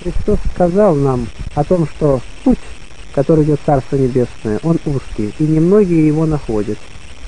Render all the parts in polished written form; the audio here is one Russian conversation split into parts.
Христос сказал нам о том, что путь, который идет в Царство Небесное, он узкий, и немногие его находят.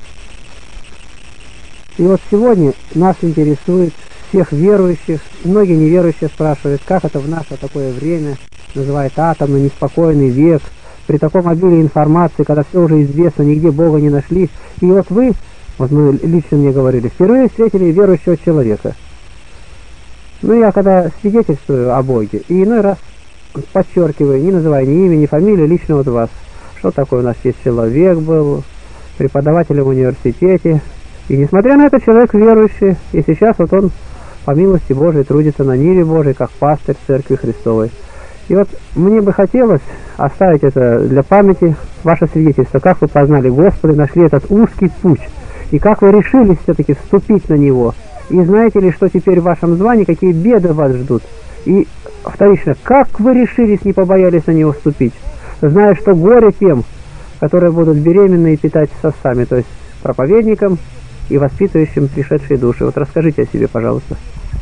И вот сегодня нас интересует всех верующих, многие неверующие спрашивают, как это в наше такое время, называют атомный, неспокойный век, при таком обилии информации, когда все уже известно, нигде Бога не нашли. И вот вы, вот мы лично мне говорили, впервые встретили верующего человека. Ну, я когда свидетельствую о Боге, и иной раз подчеркиваю, не называя ни имя, ни фамилии, лично вот вас, что такое у нас есть человек был, преподавателем в университете, и несмотря на это, человек верующий, и сейчас вот он, по милости Божией, трудится на Ниве Божией, как пастырь Церкви Христовой. И вот мне бы хотелось оставить это для памяти, ваше свидетельство, как вы познали Господа, нашли этот узкий путь, и как вы решились все-таки вступить на него. И знаете ли, что теперь в вашем звании, какие беды вас ждут? И вторично, как вы решились, не побоялись на него вступить, зная, что горе тем, которые будут беременны и питать сосами, то есть проповедникам и воспитывающим пришедшие души. Вот расскажите о себе, пожалуйста.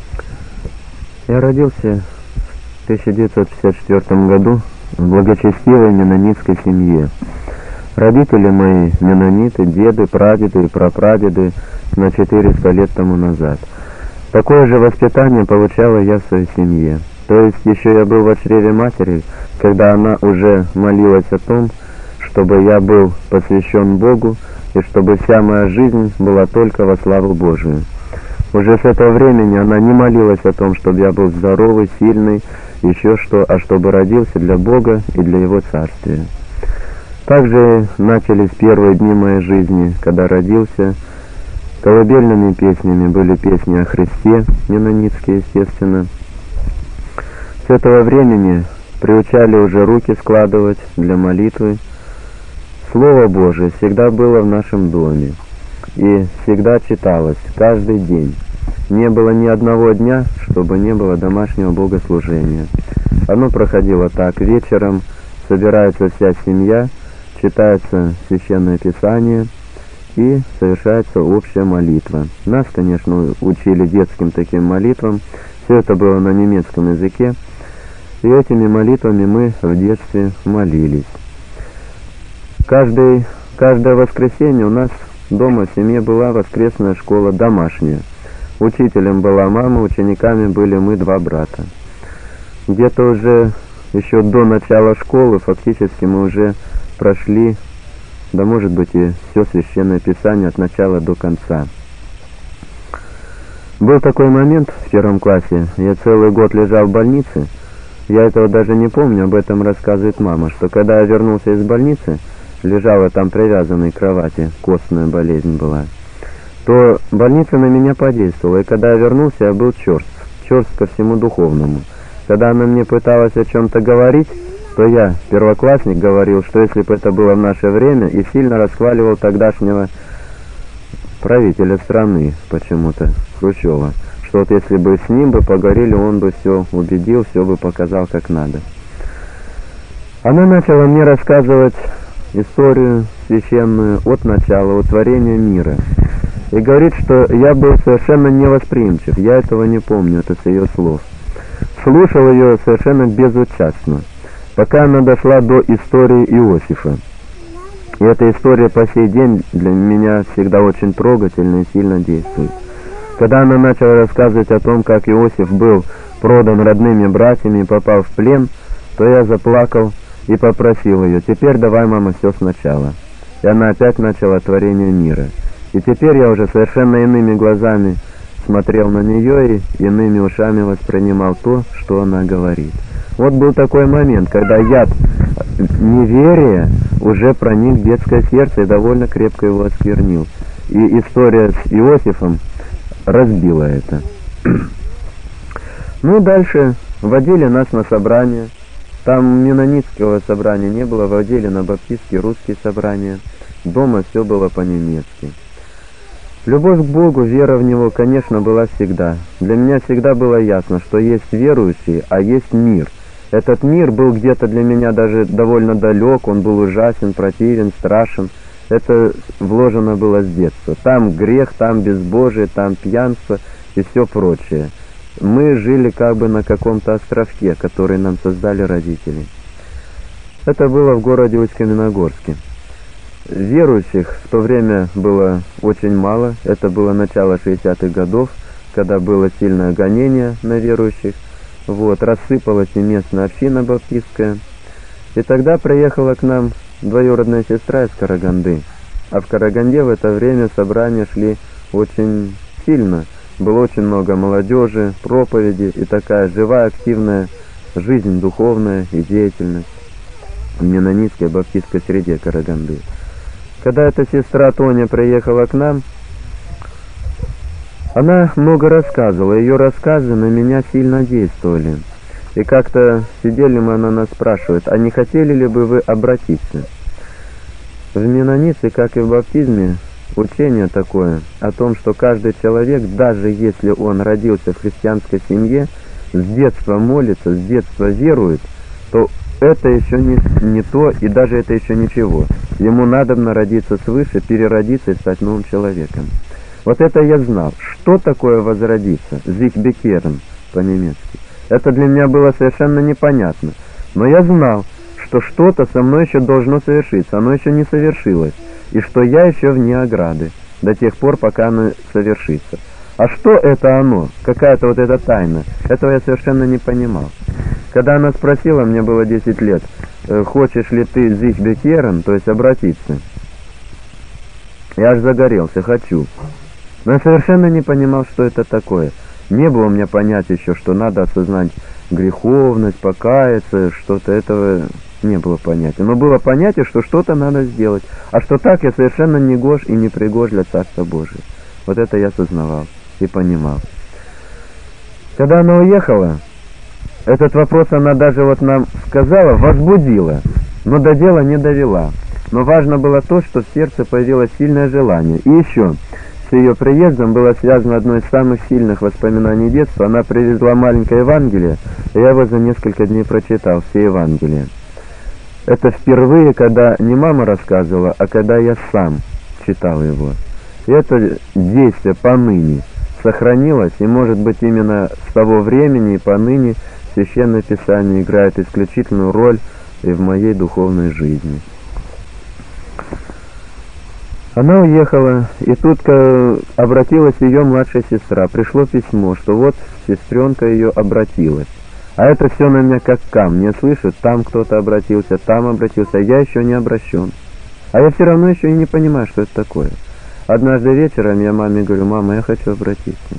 Я родился в 1954 году в благочестивой меннонитской семье. Родители мои меннониты, деды, прадеды и прапрадеды на 400 лет тому назад. Такое же воспитание получала я в своей семье. То есть еще я был в чреве матери, когда она уже молилась о том, чтобы я был посвящен Богу, и чтобы вся моя жизнь была только во славу Божию. Уже с этого времени она не молилась о том, чтобы я был здоровый, сильный, еще что, а чтобы родился для Бога и для Его Царствия. Также начались первые дни моей жизни, когда родился. Колыбельными песнями были песни о Христе, меннонитские, естественно. С этого времени приучали уже руки складывать для молитвы. Слово Божие всегда было в нашем доме и всегда читалось каждый день. Не было ни одного дня, чтобы не было домашнего богослужения. Оно проходило так: вечером собирается вся семья, читается Священное Писание и совершается общая молитва. Нас, конечно, учили детским таким молитвам. Все это было на немецком языке, и этими молитвами мы в детстве молились. Каждое воскресенье у нас дома в семье была воскресная школа домашняя. Учителем была мама, учениками были мы, два брата. Где-то уже еще до начала школы фактически мы уже прошли, да может быть и все Священное Писание от начала до конца. Был такой момент в 1 классе, я целый год лежал в больнице, я этого даже не помню, об этом рассказывает мама, что когда я вернулся из больницы, лежала там привязанной к кровати, костная болезнь была, то больница на меня подействовала, и когда я вернулся, я был черств ко всему духовному. Когда она мне пыталась о чем-то говорить, то я, первоклассник, говорил, что если бы это было в наше время, и сильно расхваливал тогдашнего правителя страны, почему-то, Хрущева, что вот если бы с ним бы поговорили, он бы все убедил, все бы показал как надо. Она начала мне рассказывать историю священную от начала, от творения мира. И говорит, что я был совершенно невосприимчив, я этого не помню, это с ее слов. Слушал ее совершенно безучастно, пока она дошла до истории Иосифа. И эта история по сей день для меня всегда очень трогательна и сильно действует. Когда она начала рассказывать о том, как Иосиф был продан родными братьями и попал в плен, то я заплакал и попросил ее: теперь давай, мама, все сначала. И она опять начала творение мира. И теперь я уже совершенно иными глазами смотрел на нее и иными ушами воспринимал то, что она говорит. Вот был такой момент, когда яд неверия уже проник в детское сердце и довольно крепко его осквернил. И история с Иосифом разбила это. Ну, дальше водили нас на собрания. Там меннонитского собрания не было, водили на баптистские, русские собрания. Дома все было по-немецки. Любовь к Богу, вера в Него, конечно, была всегда. Для меня всегда было ясно, что есть верующие, а есть мир. Этот мир был где-то для меня даже довольно далек, он был ужасен, противен, страшен. Это вложено было с детства. Там грех, там безбожие, там пьянство и все прочее. мы жили как бы на каком-то островке, который нам создали родители. Это было в городе Усть-Каменогорске. Верующих в то время было очень мало. Это было начало 60-х годов, когда было сильное гонение на верующих. Рассыпалась и местная община баптистская. И тогда приехала к нам двоюродная сестра из Караганды. А в Караганде в это время собрания шли очень сильно. Было очень много молодежи, проповеди и такая живая, активная жизнь духовная и деятельность в меннонитской баптистской среде Караганды. Когда эта сестра Тоня приехала к нам, она много рассказывала. Ее рассказы на меня сильно действовали. И как-то сидели мы, она нас спрашивает, а не хотели ли бы вы обратиться? В меннонитстве, как и в баптизме, учение такое о том, что каждый человек, даже если он родился в христианской семье, с детства молится, с детства верует, то это еще не то, и даже это еще ничего. Ему надобно родиться свыше, переродиться и стать новым человеком. Вот это я знал. Что такое возродиться? «Sich bekehren» по-немецки. Это для меня было совершенно непонятно. Но я знал, что что-то со мной еще должно совершиться, оно еще не совершилось, и что я еще вне ограды, до тех пор, пока оно совершится. А что это оно? Какая-то вот эта тайна? Этого я совершенно не понимал. Когда она спросила, мне было 10 лет, хочешь ли ты «sich bekehren», то есть обратиться, я аж загорелся, хочу. Но я совершенно не понимал, что это такое. Не было у меня понятия еще, что надо осознать греховность, покаяться, что-то этого не было понятия. Но было понятие, что что-то надо сделать, а что так я совершенно не гож и не пригож для Царства Божия. Вот это я осознавал и понимал. Когда она уехала, этот вопрос она даже вот нам сказала, возбудила, но до дела не довела. Но важно было то, что в сердце появилось сильное желание. И еще, с ее приездом было связано одно из самых сильных воспоминаний детства. Она привезла маленькое Евангелие, и я его за несколько дней прочитал, все Евангелия. Это впервые, когда не мама рассказывала, а когда я сам читал его. И это действие поныне сохранилось, и, может быть, именно с того времени и поныне Священное Писание играет исключительную роль и в моей духовной жизни. Она уехала, и тут обратилась ее младшая сестра. Пришло письмо, что вот сестренка ее обратилась. А это все на меня как камни. Я слышу, там кто-то обратился, там обратился, а я еще не обращен. А я все равно еще и не понимаю, что это такое. Однажды вечером я маме говорю, мама, я хочу обратиться.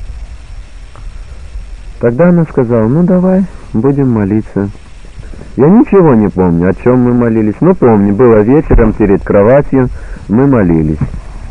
Тогда она сказала, ну давай, будем молиться. Я ничего не помню, о чем мы молились. Но помню, было вечером перед кроватью, мы молились.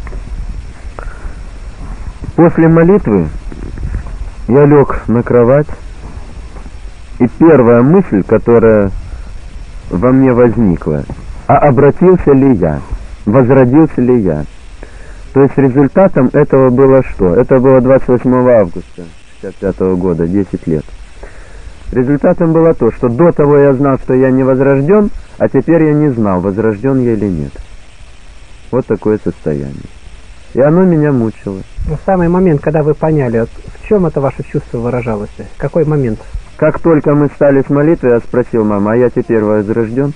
После молитвы я лег на кровать, и первая мысль, которая во мне возникла, а обратился ли я, возродился ли я. То есть результатом этого было что? Это было 28 августа 1965 года, 10 лет. Результатом было то, что до того я знал, что я не возрожден, а теперь я не знал, возрожден я или нет. Вот такое состояние. И оно меня мучило. В самый момент, когда вы поняли, в чем это ваше чувство выражалось? Какой момент? Как только мы стали с молитвой, я спросил маму, а я теперь возрожден?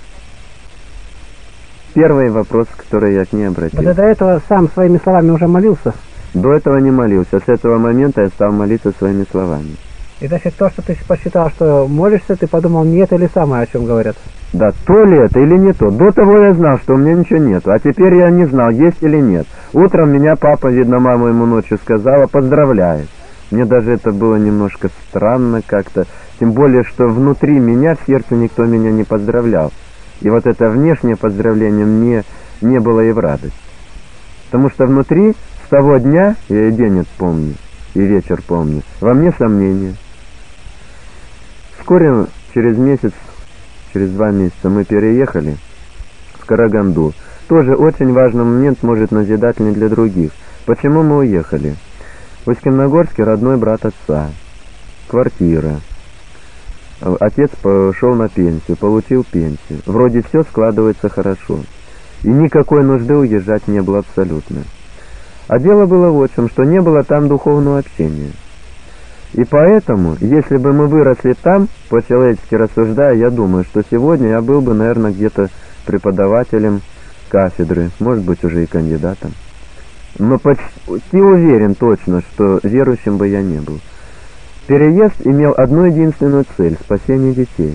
Первый вопрос, который я к ней обратил. До этого сам своими словами уже молился? До этого не молился. С этого момента я стал молиться своими словами. И значит, то, что ты посчитал, что молишься, ты подумал, не это или самое, о чем говорят? Да, то ли это или не то. До того я знал, что у меня ничего нету, а теперь я не знал, есть или нет. Утром меня папа, видно, мама ему ночью сказала, поздравляет. Мне даже это было немножко странно как-то, тем более, что внутри меня, в сердце никто меня не поздравлял. И вот это внешнее поздравление мне не было и в радость. Потому что внутри, с того дня, я и день помню, и вечер помню, во мне сомнения. Вскоре, через месяц, через 2 месяца мы переехали в Караганду. Тоже очень важный момент, может, назидательный для других. Почему мы уехали? В Усть-Каменогорске родной брат отца. Квартира. Отец пошел на пенсию, получил пенсию. Вроде все складывается хорошо. И никакой нужды уезжать не было абсолютно. А дело было в чем, что не было там духовного общения. И поэтому, если бы мы выросли там, по-человечески рассуждая, я думаю, что сегодня я был бы, наверное, где-то преподавателем кафедры, может быть, уже и кандидатом. Но почти уверен точно, что верующим бы я не был. Переезд имел одну единственную цель – спасение детей.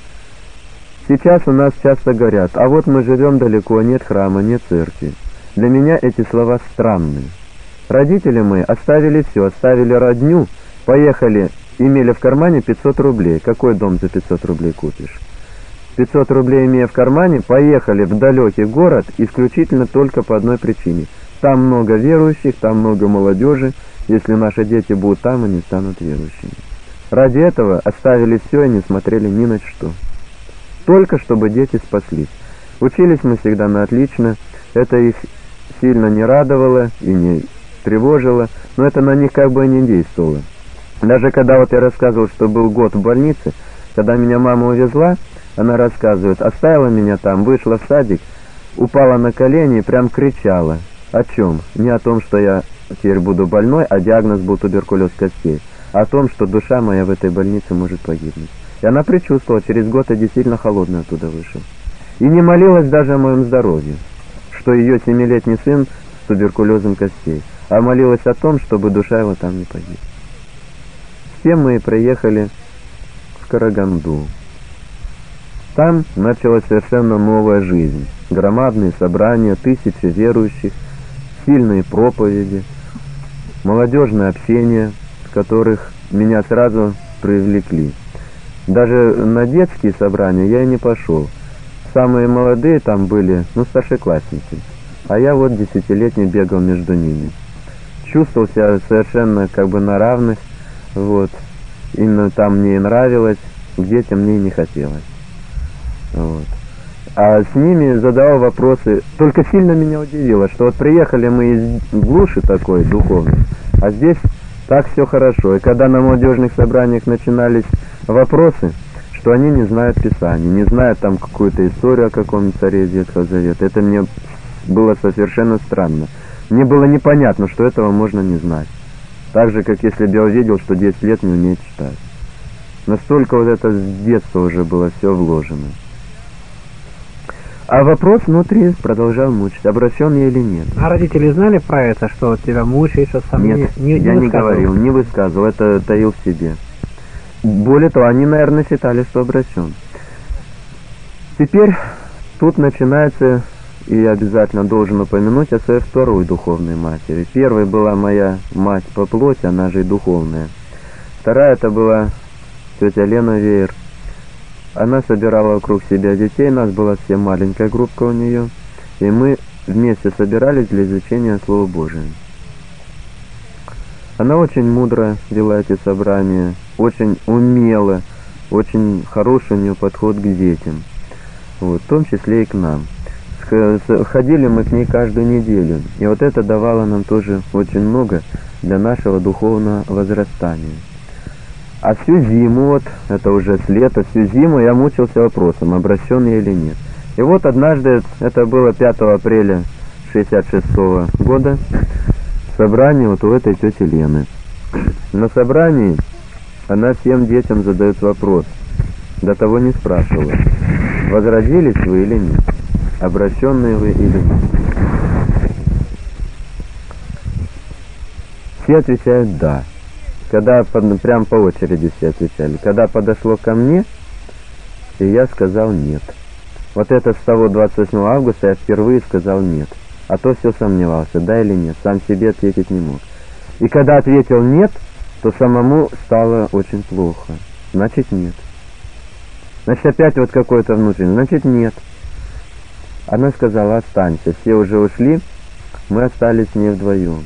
Сейчас у нас часто говорят: а вот мы живем далеко, нет храма, нет церкви. Для меня эти слова странные. Родители мои оставили все, оставили родню, поехали, имели в кармане 500 рублей. Какой дом за 500 рублей купишь? 500 рублей имея в кармане, поехали в далекий город исключительно только по одной причине. Там много верующих, там много молодежи. Если наши дети будут там, они станут верующими. Ради этого оставили все и не смотрели ни на что. Только чтобы дети спаслись. Учились мы всегда на отлично. Это их сильно не радовало и не тревожило, но это на них как бы и не действовало. Даже когда вот я рассказывал, что был год в больнице, когда меня мама увезла, она рассказывает, оставила меня там, вышла в садик, упала на колени и прям кричала. О чем? Не о том, что я теперь буду больной, а диагноз был туберкулез костей, а о том, что душа моя в этой больнице может погибнуть. И она предчувствовала, через год я действительно холодно оттуда вышел. И не молилась даже о моем здоровье, что ее 7-летний сын с туберкулезом костей, а молилась о том, чтобы душа его там не погибла. С тем мы и приехали в Караганду. Там началась совершенно новая жизнь. Громадные собрания, тысячи верующих, сильные проповеди, молодежное общение, в которых меня сразу привлекли. Даже на детские собрания я и не пошел. Самые молодые там были, старшеклассники, а я вот 10-летний бегал между ними. Чувствовал себя совершенно как бы на равных, вот. Именно там мне и нравилось, к детям мне и не хотелось. Вот. А с ними задавал вопросы. Только сильно меня удивило, что вот приехали мы из глуши такой духовной, а здесь так все хорошо. И когда на молодежных собраниях начинались вопросы, что они не знают Писания, не знают там какую-то историю о каком-то царе из Ветхого Завета, это мне было совершенно странно. Мне было непонятно, что этого можно не знать. Так же, как если бы я увидел, что 10 лет не умеет читать. Настолько вот это с детства уже было все вложено. А вопрос внутри продолжал мучить, обращен я или нет. А родители знали про это, что тебя мучает, что сам Нет, я не говорил, не высказывал, это таил в себе. Более того, они, наверное, считали, что обращен. Теперь тут начинается, и я обязательно должен упомянуть о своей второй духовной матери. Первой была моя мать по плоти, она же и духовная. Вторая это была тетя Лена Веер. Она собирала вокруг себя детей, нас была всем маленькая группка у нее, и мы вместе собирались для изучения Слова Божия. Она очень мудро вела эти собрания, очень умела, очень хороший у нее подход к детям, вот, в том числе и к нам. Ходили мы к ней каждую неделю, и вот это давало нам тоже очень много для нашего духовного возрастания. А всю зиму, вот, это уже с лета, всю зиму я мучился вопросом, обращен я или нет. И вот однажды, это было 5 апреля 1966 года, собрание вот у этой тети Лены. На собрании она всем детям задает вопрос, до того не спрашивала, возродились вы или нет, обращенные вы или нет. Все отвечают «да». Когда прям по очереди все отвечали. Когда подошло ко мне, и я сказал «нет». Вот это с того 28 августа я впервые сказал «нет». А то все сомневался, да или нет, сам себе ответить не мог. И когда ответил «нет», то самому стало очень плохо. Значит «нет». Значит опять вот какой-то внутренний, значит «нет». Она сказала «останься». Все уже ушли, мы остались с ней вдвоем.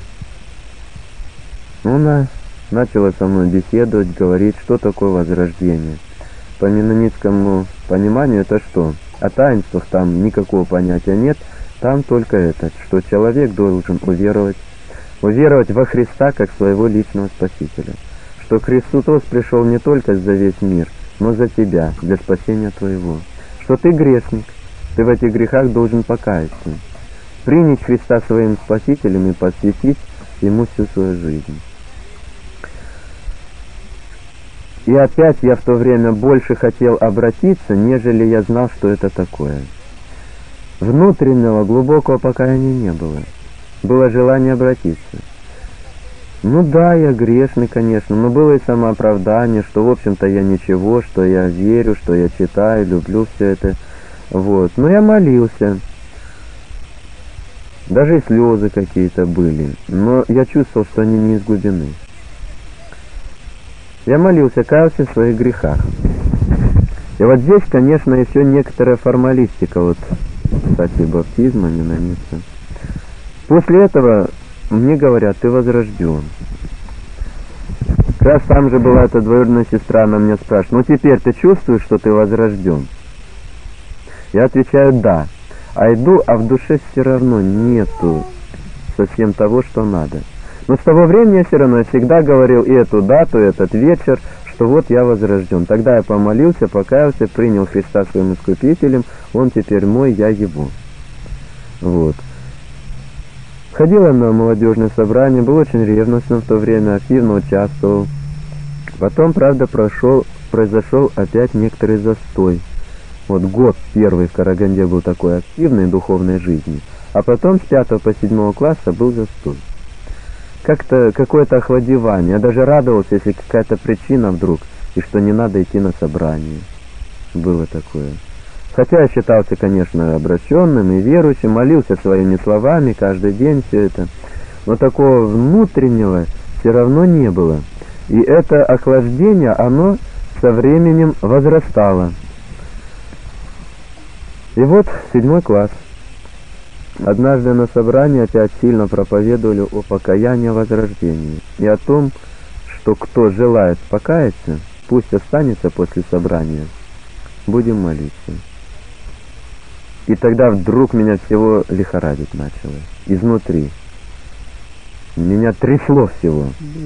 Она начала со мной беседовать, говорить, что такое возрождение. По менонитскому пониманию это что? О таинствах там никакого понятия нет, там только это, что человек должен уверовать во Христа как своего личного Спасителя, что Христос пришел не только за весь мир, но за тебя, для спасения твоего, что ты грешник, ты в этих грехах должен покаяться, принять Христа своим Спасителем и посвятить Ему всю свою жизнь. И опять я в то время больше хотел обратиться, нежели я знал, что это такое. Внутреннего глубокого покаяния не было. Было желание обратиться. Ну да, я грешный, конечно, но было и самооправдание, что, в общем-то, я ничего, что я верю, что я читаю, люблю все это. Вот. Но я молился. Даже и слезы какие-то были. Но я чувствовал, что они не из глубины. Я молился, каялся в своих грехах. И вот здесь, конечно, еще некоторая формалистика, вот, кстати, баптизма, менонитства. После этого мне говорят, ты возрожден. Как раз там же была эта двоюродная сестра, она меня спрашивает, ну теперь ты чувствуешь, что ты возрожден? Я отвечаю, да. А иду, а в душе все равно нету совсем того, что надо. Но с того времени я все равно всегда говорил и эту дату, и этот вечер, что вот я возрожден. Тогда я помолился, покаялся, принял Христа своим искупителем, Он теперь мой, я Его. Вот. Ходил я на молодежное собрание, был очень ревностным в то время, активно участвовал. Потом, правда, произошел опять некоторый застой. Вот год первый в Караганде был такой активной духовной жизни, а потом с 5 по 7 класса был застой. Как-то какое-то охладевание. Я даже радовался, если какая-то причина вдруг, и что не надо идти на собрание. Было такое. Хотя я считался, конечно, обращенным и верующим, молился своими словами каждый день, все это. Но такого внутреннего все равно не было. И это охлаждение, оно со временем возрастало. И вот 7 класс. Однажды на собрании опять сильно проповедовали о покаянии и возрождении. И о том, что кто желает покаяться, пусть останется после собрания. Будем молиться. И тогда вдруг меня всего лихорадить начало. Изнутри. Меня трясло всего.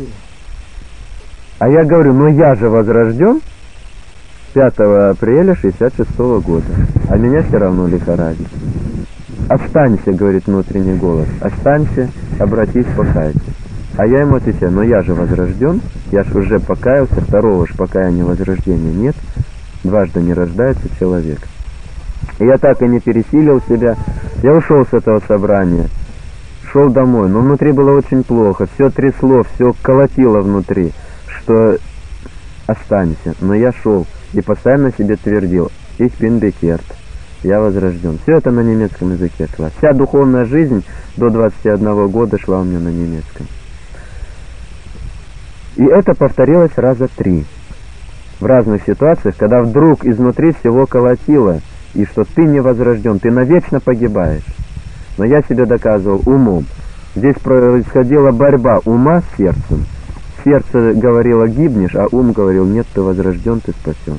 А я говорю, ну я же возрожден 5 апреля 66 года. А меня все равно лихорадит. Останься, говорит внутренний голос. Останься, обратись, покайся. А я ему отвечаю, но я же возрожден. Я же уже покаялся. Второго ж покаяния возрождения нет. Дважды не рождается человек. И я так и не пересилил себя. Я ушел с этого собрания. Шел домой, но внутри было очень плохо. Все трясло, все колотило внутри, что останься. Но я шел и постоянно себе твердил: «Ich bin bekehrt». Я возрожден. Все это на немецком языке шла. Вся духовная жизнь до 21 года шла у меня на немецком. И это повторилось раза 3. В разных ситуациях, когда вдруг изнутри всего колотило, и что ты не возрожден, ты навечно погибаешь. Но я себе доказывал умом. Здесь происходила борьба ума с сердцем. Сердце говорило гибнешь, а ум говорил нет, ты возрожден, ты спасен.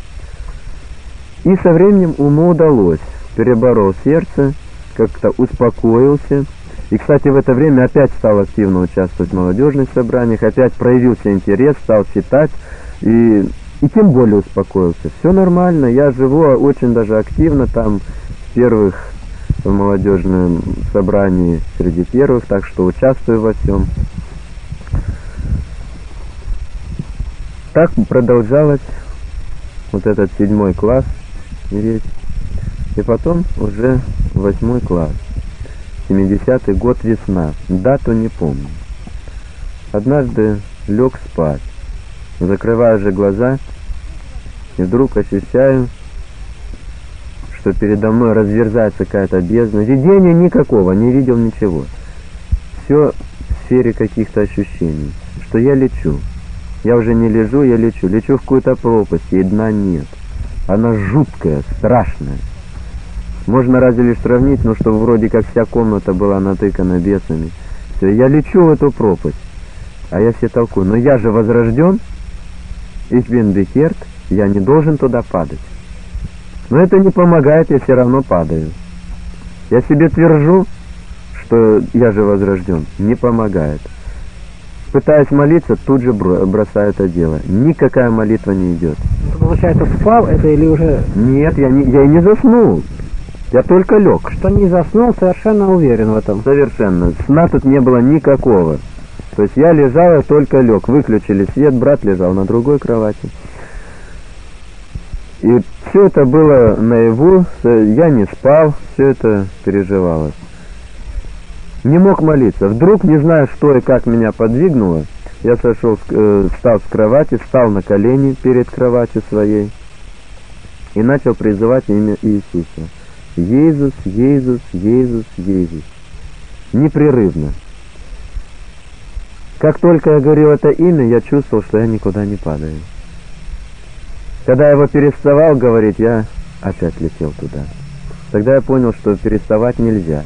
И со временем уму удалось. Переборол сердце, как-то успокоился. И, кстати, в это время опять стал активно участвовать в молодежных собраниях, опять проявился интерес, стал читать и тем более успокоился. Все нормально, я живу очень даже активно там, в первых в молодежном собрании среди первых, так что участвую во всем. Так продолжалось вот этот 7 класс весь, и потом уже 8 класс, 70-й год, весна, дату не помню. Однажды лег спать, закрываю же глаза, и вдруг ощущаю, что передо мной разверзается какая-то бездна. Видения никакого, не видел ничего. Все в сфере каких-то ощущений, что я лечу. Я уже не лежу, я лечу. Лечу в какую-то пропасть, и дна нет. Она жуткая, страшная. Можно разве лишь сравнить, но что вроде как вся комната была натыкана бесами. Все, я лечу в эту пропасть. А я все толкую, но я же возрожден. Ich bin bekehrt, я не должен туда падать. Но это не помогает, я все равно падаю. Я себе твержу, что я же возрожден. Не помогает. Пытаясь молиться, тут же бросаю это дело. Никакая молитва не идет. Получается, спал это или уже... Нет, я и не заснул. Я только лег. Что не заснул, совершенно уверен в этом. Совершенно. Сна тут не было никакого. То есть я лежал, я только лег, выключили свет, брат лежал на другой кровати. И все это было наяву, я не спал, все это переживалось. Не мог молиться. Вдруг, не знаю, что и как меня подвигнуло, я встал с кровати, встал на колени перед кроватью своей и начал призывать имя Иисуса. Иисус, Иисус, Иисус, Иисус. Непрерывно. Как только я говорил это имя, я чувствовал, что я никуда не падаю. Когда я его переставал говорить, я опять летел туда. Тогда я понял, что переставать нельзя.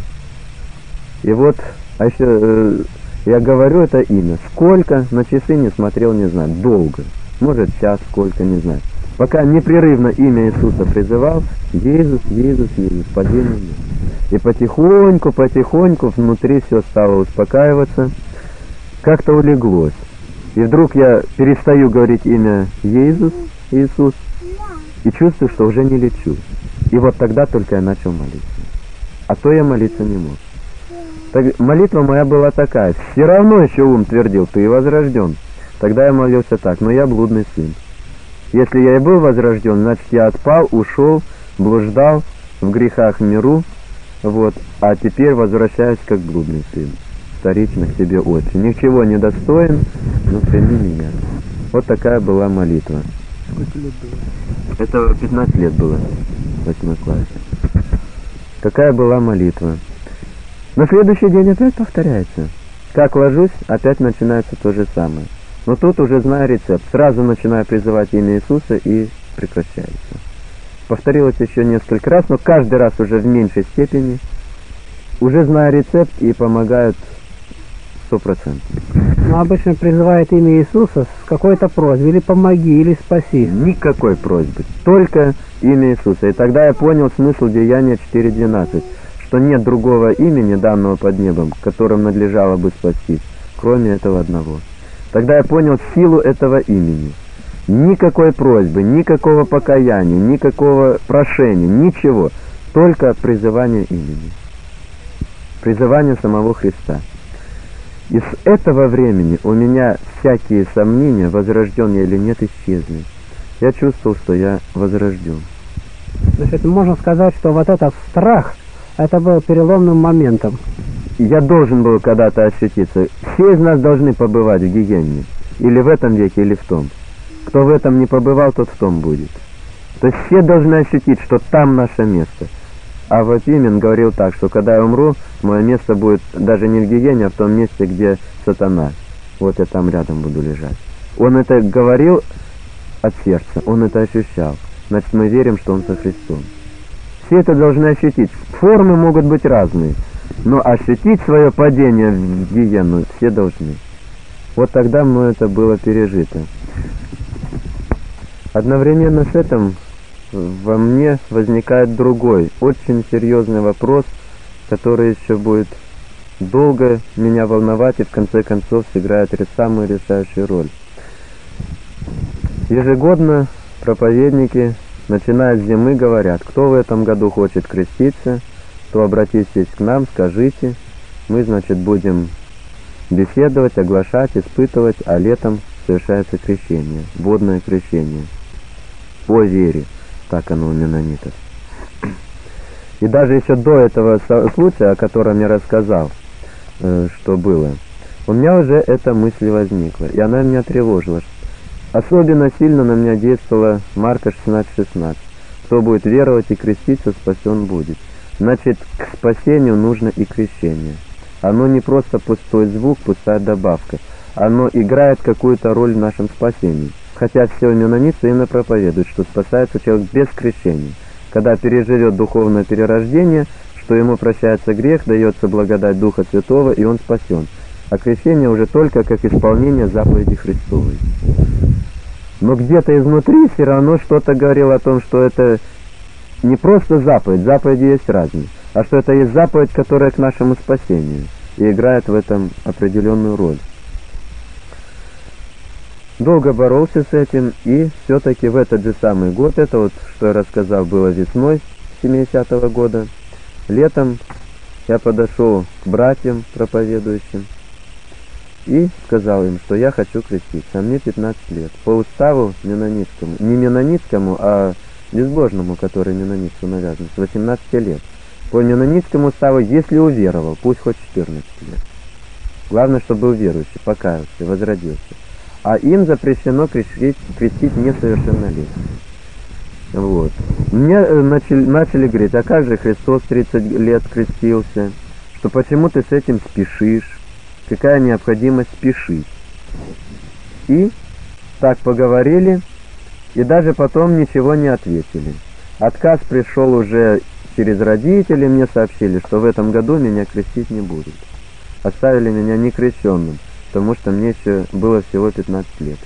И вот, а еще я говорю это имя. Сколько, на часы не смотрел, не знаю. Долго. Может, час, сколько, не знаю. Пока непрерывно имя Иисуса призывал, Иисус, Иисус, Иисус, падение. И потихоньку, потихоньку внутри все стало успокаиваться. Как-то улеглось. И вдруг я перестаю говорить имя Иисус, Иисус, и чувствую, что уже не лечу. И вот тогда только я начал молиться. А то я молиться не мог. Так, молитва моя была такая. Все равно еще ум твердил, ты возрожден. Тогда я молился так, но я блудный сын. Если я и был возрожден, значит я отпал, ушел, блуждал в грехах миру, вот, а теперь возвращаюсь как блудный сын. Вторично к тебе, Отче. Ничего не достоин, но прими меня. Вот такая была молитва. Сколько лет было? Это 15 лет было, в 8 классе. Такая была молитва. На следующий день опять повторяется. Как ложусь, опять начинается то же самое. Но тут уже знаю рецепт. Сразу начинаю призывать имя Иисуса и прекращается. Повторилось еще несколько раз, но каждый раз уже в меньшей степени. Уже знаю рецепт и помогают 100%. Но обычно призывает имя Иисуса с какой-то просьбой, или помоги, или спаси. Никакой просьбы, только имя Иисуса. И тогда я понял смысл Деяния 4:12, что нет другого имени, данного под небом, которым надлежало бы спастись, кроме этого одного. Тогда я понял силу этого имени. Никакой просьбы, никакого покаяния, никакого прошения, ничего, только призывание имени. Призывание самого Христа. И с этого времени у меня всякие сомнения, возрожден я или нет, исчезли. Я чувствовал, что я возрожден. Значит, можно сказать, что вот этот страх, это был переломным моментом. Я должен был когда-то ощутиться. Все из нас должны побывать в гиенне. Или в этом веке, или в том. Кто в этом не побывал, тот в том будет. То есть все должны ощутить, что там наше место. А вот Имен говорил так, что когда я умру, мое место будет даже не в гиене, а в том месте, где сатана. Вот я там рядом буду лежать. Он это говорил от сердца, он это ощущал. Значит, мы верим, что он со Христом. Все это должны ощутить. Формы могут быть разные, но ощутить свое падение в гиену все должны. Вот тогда мною это было пережито. Одновременно с этим во мне возникает другой, очень серьезный вопрос, который еще будет долго меня волновать и в конце концов сыграет самую решающую роль. Ежегодно проповедники, начиная с зимы, говорят, кто в этом году хочет креститься, то обратитесь к нам, скажите, мы, значит, будем беседовать, оглашать, испытывать, а летом совершается крещение, водное крещение, по вере. Так оно у менонитов. И даже еще до этого случая, о котором я рассказал, что было, у меня уже эта мысль возникла, и она меня тревожила. Особенно сильно на меня действовала Марка 16:16. Кто будет веровать и креститься, спасен будет. Значит, к спасению нужно и крещение. Оно не просто пустой звук, пустая добавка. Оно играет какую-то роль в нашем спасении. Хотя все менонитцы именно проповедуют, что спасается человек без крещения. Когда переживет духовное перерождение, что ему прощается грех, дается благодать Духа Святого, и он спасен. А крещение уже только как исполнение заповеди Христовой. Но где-то изнутри все равно что-то говорило о том, что это не просто заповедь, заповеди есть разные, а что это есть заповедь, которая к нашему спасению, и играет в этом определенную роль. Долго боролся с этим, и все-таки в этот же самый год, это вот, что я рассказал, было весной 70-го года, летом я подошел к братьям проповедующим и сказал им, что я хочу креститься, а мне 15 лет. По уставу менонитскому, не менонитскому, а безбожному, который менонитцу навязан, с 18 лет. По менонитскому уставу, если уверовал, пусть хоть 14 лет. Главное, чтобы был верующий, покаялся, возродился. А им запрещено крестить несовершеннолетних. Вот. Мне начали говорить, а как же Христос 30 лет крестился, что почему ты с этим спешишь, какая необходимость спешить. И так поговорили, и даже потом ничего не ответили. Отказ пришел уже через родителей, мне сообщили, что в этом году меня крестить не будут. Оставили меня некрещенным, потому что мне еще было всего 15 лет.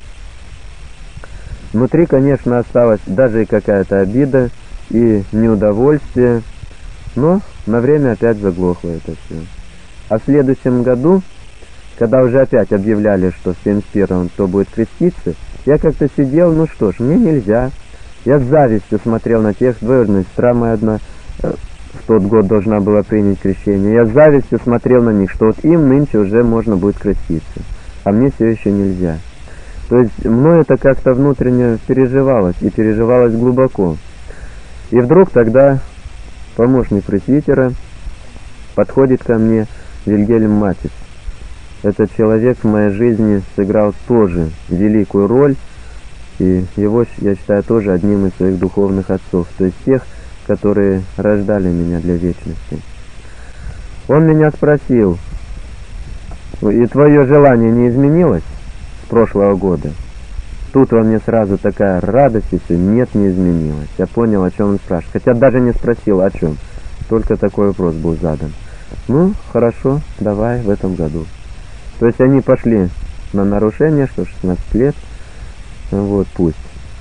Внутри, конечно, осталась даже и какая-то обида, и неудовольствие, но на время опять заглохло это все. А в следующем году, когда уже опять объявляли, что в 71-м кто будет креститься, я как-то сидел, ну что ж, мне нельзя. Я с завистью смотрел на тех, двоюродная сестра моя одна в тот год должна была принять крещение. Я с завистью смотрел на них, что вот им нынче уже можно будет креститься, а мне все еще нельзя. То есть мной это как-то внутренне переживалось, и переживалось глубоко. И вдруг тогда помощник пресвитера подходит ко мне, Вильгельм Матис. Этот человек в моей жизни сыграл тоже великую роль, и его я считаю тоже одним из своих духовных отцов, то есть тех, которые рождали меня для вечности. Он меня спросил, и твое желание не изменилось с прошлого года? Тут во мне сразу такая радость, и все, нет, не изменилось. Я понял, о чем он спрашивает, хотя даже не спросил, о чем, только такой вопрос был задан. Ну, хорошо, давай в этом году. То есть они пошли на нарушение, что 16 лет, вот пусть.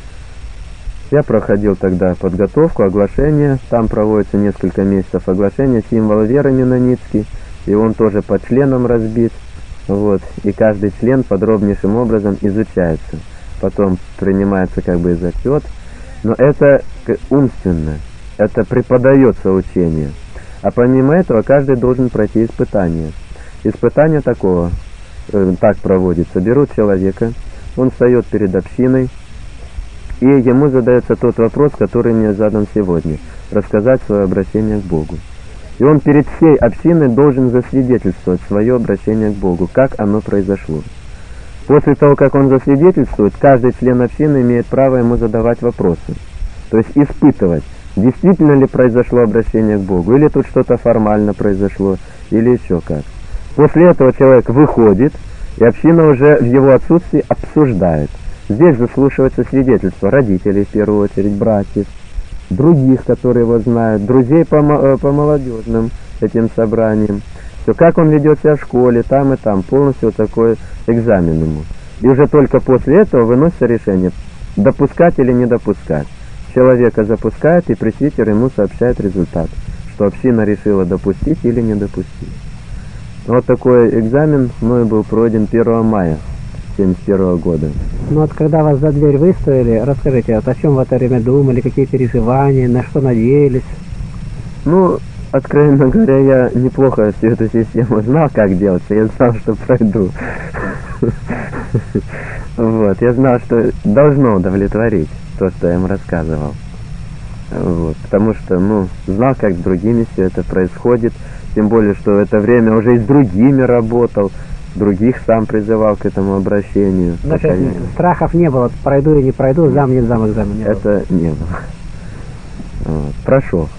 Я проходил тогда подготовку, оглашение, там проводится несколько месяцев оглашения, символ веры менонитский, и он тоже по членам разбит, вот, и каждый член подробнейшим образом изучается, потом принимается как бы зачет, но это умственно, это преподается учение, а помимо этого каждый должен пройти испытание. Испытание такого, так проводится, берут человека, он встает перед общиной, и ему задается тот вопрос, который мне задан сегодня, рассказать свое обращение к Богу. И он перед всей общиной должен засвидетельствовать свое обращение к Богу, как оно произошло. После того, как он засвидетельствует, каждый член общины имеет право ему задавать вопросы. То есть испытывать, действительно ли произошло обращение к Богу, или тут что-то формально произошло, или еще как. После этого человек выходит, и община уже в его отсутствии обсуждает. Здесь заслушивается свидетельство родителей, в первую очередь, братьев, других, которые его знают, друзей по молодежным этим собраниям. Все, как он ведет себя в школе, там и там, полностью вот такой экзамен ему. И уже только после этого выносится решение, допускать или не допускать. Человека запускает, и пресвитер ему сообщает результат, что община решила допустить или не допустить. Вот такой экзамен мною был пройден 1 мая 1971 года. Ну вот когда вас за дверь выставили, расскажите, вот о чем в это время думали, какие переживания, на что надеялись? Ну, откровенно говоря, я неплохо всю эту систему знал, как делать, я знал, что пройду. Вот, я знал, что должно удовлетворить то, что я им рассказывал. Вот, потому что, ну, знал, как с другими все это происходит, тем более, что в это время уже и с другими работал, других сам призывал к этому обращению. Значит, страхов не было, пройду и не пройду, зам не зам экзамен не было. Это не было. Вот, прошел.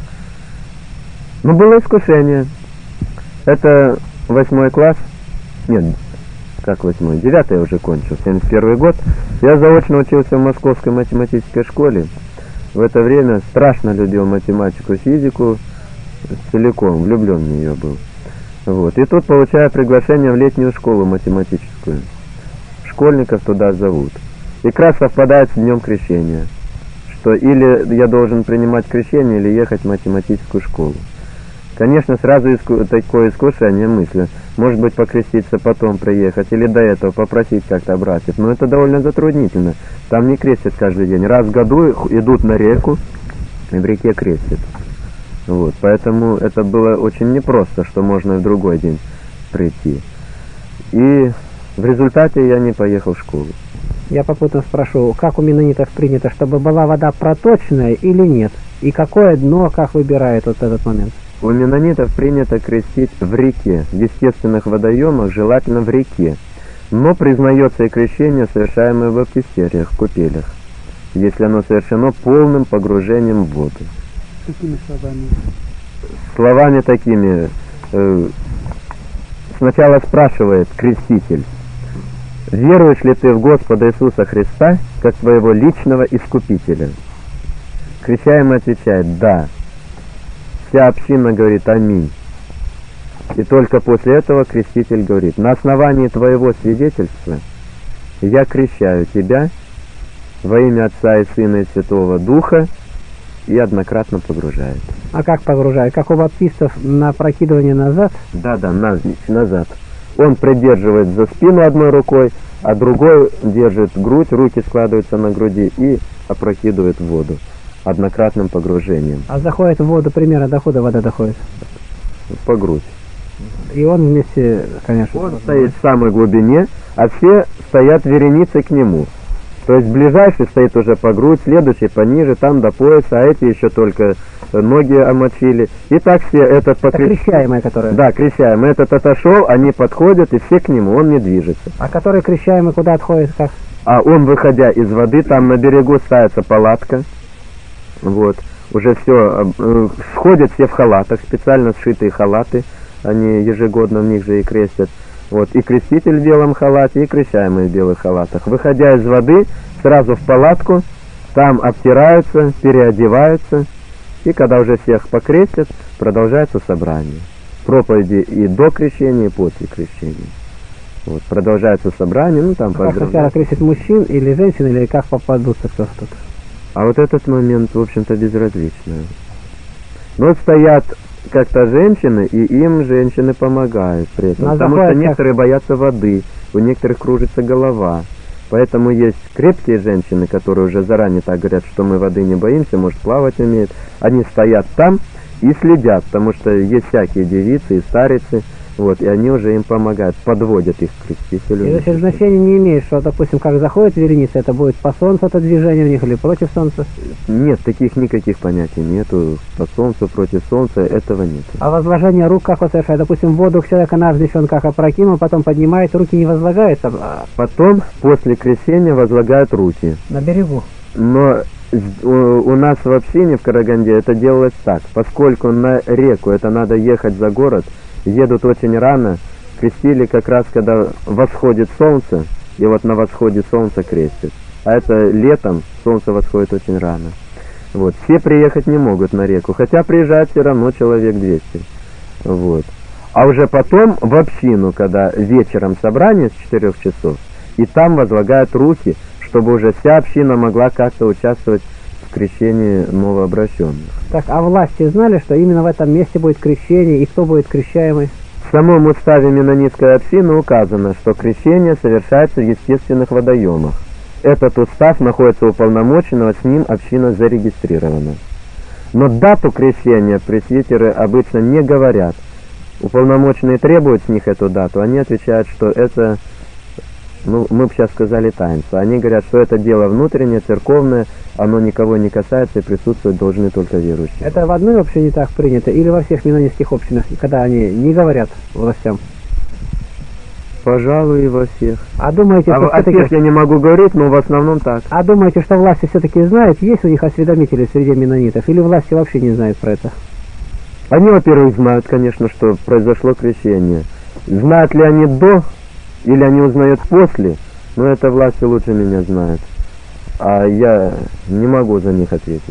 Но было искушение. Это 8 класс, нет, как 8, 9 я уже кончил, 71 год. Я заочно учился в Московской математической школе. В это время страшно любил математику и физику, целиком, влюблен в нее был. Вот. И тут получаю приглашение в летнюю школу математическую. Школьников туда зовут. И как раз совпадает с днем крещения, что или я должен принимать крещение, или ехать в математическую школу. Конечно, сразу такое искушение мысли. Может быть, покреститься, потом приехать, или до этого попросить как-то братьев. Но это довольно затруднительно. Там не крестят каждый день. Раз в году идут на реку, и в реке крестят. Вот, поэтому это было очень непросто, что можно в другой день прийти. И в результате я не поехал в школу. Я попутно спрошу, как у менонитов принято, чтобы была вода проточная или нет? И какое дно, как выбирают вот этот момент? У менонитов принято крестить в реке, в естественных водоемах, желательно в реке. Но признается и крещение, совершаемое в баптистериях, в купелях, если оно совершено полным погружением в воду. Какими словами? Словами такими. Сначала спрашивает креститель: веруешь ли ты в Господа Иисуса Христа как своего личного искупителя? Крещаемый отвечает: да. Вся община говорит: аминь. И только после этого креститель говорит: на основании твоего свидетельства я крещаю тебя во имя Отца и Сына и Святого Духа, и однократно погружает. А как погружает? Как у баптистов на прокидывание назад? Да, назад. Он придерживает за спину одной рукой, а другой держит грудь, руки складываются на груди и опрокидывает в воду однократным погружением. А заходит в воду примерно докуда вода доходит? По грудь. И он вместе, конечно... Он стоит в самой глубине, а все стоят вереницей к нему. То есть ближайший стоит уже по грудь, следующий пониже, там до пояса, а эти еще только ноги омочили. И так все этот крещаемый, который... Да, крещаемый. Этот отошел, они подходят, и все к нему, он не движется. А который крещаемый куда отходит, как? А он, выходя из воды, там на берегу ставится палатка. Вот. Уже все, сходят все в халатах, специально сшитые халаты. Они ежегодно в них же и крестят. Вот, и креститель в белом халате, и крещаемый в белых халатах. Выходя из воды, сразу в палатку, там обтираются, переодеваются, и когда уже всех покрестят, продолжается собрание. Проповеди и до крещения, и после крещения. Вот, продолжается собрание, ну там как сначала крестят мужчин или женщин, или как попадутся кто тут? А вот этот момент, в общем-то, безразлично. Но стоят как-то женщины, и им женщины помогают при этом. Потому что некоторые боятся воды, у некоторых кружится голова. Поэтому есть крепкие женщины, которые уже заранее так говорят, что мы воды не боимся, может, плавать умеют. Они стоят там и следят, потому что есть всякие девицы и старицы, вот, и они уже им помогают, подводят их к крестителю. И значит, значения не имеет, что, допустим, как заходит вереница, это будет по солнцу это движение у них или против солнца? Нет, таких никаких понятий нету. По солнцу, против солнца, этого нет. А возложение рук как вот совершает? Допустим, в воду человека наждущий, он как опрокинул, потом поднимает, руки не возлагаются? Потом, после крещения, возлагают руки. На берегу? Но у нас в общине в Караганде это делалось так. Поскольку на реку это надо ехать за город, едут очень рано, крестили как раз когда восходит солнце, и вот на восходе солнца крестят. А это летом, солнце восходит очень рано. Вот. Все приехать не могут на реку, хотя приезжает все равно человек 200. Вот. А уже потом в общину, когда вечером собрание с 4 часов, и там возлагают руки, чтобы уже вся община могла как-то участвовать в крещении новообращенных. Так, а власти знали, что именно в этом месте будет крещение, и кто будет крещаемый? В самом уставе менонитской общины указано, что крещение совершается в естественных водоемах. Этот устав находится у уполномоченного, с ним община зарегистрирована. Но дату крещения пресвитеры обычно не говорят. Уполномоченные требуют с них эту дату, они отвечают, что это, ну, мы бы сейчас сказали таинство. Они говорят, что это дело внутреннее, церковное, оно никого не касается и присутствовать должны только верующие. Это в одной общине так принято или во всех менонитских общинах, когда они не говорят властям? Пожалуй, и во всех. А думаете, что о всех я не могу говорить, но в основном так. А думаете, что власти все-таки знают, есть у них осведомители среди менонитов, или власти вообще не знают про это? Они, во-первых, знают, конечно, что произошло крещение. Знают ли они до, или они узнают после, но это власти лучше меня знают. А я не могу за них ответить.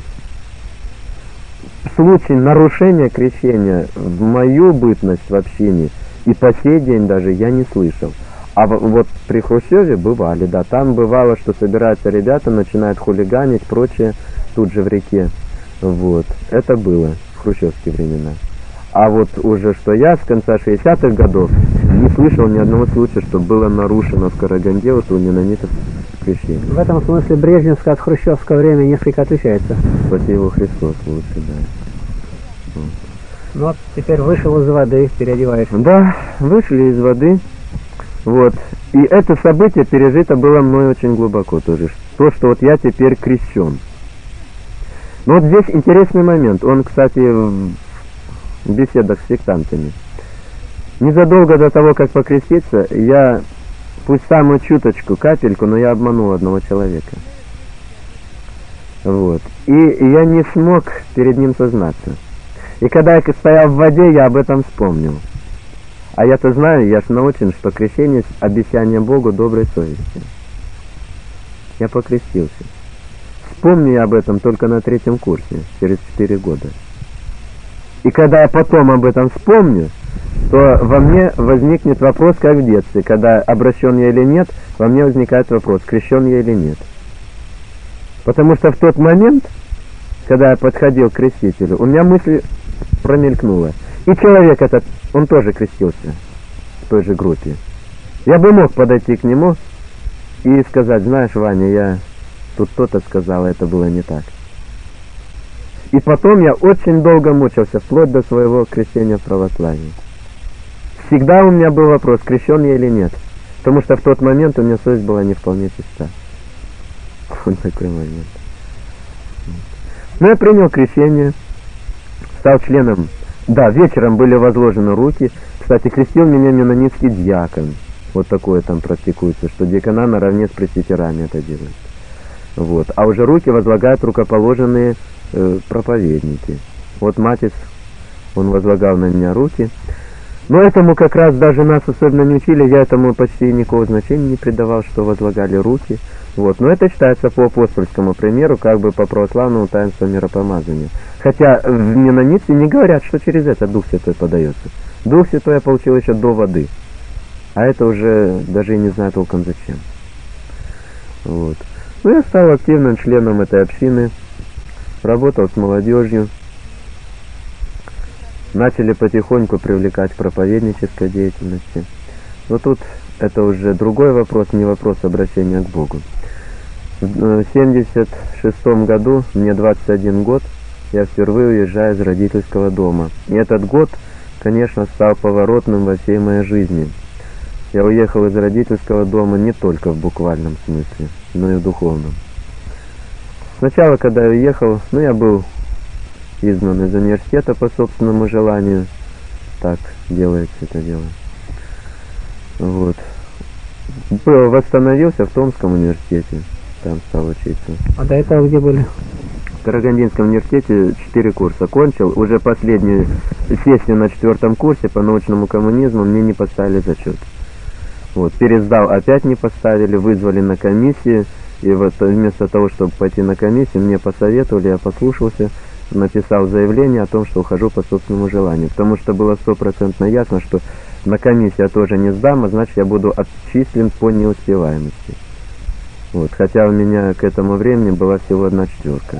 В случае нарушения крещения в мою бытность в общине и по сей день даже я не слышал. А вот при Хрущеве бывали, да, там бывало, что собираются ребята, начинают хулиганить, прочее, тут же в реке. Вот, это было в хрущевские времена. А вот уже что я с конца 60-х годов не слышал ни одного случая, что было нарушено в Караганде вот у менонитов крещение. В этом смысле брежневское от хрущевского времени несколько отличается. Спаси его Христос лучше, да. Вот. Ну вот теперь вышел из воды, переодеваешься. Да, вышли из воды. Вот. И это событие пережито было мной очень глубоко тоже. То, что вот я теперь крещен. Но вот здесь интересный момент. Он, кстати, в беседах с сектантами. Незадолго до того, как покреститься, я, пусть самую чуточку, капельку, но я обманул одного человека. Вот. И я не смог перед ним сознаться. И когда я стоял в воде, я об этом вспомнил. А я-то знаю, я ж научен, что крещение — обещание Богу доброй совести. Я покрестился. Вспомню я об этом только на 3-м курсе, через 4 года. И когда я потом об этом вспомню, то во мне возникнет вопрос, как в детстве. Когда обращен я или нет, во мне возникает вопрос, крещен я или нет. Потому что в тот момент, когда я подходил к крестителю, у меня мысль промелькнула. И человек этот, он тоже крестился в той же группе. Я бы мог подойти к нему и сказать: знаешь, Ваня, я тут то-то сказал, это было не так. И потом я очень долго мучился, вплоть до своего крещения в православии. Всегда у меня был вопрос, крещен я или нет. Потому что в тот момент у меня совесть была не вполне чиста. Вот такой момент. Но я принял крещение, стал членом. Да, вечером были возложены руки. Кстати, крестил меня менонитский диакон. Вот такое там практикуется, что диакона наравне с пресвитерами это делают. Вот. А уже руки возлагают рукоположенные проповедники. Вот Матис, он возлагал на меня руки. Но этому как раз даже нас особенно не учили, я этому почти никакого значения не придавал, что возлагали руки. Вот. Но это считается по апостольскому примеру, как бы по православному таинству миропомазания. Хотя в менонитстве не говорят, что через это Дух Святой подается. Дух Святой я получил еще до воды. А это уже даже и не знаю толком зачем. Вот. Ну, я стал активным членом этой общины, работал с молодежью. Начали потихоньку привлекать к проповеднической деятельности. Но тут это уже другой вопрос, не вопрос обращения к Богу. В 1976 году, мне 21 год, я впервые уезжаю из родительского дома. И этот год, конечно, стал поворотным во всей моей жизни. Я уехал из родительского дома не только в буквальном смысле, но и в духовном. Сначала, когда я уехал, я был изгнан из университета по собственному желанию. Так делается это дело. Вот. Восстановился в Томском университете. Там стал учиться. А до этого где были? В Карагандинском университете 4 курса кончил. Уже последнюю сессию на 4-м курсе по научному коммунизму мне не поставили зачет. Вот. Пересдал, опять не поставили, вызвали на комиссию. И вот вместо того, чтобы пойти на комиссию, мне посоветовали, я послушался, написал заявление о том, что ухожу по собственному желанию. Потому что было 100% ясно, что на комиссию я тоже не сдам, а значит я буду отчислен по неуспеваемости. Вот. Хотя у меня к этому времени была всего 1 четверка.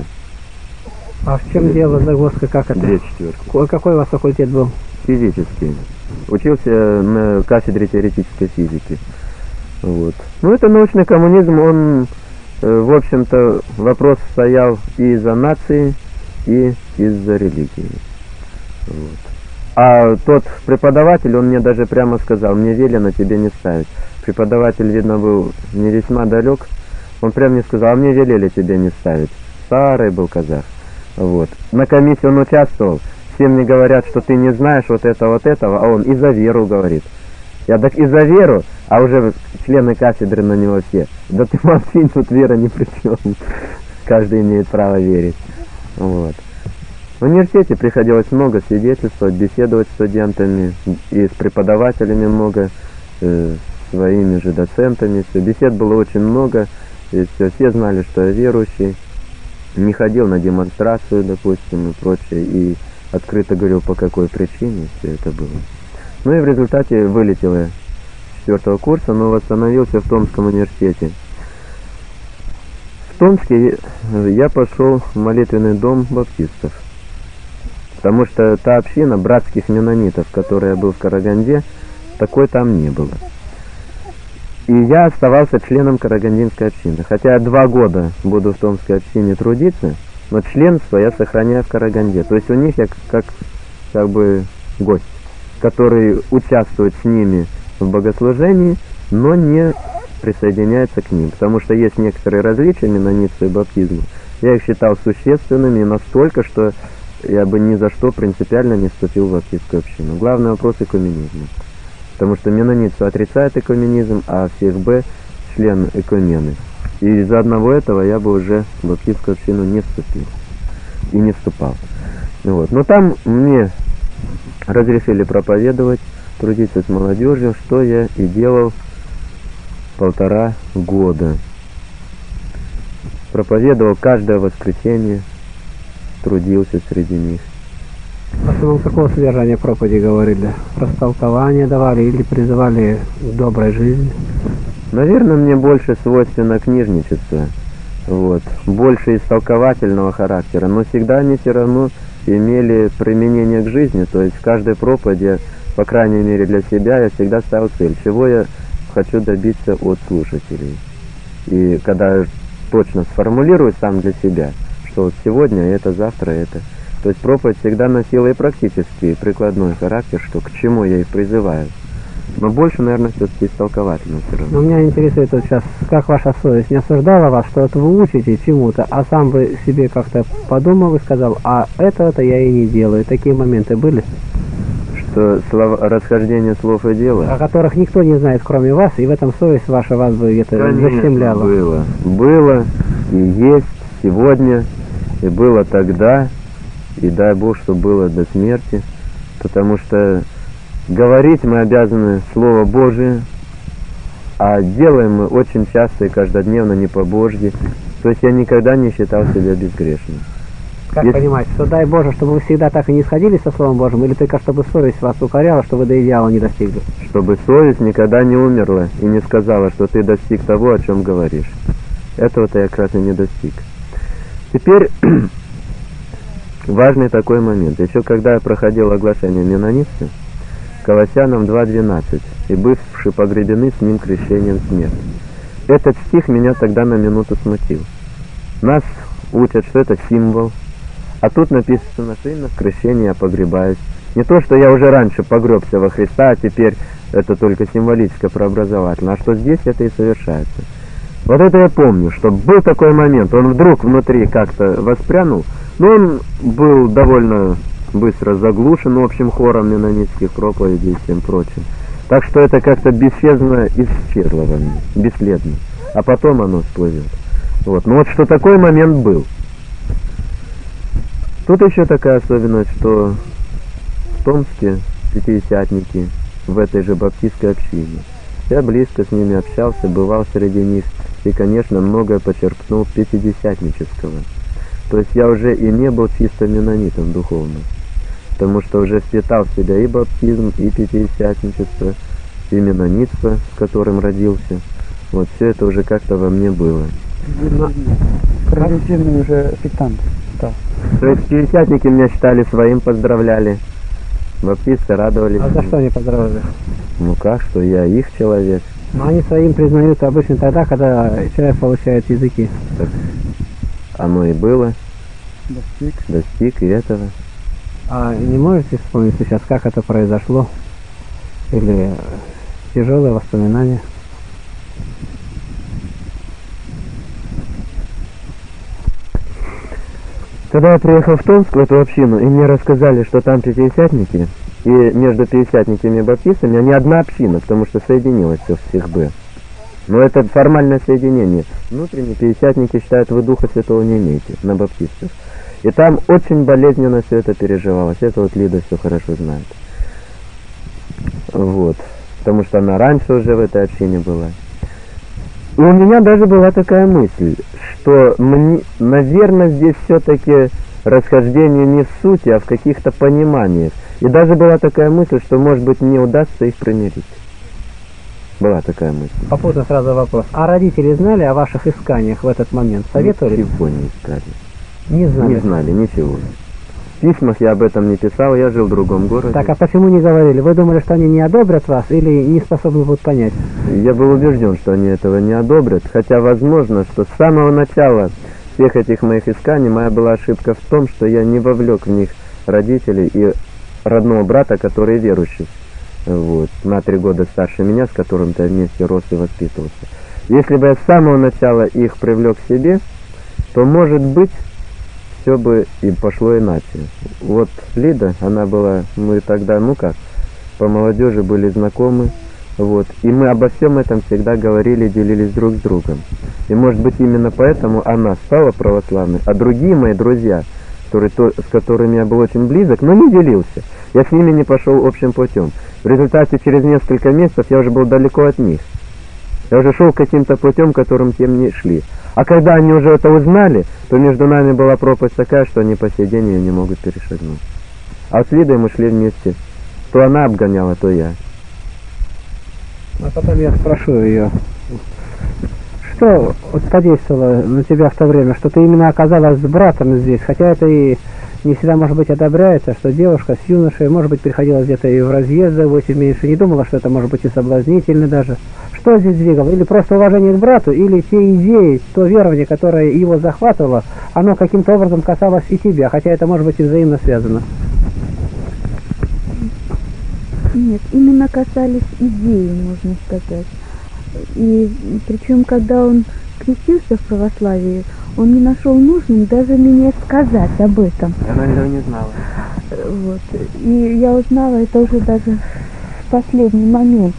А в чем дело, загвоздка, как это? 2 четверки. Какой у вас факультет был? Физический. Учился на кафедре теоретической физики. Вот. Это научный коммунизм, он, в общем-то, вопрос стоял и из-за нации, и из-за религии. Вот. А тот преподаватель, он мне даже прямо сказал: мне велено тебе не ставить. Преподаватель, видно, был не весьма далек. Он прямо мне сказал: а мне велели тебе не ставить. Старый был казах. Вот. На комиссии он участвовал. Все мне говорят, что ты не знаешь вот этого, а он и за веру говорит. Я так и за веру, а уже члены кафедры на него все: да ты молчи, тут вера ни при чем. Каждый имеет право верить. Вот. В университете приходилось много свидетельствовать, беседовать с студентами и с преподавателями много, своими же доцентами. Все. Бесед было очень много, и все знали, что я верующий. Не ходил на демонстрацию, допустим, и прочее, и открыто говорил, по какой причине все это было. И в результате вылетел я с 4-го курса, но восстановился в Томском университете. В Томске я пошел в молитвенный дом баптистов, потому что та община братских менонитов, в которой я был в Караганде, такой там не было. И я оставался членом карагандинской общины. Хотя я 2 года буду в Томской общине трудиться, но членство я сохраняю в Караганде. То есть у них я как бы гость, который участвует с ними в богослужении, но не присоединяется к ним, потому что есть некоторые различия менонитства и баптизма. Я их считал существенными настолько, что я бы ни за что принципиально не вступил в баптистскую общину. Главный вопрос — экуменизма. Потому что менонитство отрицает экуменизм, а всех Б — член экумены. И из-за одного этого я бы уже в баптистскую общину не вступил. И не вступал. Вот. Но там мне разрешили проповедовать, трудиться с молодежью, что я и делал 1,5 года. Проповедовал каждое воскресенье, трудился среди них. В основном какого содержания проповеди говорили? Растолкования давали или призывали к доброй жизни? Наверное, мне больше свойственно книжничество. Вот. Больше истолковательного характера, но всегда они все равно имели применение к жизни, то есть в каждой проповеди, по крайней мере для себя, я всегда ставил цель, чего я хочу добиться от слушателей. И когда я точно сформулирую сам для себя, что вот сегодня это, завтра это, то есть проповедь всегда носила и практический, и прикладной характер, что к чему я их призываю. Но больше, наверное, все-таки истолковательно все равно. Но меня интересует вот сейчас, как ваша совесть не осуждала вас, что вот вы учите чему-то, а сам вы себе как-то подумал и сказал, а этого-то я и не делаю. Такие моменты были? Что расхождение слов и дела? О которых никто не знает, кроме вас, и в этом совесть ваша вас бы где-то защемляла. Было. Было и есть сегодня, и было тогда, и дай Бог, что было до смерти, потому что говорить мы обязаны Слово Божие, а делаем мы очень часто и каждодневно не по Божьи. То есть я никогда не считал себя безгрешным. Как понимать, что дай Боже, чтобы вы всегда так и не сходили со Словом Божьим, или только чтобы совесть вас укоряла, что вы до идеала не достигли? Чтобы совесть никогда не умерла и не сказала, что ты достиг того, о чем говоришь. Этого-то я как раз и не достиг. Теперь важный такой момент. Еще когда я проходил оглашение менонитства, Колоссянам 2:12, и бывшие погребены с ним крещением смерти. Этот стих меня тогда на минуту смутил. Нас учат, что это символ, а тут написано, что именно в крещении я погребаюсь. Не то, что я уже раньше погребся во Христа, а теперь это только символическое преобразовательно, а что здесь это и совершается. Вот это я помню, что был такой момент, он вдруг внутри как-то воспрянул, но он был довольно быстро заглушен общим хором менонитских проповедей и всем прочим. Так что это как-то бесследно исчезло во мне, бесследно. А потом оно всплывет. Вот. Но вот что такой момент был. Тут еще такая особенность, что в Томске пятидесятники в этой же баптистской общине. Я близко с ними общался, бывал среди них и, конечно, многое почерпнул пятидесятнического. То есть я уже и не был чисто менонитом духовно, потому что уже впитал в себя и баптизм, и пятидесятничество, и менонитство, с которым родился. Вот все это уже как-то во мне было. Прогрессивный уже сектант. Да. То есть пятидесятники меня считали своим, поздравляли. Баптисты радовались. А за что они поздравляли? Ну как, что я их человек. Но они своим признаются обычно тогда, когда человек получает языки. Так оно и было. Достиг и этого. А не можете вспомнить сейчас, как это произошло? Или тяжелые воспоминания? Когда я приехал в Томск, в эту общину, и мне рассказали, что там пятидесятники, и между пятидесятниками и баптистами они одна община, потому что соединилось все всех Б. Но это формальное соединение. Внутренние пятидесятники считают, вы Духа Святого не имеете, на баптистах. И там очень болезненно все это переживалось. Это вот Лида все хорошо знает. Вот. Потому что она раньше уже в этой общине была. И у меня даже была такая мысль, что мне, наверное, здесь все-таки расхождение не в сути, а в каких-то пониманиях. И даже была такая мысль, что, может быть, мне удастся их примирить. Была такая мысль. Попутно сразу вопрос. А родители знали о ваших исканиях в этот момент? Советовали? Ничего не искали. Не знали? Не знали, ничего. В письмах я об этом не писал, я жил в другом городе. Так, а почему не говорили? Вы думали, что они не одобрят вас или не способны будут понять? Я был убежден, что они этого не одобрят, хотя возможно, что с самого начала всех этих моих исканий моя была ошибка в том, что я не вовлек в них родителей и родного брата, который верующий. вот, на 3 года старше меня, с которым ты вместе рос и воспитывался. Если бы я с самого начала их привлек к себе, то, может быть, все бы и пошло иначе. Вот Лида, она была, мы тогда, ну как, по молодежи были знакомы, вот, и мы обо всем этом всегда говорили, делились друг с другом. И, может быть, именно поэтому она стала православной, а другие мои друзья, с которыми я был очень близок, но не делился, я с ними не пошел общим путем. В результате, через несколько месяцев я уже был далеко от них. Я уже шел каким-то путем, которым тем не шли. А когда они уже это узнали, то между нами была пропасть такая, что они по сей день ее не могут перешагнуть. А с Лидой мы шли вместе. То она обгоняла, то я. А потом я спрошу ее, что вот подействовало на тебя в то время, что ты именно оказалась с братом здесь, хотя это и не всегда, может быть, одобряется, что девушка с юношей, может быть, приходила где-то и в разъезды 8 меньше, не думала, что это может быть и соблазнительно даже. Что здесь двигало? Или просто уважение к брату, или те идеи, то верование, которое его захватывало, оно каким-то образом касалось и тебя, хотя это может быть и взаимно связано. Нет, именно касались идеи, можно сказать. И причем, когда он крестился в православии, он не нашел нужным даже мне сказать об этом. Она этого не знала. Вот. И я узнала это уже даже в последний момент.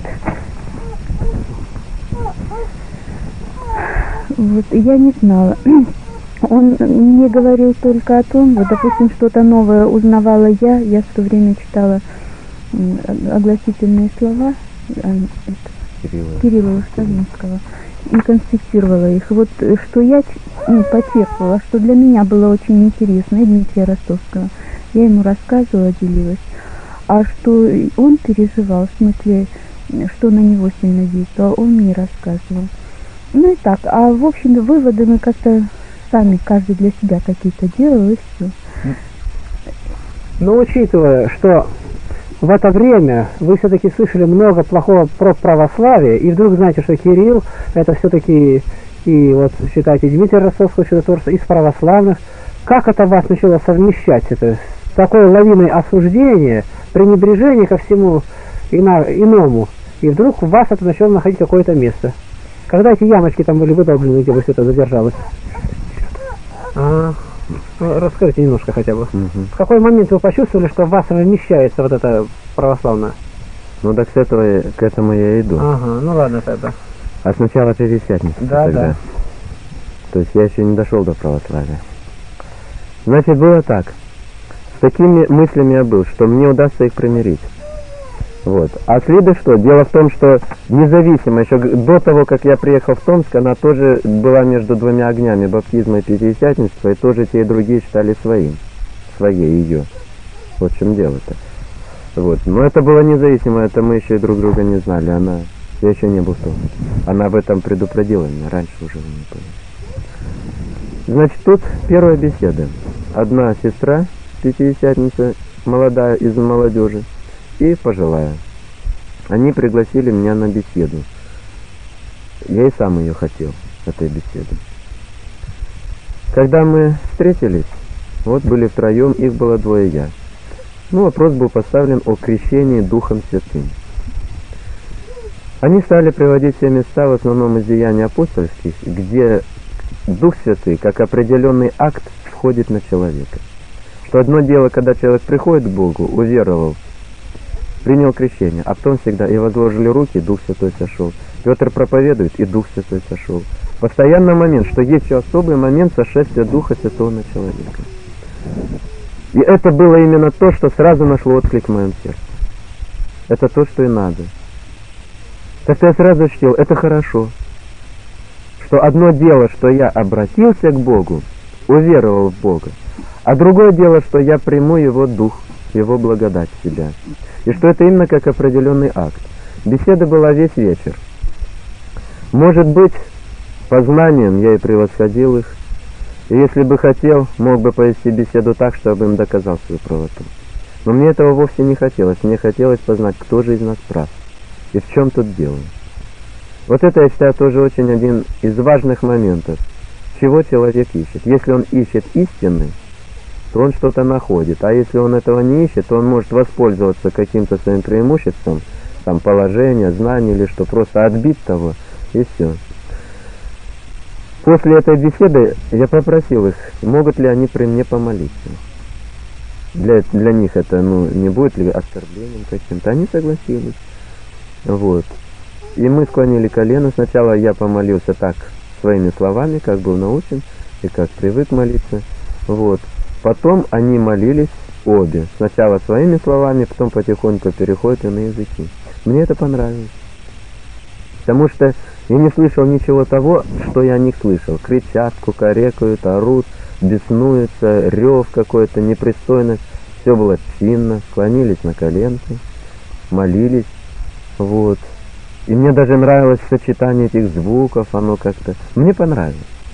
Вот, я не знала. Он мне говорил только о том, вот, допустим, что-то новое узнавала я в то время читала огласительные слова Кирилла Уставинского и конспектировала их. Вот что я почерпывала, что для меня было очень интересно, и Дмитрия Ростовского. Я ему рассказывала, делилась. А что он переживал, в смысле, что на него сильно действовало, он мне рассказывал. Ну и так, а в общем выводы мы как-то сами, каждый для себя какие-то делал, и все. Но учитывая, что в это время вы все-таки слышали много плохого про православие, и вдруг знаете, что Кирилл это все-таки, и вот считайте, Дмитрий Ростовский чудотворца из православных, как это вас начало совмещать, это с такой лавиной осуждения, пренебрежения ко всему иному, и вдруг у вас это начало находить какое-то место? Когда эти ямочки там были выдолблены, где бы все это задержалось? Расскажите немножко хотя бы. В какой момент вы почувствовали, что в вас вмещается вот это православное? Ну так к этому я иду. Ага, ну ладно тогда. А сначала Пятидесятница. Да, тогда. да. То есть я еще не дошел до православия. Значит, было так. С такими мыслями я был, что мне удастся их примирить. Вот. А с Лидой что? Дело в том, что независимо, еще до того, как я приехал в Томск, она тоже была между двумя огнями, баптизма и пятидесятничества, и тоже те и другие считали своей ее. Вот в чем дело-то. Вот. Но это было независимо, это мы еще и друг друга не знали. Я еще не был в Томске. Она об этом предупредила меня, раньше уже не понял. Значит, тут первая беседа. Одна сестра, пятидесятница, молодая из молодежи, и пожилая. Они пригласили меня на беседу. Я и сам ее хотел, этой беседы. Когда мы встретились, вот были втроем, их было двое я. Ну, вопрос был поставлен о крещении Духом Святым. Они стали приводить все места, в основном из деяний апостольских, где Дух Святый, как определенный акт, входит на человека. Что одно дело, когда человек приходит к Богу, уверовал, принял крещение, а потом всегда и возложили руки, Дух Святой сошел. Петр проповедует, и Дух Святой сошел. Постоянный момент, что есть еще особый момент сошествия Духа Святого на человека. И это было именно то, что сразу нашло отклик в моем сердце. Это то, что и надо. Так я сразу ощутил, это хорошо. Что одно дело, что я обратился к Богу, уверовал в Бога, а другое дело, что я приму Его Дух, Его благодать в себя. И что это именно как определенный акт. Беседа была весь вечер. Может быть, по знаниям я и превосходил их, и если бы хотел, мог бы повести беседу так, чтобы им доказал свою правоту. Но мне этого вовсе не хотелось. Мне хотелось познать, кто же из нас прав, и в чем тут дело. Вот это, я считаю, тоже очень один из важных моментов, чего человек ищет. Если он ищет истины, то он что-то находит. А если он этого не ищет, то он может воспользоваться каким-то своим преимуществом, там положения, знаний или что, просто отбить того, и все. После этой беседы я попросил их, могут ли они при мне помолиться. Для них это, не будет ли оскорблением каким-то. Они согласились. Вот. И мы склонили колено. Сначала я помолился так, своими словами, как был научен, и как привык молиться. Вот. Потом они молились обе. Сначала своими словами, потом потихоньку переходят и на языки. Мне это понравилось. Потому что я не слышал ничего того, что я о них слышал. Кричат, кукарекают, орут, беснуются, рев какой-то, непристойность. Все было чинно, склонились на коленки, молились. Вот. И мне даже нравилось сочетание этих звуков, оно как-то... Мне понравилось.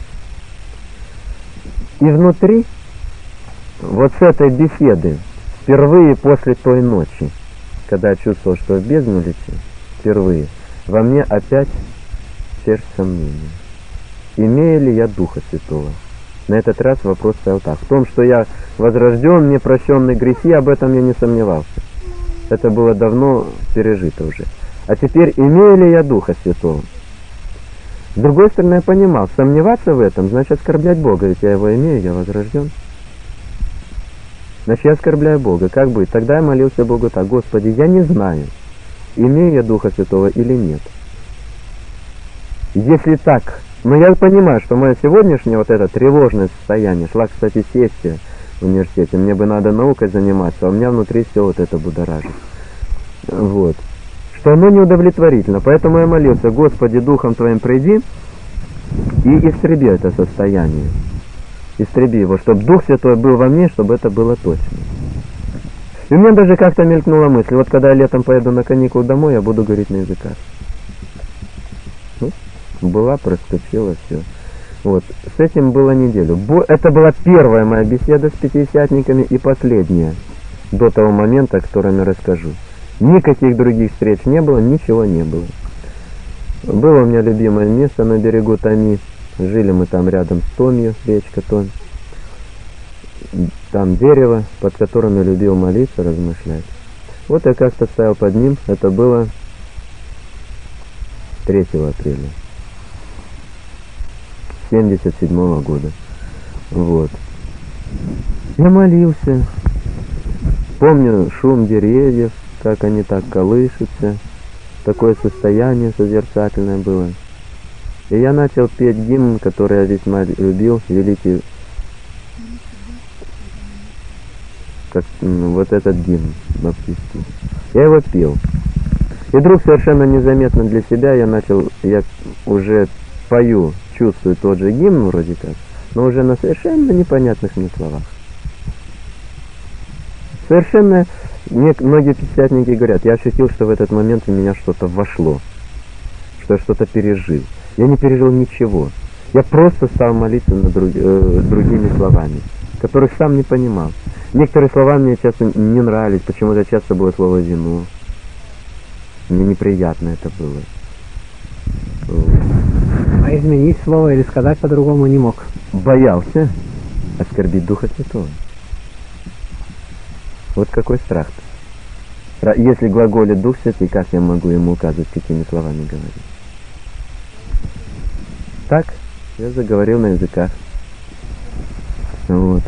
И внутри, вот с этой беседы, впервые после той ночи, когда я чувствовал, что в бездну лечу, впервые, во мне опять сердце сомнения. Имею ли я Духа Святого? На этот раз вопрос стоял так. В том, что я возрожден, мне прощенны грехи, об этом я не сомневался. Это было давно пережито уже. А теперь, имею ли я Духа Святого? С другой стороны, я понимал, сомневаться в этом, значит оскорблять Бога. Ведь я его имею, я возрожден. Значит, я оскорбляю Бога. Как быть? Тогда я молился Богу так: Господи, я не знаю, имею я Духа Святого или нет. Если так, но я понимаю, что мое сегодняшнее вот это тревожное состояние, шла, кстати, сессия в университете, мне бы надо наукой заниматься, а у меня внутри все вот это будоражит. Вот. Что оно неудовлетворительно. Поэтому я молился: Господи, Духом Твоим приди и истреби это состояние. Истреби его, чтобы Дух Святой был во мне, чтобы это было точно. И у меня даже как-то мелькнула мысль: вот когда я летом поеду на каникулы домой, я буду говорить на языках. Была, проступила, все. Вот. С этим было неделю. Это была первая моя беседа с пятидесятниками и последняя до того момента, о котором я расскажу. Никаких других встреч не было, ничего не было. Было у меня любимое место на берегу Томи. Жили мы там рядом с Томью, речка Томь. Там дерево, под которым я любил молиться, размышлять. Вот я как-то стоял под ним. Это было 3 апреля 1977 года. Вот. Я молился. Помню шум деревьев, как они так колышутся. Такое состояние созерцательное было. И я начал петь гимн, который я весьма любил, великий, как, вот этот гимн баптистский. Я его пел. И вдруг совершенно незаметно для себя я уже пою, чувствую тот же гимн вроде как, но уже на совершенно непонятных мне словах. Совершенно, многие пятидесятники говорят, я ощутил, что в этот момент в меня что-то вошло, что я что-то пережил. Я не пережил ничего. Я просто стал молиться другими словами, которых сам не понимал. Некоторые слова мне часто не нравились, почему-то часто было слово «вино». Мне неприятно это было. А изменить слово или сказать по-другому не мог? Боялся оскорбить Духа Святого. Вот какой страх-то. Если глаголит Дух Святый, как я могу ему указывать, какими словами говорить? Так, я заговорил на языках. Вот.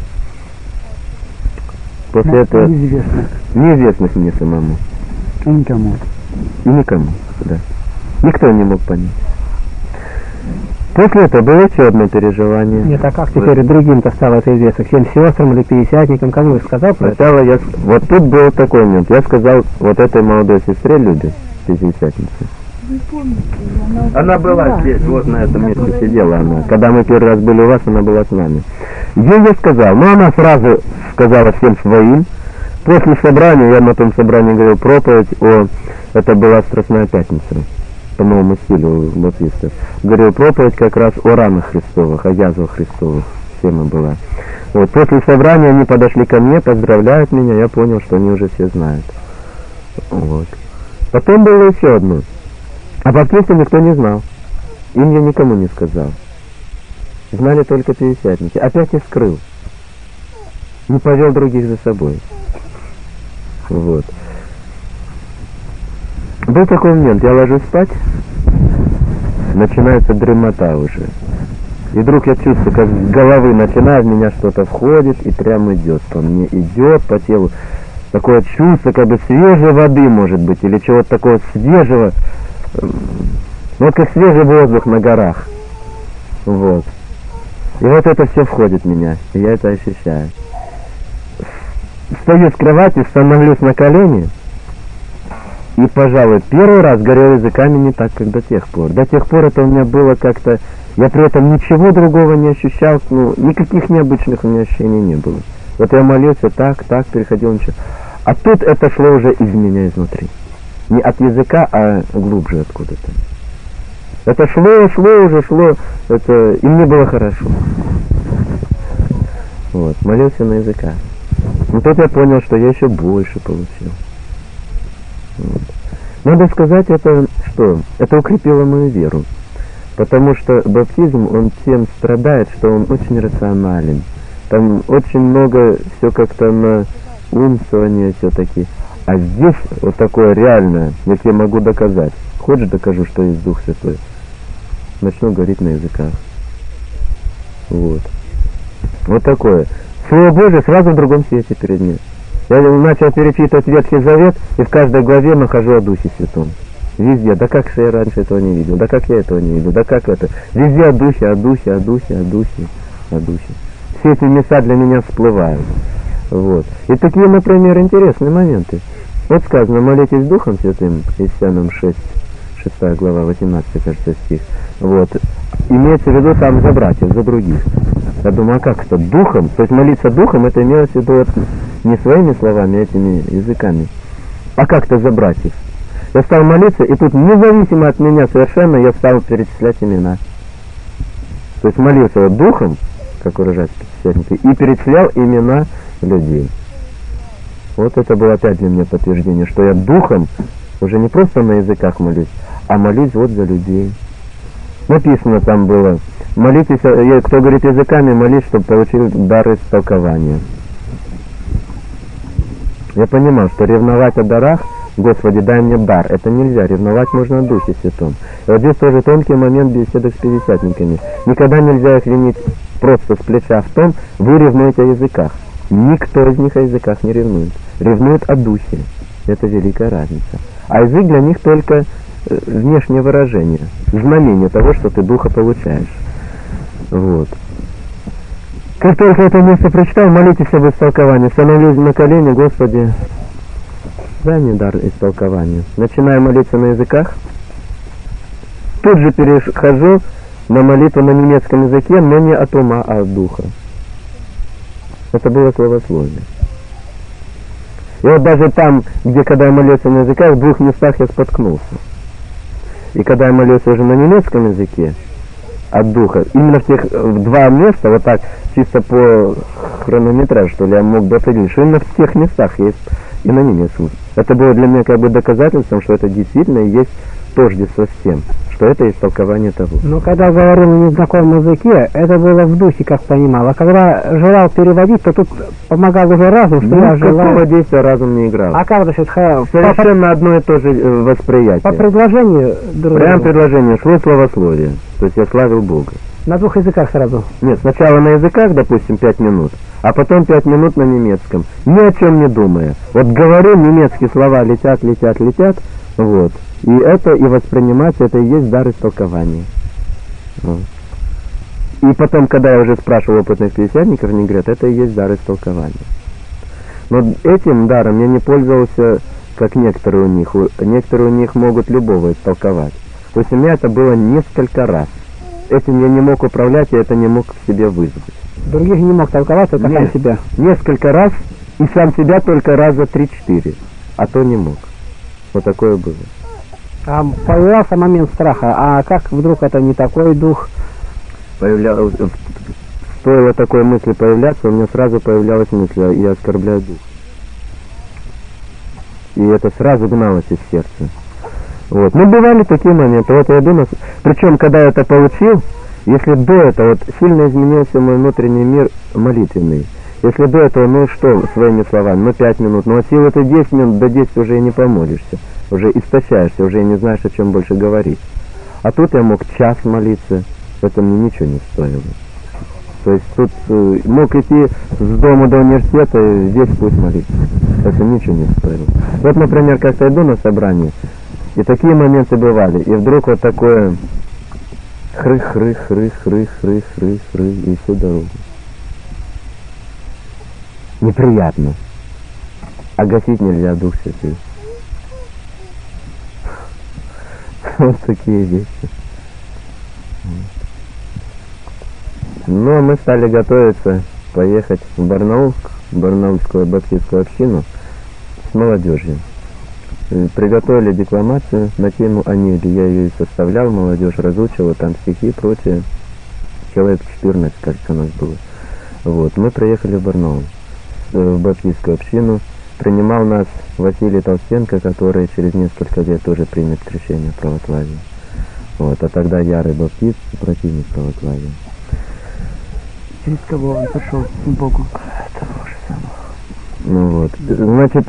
После этого... Неизвестных мне самому. И никому. И никому, да. Никто не мог понять. После этого было еще одно переживание. Нет, а как теперь другим-то стало это известно? Всем сестрам или пятидесятникам? Кому сказал про это? Сначала вот тут был такой момент. Я сказал вот этой молодой сестре Любе, пятидесятнице. Она была здесь, вот на этом месте сидела она. Когда мы первый раз были у вас, она была с нами. Ей я сказал, она сразу сказала всем своим. После собрания, я на том собрании говорил проповедь это была Страстная Пятница, по новому стилю баптистов. Говорил проповедь как раз о ранах Христовых, о язвах Христовых, тема была. Вот, после собрания они подошли ко мне, поздравляют меня, я понял, что они уже все знают. Вот. Потом было еще одно. А баптисты никто не знал. Им я никому не сказал. Знали только пятидесятники. Опять я скрыл. Не повел других за собой. Вот. Был такой момент, я ложусь спать, начинается дремота уже. И вдруг я чувствую, как с головы начинает в меня что-то входит и прямо идет. По мне идет, по телу. Такое чувство, как бы свежей воды, может быть, или чего-то такого свежего. Ну, вот как свежий воздух на горах. Вот. И вот это все входит в меня, и я это ощущаю. Встаю с кровати, становлюсь на колени, и, пожалуй, первый раз горел языками не так, как до тех пор. До тех пор это у меня было как-то... Я при этом ничего другого не ощущал, ну, никаких необычных у меня ощущений не было. Вот я молился так, переходил ничего. А тут это шло уже из меня изнутри. Не от языка, а глубже откуда-то. Это шло, это... и мне было хорошо. Вот, молился на языках. Но тут я понял, что я еще больше получил. Вот. Надо сказать, это что? Это укрепило мою веру. Потому что баптизм, он тем страдает, что он очень рационален. Там очень много все как-то на умствование все-таки. А здесь вот такое реальное, я тебе могу доказать. Хочешь, докажу, что есть Дух Святой? Начну говорить на языках. Вот. Вот такое. Слово Божие сразу в другом свете перед ним. Я начал перечитывать Ветхий Завет, и в каждой главе нахожу о Духе Святом. Везде. Да как же я раньше этого не видел? Да как я этого не видел? Да как это? Везде о Духе, о Духе, о Духе, о Духе, о Духе. Все эти места для меня всплывают. Вот. И такие, например, интересные моменты. Вот сказано, молитесь Духом Святым, Ефесянам 6 глава, 18, кажется, стих. Вот. Имеется в виду там за братьев, за других. Я думаю, а как это? Духом? То есть молиться Духом, это имелось в виду вот не своими словами, а этими языками. А как-то за братьев. Я стал молиться, и тут независимо от меня совершенно я стал перечислять имена. То есть молился вот Духом, как выражаются пятидесятники, и перечислял имена людей. Вот это было опять для меня подтверждение, что я Духом уже не просто на языках молюсь, а молюсь вот за людей. Написано там было, молитесь, кто говорит языками, молись, чтобы получил дар истолкования. Я понимал, что ревновать о дарах, Господи, дай мне дар, это нельзя, ревновать можно о Духе Святом. И вот здесь тоже тонкий момент в беседах с пятидесятниками. Никогда нельзя их винить просто с плеча в том, вы ревнуете о языках. Никто из них о языках не ревнует. Ревнует о Духе. Это великая разница. А язык для них только внешнее выражение, знамение того, что ты Духа получаешь. Вот. Как только это место прочитал, молитесь об истолковании. Становлюсь на колени, Господи, дай мне дар истолкования. Начинаю молиться на языках. Тут же перехожу на молитву на немецком языке, но не от ума, а от духа. Это было словословие. И вот даже там, где когда я молился на языках, в двух местах я споткнулся. И когда я молился уже на немецком языке, от духа, именно в тех два места, вот так, чисто по хронометражу, что ли, я мог бы определить, что именно в тех местах есть и на немецком. Это было для меня как бы доказательством, что это действительно есть тождество с тем, что это есть толкование того. Но когда говорил на незнакомом языке, это было в духе, как понимал. А когда желал переводить, то тут помогал уже разум, что я желал. Никакого действия разум не играл. А как значит? Совершенно одно и то же восприятие. По предложению другого? Прям предложение шло словословие. То есть я славил Бога. На двух языках сразу? Нет, сначала на языках, допустим, 5 минут, а потом 5 минут на немецком. Ни о чем не думая. Вот говорю, немецкие слова летят, вот. И это, и воспринимать, это и есть дар истолкования. Вот. И потом, когда я уже спрашивал опытных пятидесятников, они говорят, это и есть дар истолкования. Но этим даром я не пользовался, как некоторые у них. Некоторые у них могут любого истолковать. То есть у меня это было несколько раз. Этим я не мог управлять, я это не мог в себе вызвать. Других не мог толковать, только сам себя? Несколько раз, и сам себя только раза 3-4, а то не мог. Вот такое было. А появлялся момент страха, а как вдруг это не такой дух? Стоило такой мысли появляться, у меня сразу появлялась мысль, я оскорбляю дух. И это сразу гналось из сердца. Вот. Ну, бывали такие моменты, вот я думаю, причем, когда я это получил, если до этого вот сильно изменился мой внутренний мир молитвенный, Если до этого, ну что, своими словами, 5 минут, но от силы ты 10 минут, до 10 уже и не помолишься, уже истощаешься, уже и не знаешь, о чем больше говорить. А тут я мог час молиться, это мне ничего не стоило. То есть тут мог идти с дома до университета и весь путь молиться. Это ничего не стоило. Вот, например, как-то иду на собрание, и такие моменты бывали, и вдруг вот такое хрых-хрых-хрых-хрых-хрых-хрых, и всю дорогу. Неприятно. А гасить нельзя, Дух Святый. Вот такие вещи. Ну, а мы стали готовиться поехать в Барнаул, в Барнаульскую баптистскую общину с молодежью. Приготовили декламацию на тему Онегии. Я ее и составлял, молодежь разучила, там стихи и прочее. Человек 14, кажется, у нас было. Вот, мы приехали в Барнаул, в баптистскую общину. Принимал нас Василий Толстенко, который через несколько лет тоже примет крещение православия. Вот, а тогда ярый баптист, противник православия. Через кого он пошел к Богу? Того же самого. Ну вот, значит,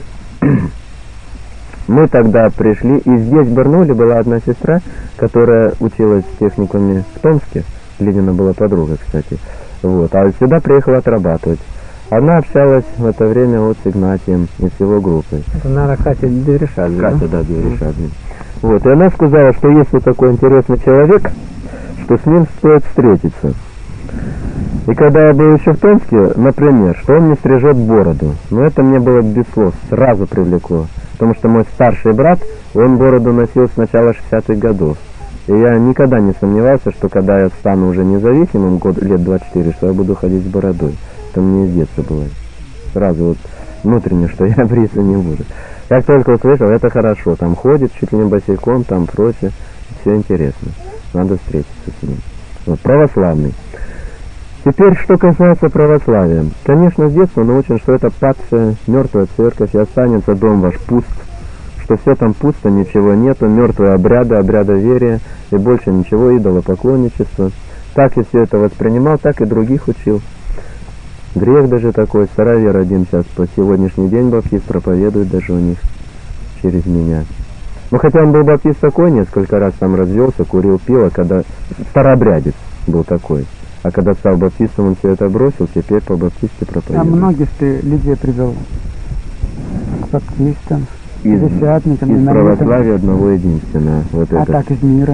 мы тогда пришли, и здесь в Барнауле была одна сестра, которая училась в техникуме в Томске. Ленина была подруга, кстати. Вот, а сюда приехала отрабатывать. Она общалась в это время вот с Игнатием и с его группой. Это, наверное, Катя Деверишадзе, Катя, да, Деверишадзе. Вот, и она сказала, что есть вот такой интересный человек, что с ним стоит встретиться. И когда я был еще в Томске, например, что он не стрижет бороду. Но это мне было без слов, сразу привлекло. Потому что мой старший брат, он бороду носил с начала 60-х годов. И я никогда не сомневался, что когда я стану уже независимым, лет 24, что я буду ходить с бородой. Это мне с детства было. Сразу вот внутренне, что я бриться не буду. Как только услышал, это хорошо, там ходит чуть ли не босиком, там прочее. Все интересно. Надо встретиться с ним. Вот, православный. Теперь, что касается православия. Конечно, с детства научен, что это падшая, мертвая церковь, и останется дом ваш пуст, что все там пусто, ничего нету, мертвые обряды, обрядоверия, и больше ничего, идолопоклонничества. Так я все это воспринимал, так и других учил. Грех даже такой, старовер один сейчас по сегодняшний день баптист проповедует даже у них через меня. Ну, хотя он был баптист такой, несколько раз там развелся, курил, пил, а когда старообрядец был такой. А когда стал баптистом, он все это бросил, теперь по баптисте проповедует. А многих ты людей привел к баптистам, из православия одного единственного. Вот а это. Так из мира?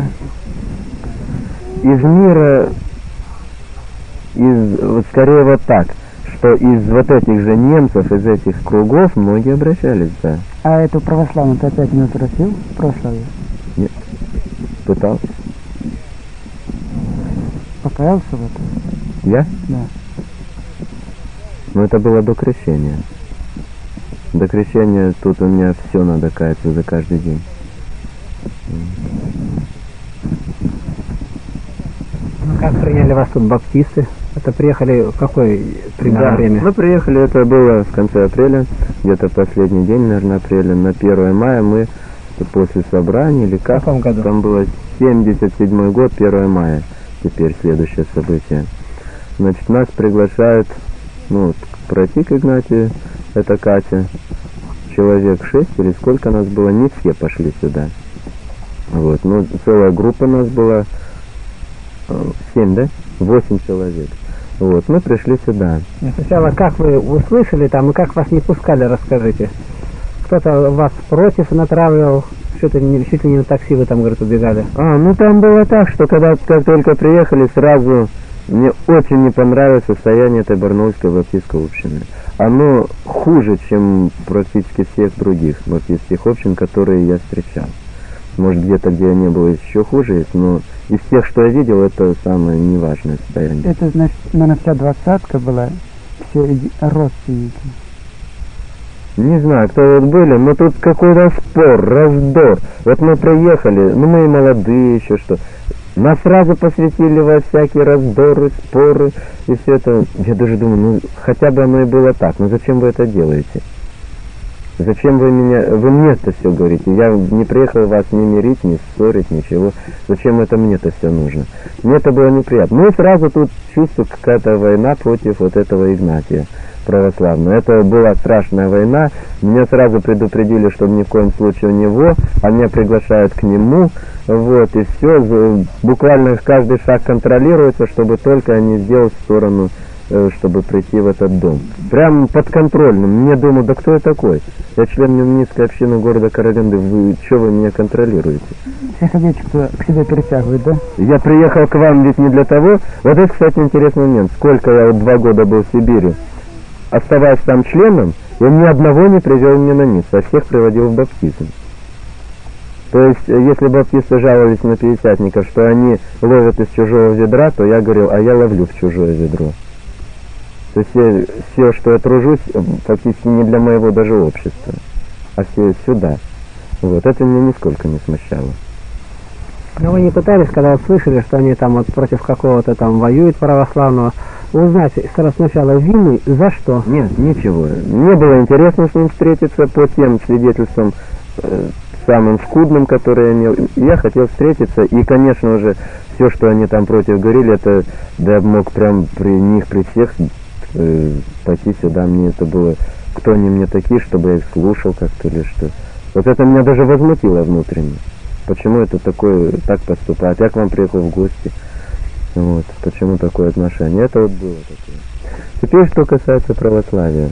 Из мира, вот скорее вот так, что из вот этих же немцев, из этих кругов многие обращались, да. А эту православную ты опять не возвратил в православие? Нет, пытался. Покаялся в этом? Я? Да. Но это было до крещения. До крещения тут у меня все надо каяться за каждый день. Ну как приняли вас тут баптисты? Это приехали в какое примерно время? Мы приехали, это было в конце апреля, где-то последний день, наверное, апреля, на 1 мая мы после собрания или как? В каком году? Там было 77 год, 1 мая. Теперь следующее событие. Значит, нас приглашают, ну, пройти к Игнатию, это Катя, человек 6 или сколько нас было, не все пошли сюда. Вот, ну, целая группа нас была, 7, да? 8 человек. Вот, мы пришли сюда. Сначала, как вы услышали там и как вас не пускали, расскажите. Кто-то вас против натравливал, что-то чуть ли не на такси вы там, говорит, убегали. Ну там было так, что когда как только приехали, сразу мне очень не понравилось состояние этой барнаульской баптистской общины. Оно хуже, чем практически всех других баптистских общин, которые я встречал. Может, где-то, где я не был, еще хуже есть, но из тех, что я видел, это самое неважное состояние. Это, значит, наверное, вся 20-ка была, все родственники. Не знаю, кто вот были, но тут какой-то спор, раздор. Вот мы приехали, ну мы и молодые еще, что. Нас сразу посвятили во всякие раздоры, споры и все это. Я даже думаю, ну хотя бы оно и было так, но зачем вы это делаете? Зачем вы мне-то все говорите? Я не приехал вас не мирить, не ссорить, ничего. Зачем это мне-то все нужно? Мне это было неприятно. Ну и сразу тут чувство какая-то война против вот этого Игнатия. православную. Это была страшная война. Меня сразу предупредили, чтобы ни в коем случае у него, а меня приглашают к нему. Вот, и все. Буквально каждый шаг контролируется, чтобы только не сделать в сторону, чтобы прийти в этот дом. Прям подконтрольным. Мне думаю, да кто я такой? Я член Нюмнинской общины города Караганды. Что вы меня контролируете? Всех овечек к себе перетягивает, да? Я приехал к вам ведь не для того. Вот это, кстати, интересный момент. Сколько я вот 2 года был в Сибири, оставаясь там членом, я ни одного не привел мне на низ, а всех приводил в баптизм. То есть, если баптисты жаловались на пятидесятников, что они ловят из чужого ведра, то я говорил, а я ловлю в чужое ведро. То есть все, что я тружусь, фактически не для моего даже общества, а все сюда. Вот, это меня нисколько не смущало. Но вы не пытались, когда слышали, что они там вот против какого-то там воюют православного, узнать сначала вины, за что? Нет, ничего. Мне было интересно с ним встретиться по тем свидетельствам, самым скудным, которые я имел. Я хотел встретиться, и, конечно же, все, что они там против говорили, это, да, мог прям при них, при всех пойти сюда. Мне это было, кто они мне такие, чтобы я их слушал как-то или что. Вот это меня даже возмутило внутренне. Почему это такое, так поступает? Я к вам приехал в гости. Вот, почему такое отношение? Это вот было такое. Теперь, что касается православия.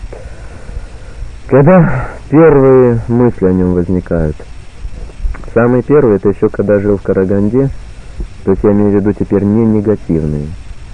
Когда первые мысли о нем возникают? Самые первые, это еще когда жил в Караганде, то есть я имею в виду теперь не негативные.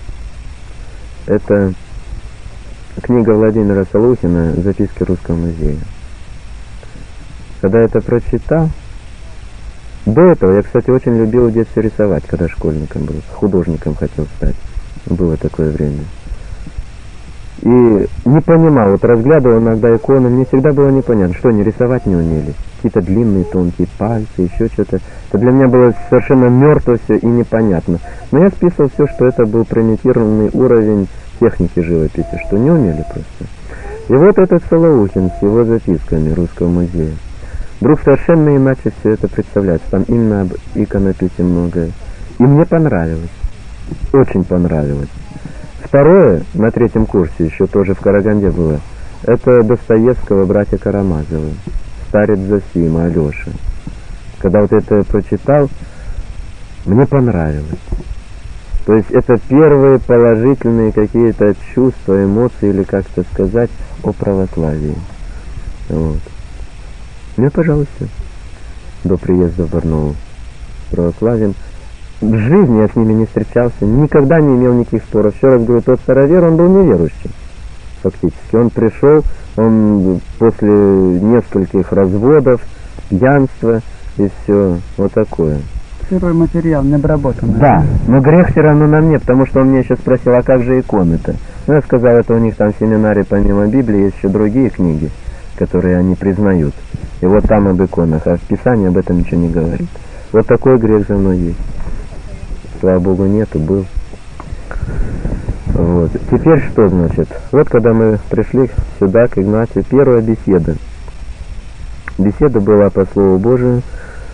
Это книга Владимира Солухина «Записки Русского музея». Когда я это прочитал, до этого я, кстати, очень любил в детстве рисовать, когда школьником был, художником хотел стать. Было такое время. И не понимал, вот разглядывал иногда иконы, мне всегда было непонятно, что они рисовать не умели. Какие-то длинные тонкие пальцы, еще что-то. Это для меня было совершенно мертво все и непонятно. Но я списывал все, что это был примитивный уровень техники живописи, что не умели просто. И вот этот Солоухин с его записками Русского музея. Вдруг совершенно иначе все это представляется. Там именно об иконописи многое. И мне понравилось. Очень понравилось. Второе, на 3-м курсе, еще тоже в Караганде было, это Достоевского «Братья Карамазовы», «Старец Зосима», Алеша. Когда вот это прочитал, мне понравилось. То есть это первые положительные какие-то чувства, эмоции, или как-то сказать, о православии. Вот. Ну и, пожалуйста, до приезда в Барнаул православен. В жизни я с ними не встречался, никогда не имел никаких споров. Еще раз говорю, тот старовер, он был неверующий, фактически. Он пришел, он после нескольких разводов, пьянства и все, вот такое. Сырой материал, не обработанный. Да, но грех все равно на мне, потому что он мне еще спросил, а как же иконы-то? Ну, я сказал, это у них там в семинаре помимо Библии есть еще другие книги, которые они признают. И вот там об иконах, а в Писании об этом ничего не говорит. Вот такой грех за мной есть. Слава Богу, нету, был. Вот. Теперь что значит? Вот когда мы пришли сюда, к Игнатию, первая беседа. Беседа была по Слову Божию.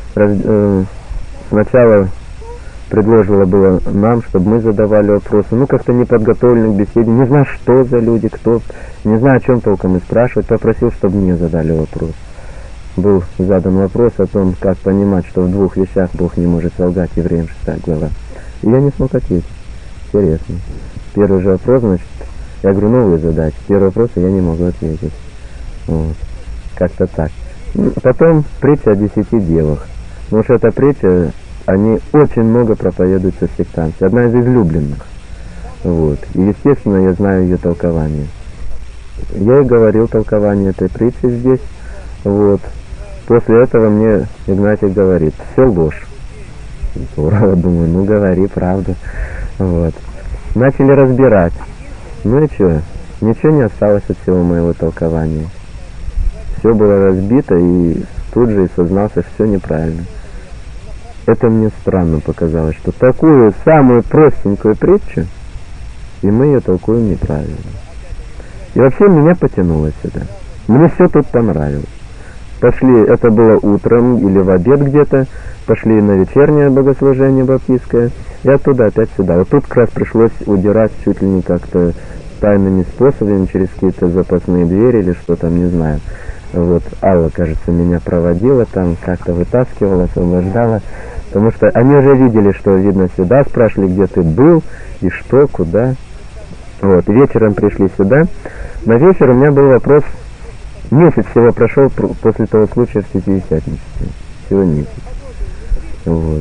Сначала предложила было нам, чтобы мы задавали вопросы. Ну, как-то не подготовлены к беседе. Не знаю, что за люди, кто. Не знаю, о чем толком и спрашивать. Попросил, чтобы мне задали вопрос. Был задан вопрос о том, как понимать, что в 2 вещах Бог не может солгать, Евреям 6 глава. И я не смог ответить. Интересно. Первый же вопрос, значит, я говорю, новую задачу. Первый вопрос я не могу ответить. Вот. Как-то так. Потом притча о 10 девах. Потому что эта притча, они очень много проповедуются в сектанстве. Одна из излюбленных. Вот. И, естественно, я знаю ее толкование. Я и говорил толкование этой притчи здесь. Вот. После этого мне Игнатий говорит, все ложь. Здорово, думаю, ну говори правду. Вот. Начали разбирать. Ну и что? Ничего не осталось от всего моего толкования. Все было разбито, и тут же и сознался, что все неправильно. Это мне странно показалось, что такую самую простенькую притчу, и мы ее толкуем неправильно. И вообще меня потянуло сюда. Мне все тут понравилось. Пошли, это было утром или в обед где-то, пошли на вечернее богослужение баптистское, и оттуда опять сюда. Вот тут как раз пришлось удирать чуть ли не как-то тайными способами, через какие-то запасные двери или что там, не знаю. Вот Алла, кажется, меня проводила там, как-то вытаскивала, освобождала, потому что они уже видели, что, видно, сюда, спрашивали, где ты был, и что, куда. Вот, вечером пришли сюда. На вечер у меня был вопрос, месяц всего прошел после того случая в Пятидесятнице, всего месяц. Вот.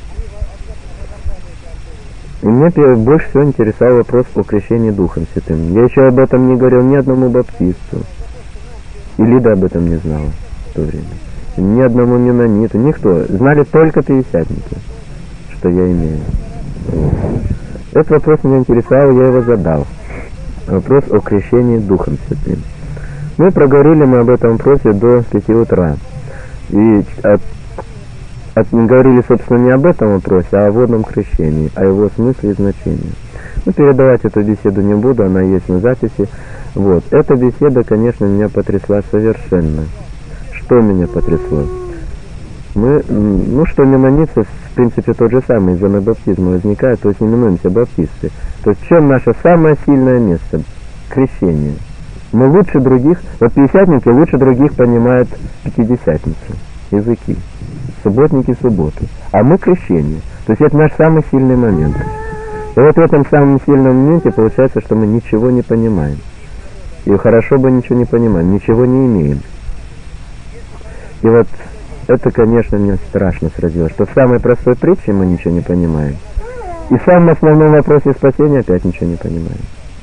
И меня больше всего интересовал вопрос о крещении Духом Святым. Я еще об этом не говорил ни одному баптисту. И Лида об этом не знала в то время. Ни одному менониту, никто. Знали только пятидесятники, что я имею. Вот. Этот вопрос меня интересовал, я его задал. Вопрос о крещении Духом Святым. Проговорили мы об этом вопросе до 5 утра. И говорили, собственно, не об этом вопросе, а о водном крещении, о его смысле и значении. Передавать эту беседу не буду, она есть на записи. Вот. Эта беседа, конечно, меня потрясла совершенно. Что меня потрясло? Что менониты, в принципе, тот же самый из анабаптизма возникает, то есть именуемся баптисты. То есть в чем наше самое сильное место? Крещение. Мы лучше других, пятидесятники лучше других понимают пятидесятницу, языки, субботники субботы, а мы крещение. То есть это наш самый сильный момент. И вот в этом самом сильном моменте получается, что мы ничего не понимаем. И хорошо бы ничего не понимаем, ничего не имеем. И вот это, конечно, меня страшно сразило, что в самой простой притче мы ничего не понимаем. И в самом основном вопросе спасения опять ничего не понимаем.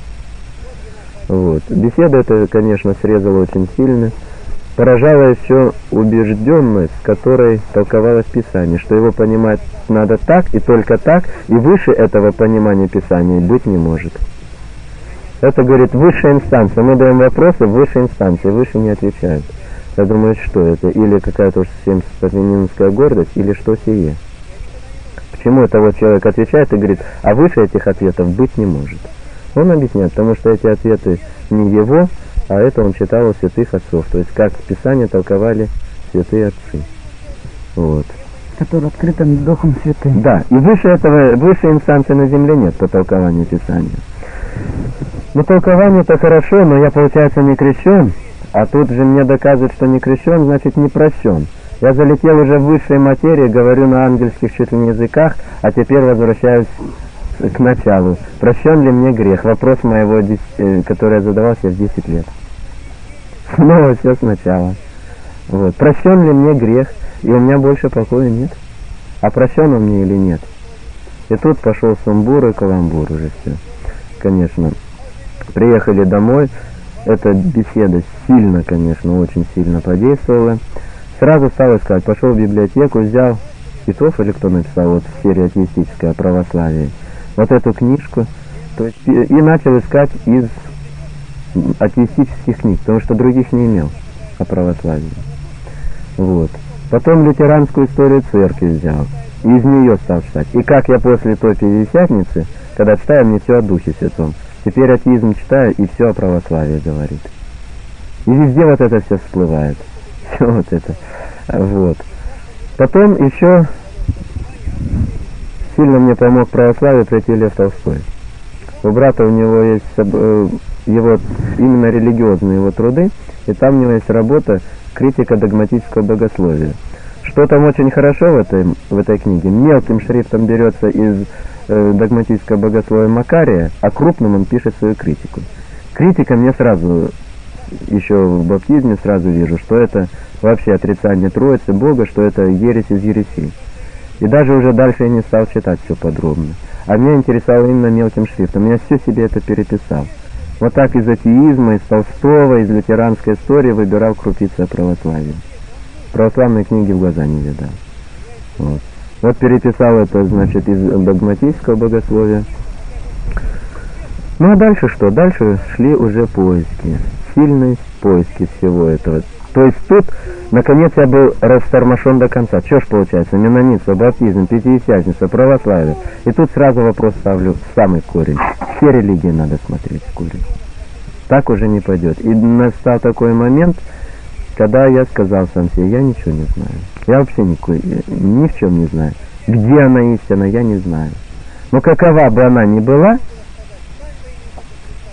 Вот. Беседа эта, конечно, срезала очень сильно. Поражала еще убежденность, с которой толковалось Писание, что его понимать надо так и только так, и выше этого понимания Писания быть не может. Это, говорит, высшая инстанция. Мы даем вопросы в высшей инстанции, выше не отвечают. Я думаю, что это? Или какая-то уж совсем спартанинская гордость, или что сие? Почему это вот человек отвечает и говорит, а выше этих ответов быть не может? Он объясняет, потому что эти ответы не его, а это он читал у святых отцов. То есть как Писание толковали святые отцы. Вот. Который открытым Духом Святым. Да, и выше этого, выше инстанции на земле нет по толкованию Писания. Толкование-то хорошо, но я, получается, не крещен, а тут же мне доказывают, что не крещен, значит не прощен. Я залетел уже в высшей материи, говорю на ангельских чуть ли не языках, а теперь возвращаюсь к началу. Прощен ли мне грех? Вопрос моего, который я задавал себе в 10 лет. Снова все сначала. Вот. Прощен ли мне грех? И у меня больше покоя нет. А прощен он мне или нет? И тут пошел сумбур и каламбур уже все. Конечно. Приехали домой. Эта беседа сильно, конечно, очень сильно подействовала. Сразу стал искать. Пошел в библиотеку, взял Титов, или кто написал, вот в серии атеистическое православие, вот эту книжку, то есть, и начал искать из атеистических книг, потому что других не имел о православии. Вот. Потом лютеранскую историю церкви взял, и из нее стал читать. И как я после той Пятидесятницы, когда читаю, мне все о Духе Святом. Теперь атеизм читаю, и все о православии говорит. И везде вот это все всплывает. Все вот это. Вот. Потом еще сильно мне помог православию прийти Лев Толстой. У брата у него есть его именно религиозные его труды, и там у него есть работа «Критика догматического богословия». Что там очень хорошо в этой книге, мелким шрифтом берется из догматического богословия Макария, а крупным он пишет свою критику. Критика мне сразу, еще в баптизме сразу вижу, что это вообще отрицание Троицы Бога, что это ересь из ересей. И даже уже дальше я не стал читать все подробно. А меня интересовало именно мелким шрифтом. Я все себе это переписал. Вот так из атеизма, из Толстого, из лютеранской истории выбирал крупицы о православии. Православные книги в глаза не видал. Вот переписал это, значит, из догматического богословия. Ну а дальше что? Дальше шли уже поиски. Сильные поиски всего этого. То есть тут, наконец, я был растормошен до конца. Что ж получается? Менонитство, баптизм, пятидесятница, православие. И тут сразу вопрос ставлю в самый корень. Все религии надо смотреть в корень. Так уже не пойдет. И настал такой момент, когда я сказал сам себе, я ничего не знаю. Я вообще ни в чем не знаю. Где она истина, я не знаю. Но какова бы она ни была,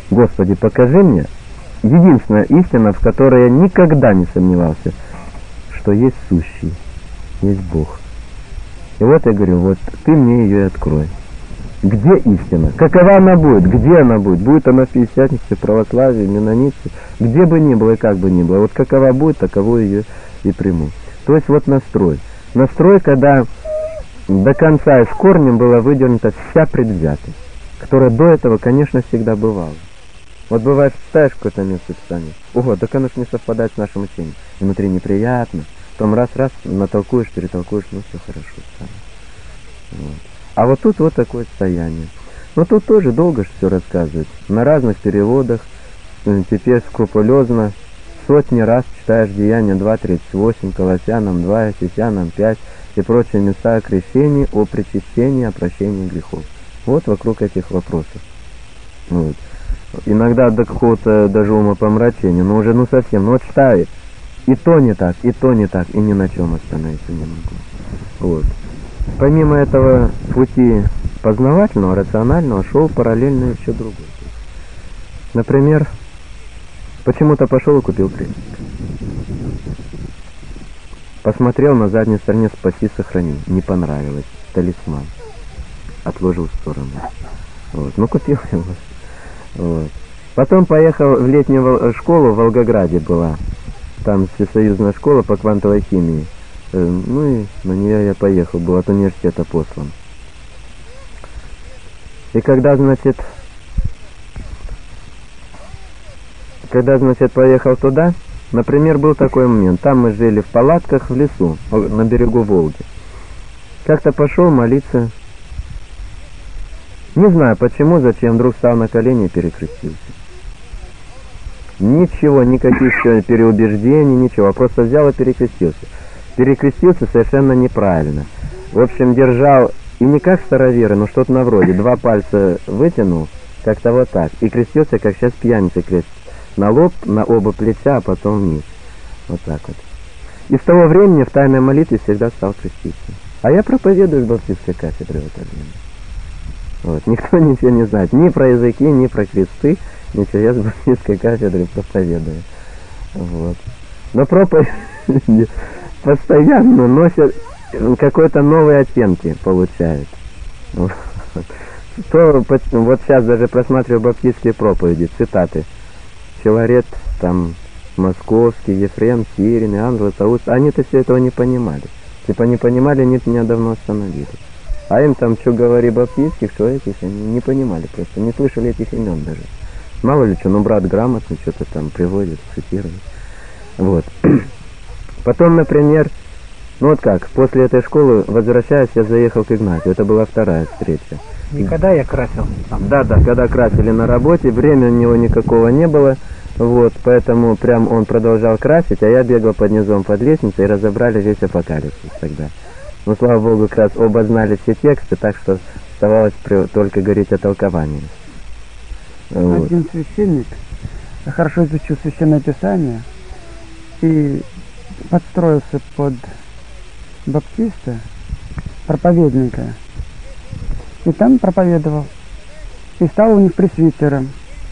Господи, покажи мне единственная истина, в которой я никогда не сомневался, что есть сущий, есть Бог. И вот я говорю, вот ты мне ее и открой. Где истина? Какова она будет? Где она будет? Будет она в пятидесятнице, православии, меноните, где бы ни было и как бы ни было. Вот какова будет, таковую ее и приму. То есть вот настрой. Настрой, когда до конца и с корнем была выдернута вся предвзятость, которая до этого, конечно, всегда бывала. Вот бывает, читаешь какое-то место Писания, ого, так оно ж не совпадает с нашим учением. И внутри неприятно, потом раз-раз натолкуешь, перетолкуешь, ну все хорошо стало. Вот. А вот тут вот такое состояние. Но тут тоже долго же все рассказывать. На разных переводах, теперь скрупулезно, сотни раз читаешь Деяния 2:38, Колоссянам 2, Ефесянам 5 и прочие места о крещении, о причащении, о прощении грехов. Вот вокруг этих вопросов. Вот. Иногда до какого-то даже умопомрачения, но уже совсем, вот читает. И то не так, и то не так, и ни на чем остановиться не могу. Вот. Помимо этого пути познавательного, рационального, шел параллельно еще другой. Например, почему-то пошел и купил крестик. Посмотрел на задней стороне «Спаси, сохрани». Не понравилось. Талисман. Отложил в сторону. Вот. Ну, купил его. Вот. Потом поехал в летнюю школу в Волгограде была. Там всесоюзная школа по квантовой химии. Ну и на нее я поехал, был от университета послан. И когда, значит, поехал туда, например, был такой момент. Там мы жили в палатках в лесу, на берегу Волги. Как-то пошел молиться. Не знаю почему, зачем, вдруг встал на колени и перекрестился. Ничего, никаких переубеждений, ничего, просто взял и перекрестился. Перекрестился совершенно неправильно. В общем, держал, и не как староверы, но что-то на вроде. 2 пальца вытянул, как-то вот так. И крестился, как сейчас пьяница крестит. На лоб, на оба плеча, а потом вниз. Вот так вот. И с того времени в тайной молитве всегда стал креститься. А я проповедую в баптистской кафедре в это время. Вот. Никто ничего не знает. Ни про языки, ни про кресты. Ничего, я с баптистской кафедры проповедую. Вот. Но проповедь постоянно носят какой-то новые оттенки, получает. Вот сейчас даже просматриваю баптистские проповеди, цитаты. Филарет, там, Московский, Ефрем, Сирин, Иоанн Златоуст. Они-то все этого не понимали. Типа не понимали, они меня давно остановили. А им там, что говори баптистских, что этих, они не понимали просто, не слышали этих имен даже. Мало ли что, брат грамотный, что-то там приводит, цитирует. Вот. Потом, например, после этой школы, возвращаясь, я заехал к Игнатию. Это была вторая встреча. Никогда я красил? Да, когда красили на работе, времени у него никакого не было. Вот, поэтому прям он продолжал красить, а я бегал под низом под лестницей и разобрали весь апокалипсис тогда. Но, слава Богу, как раз оба знали все тексты, так что оставалось только говорить о толковании. Вот. Один священник хорошо изучил Священное Писание и подстроился под баптиста, проповедника, и там проповедовал, и стал у них пресвитером.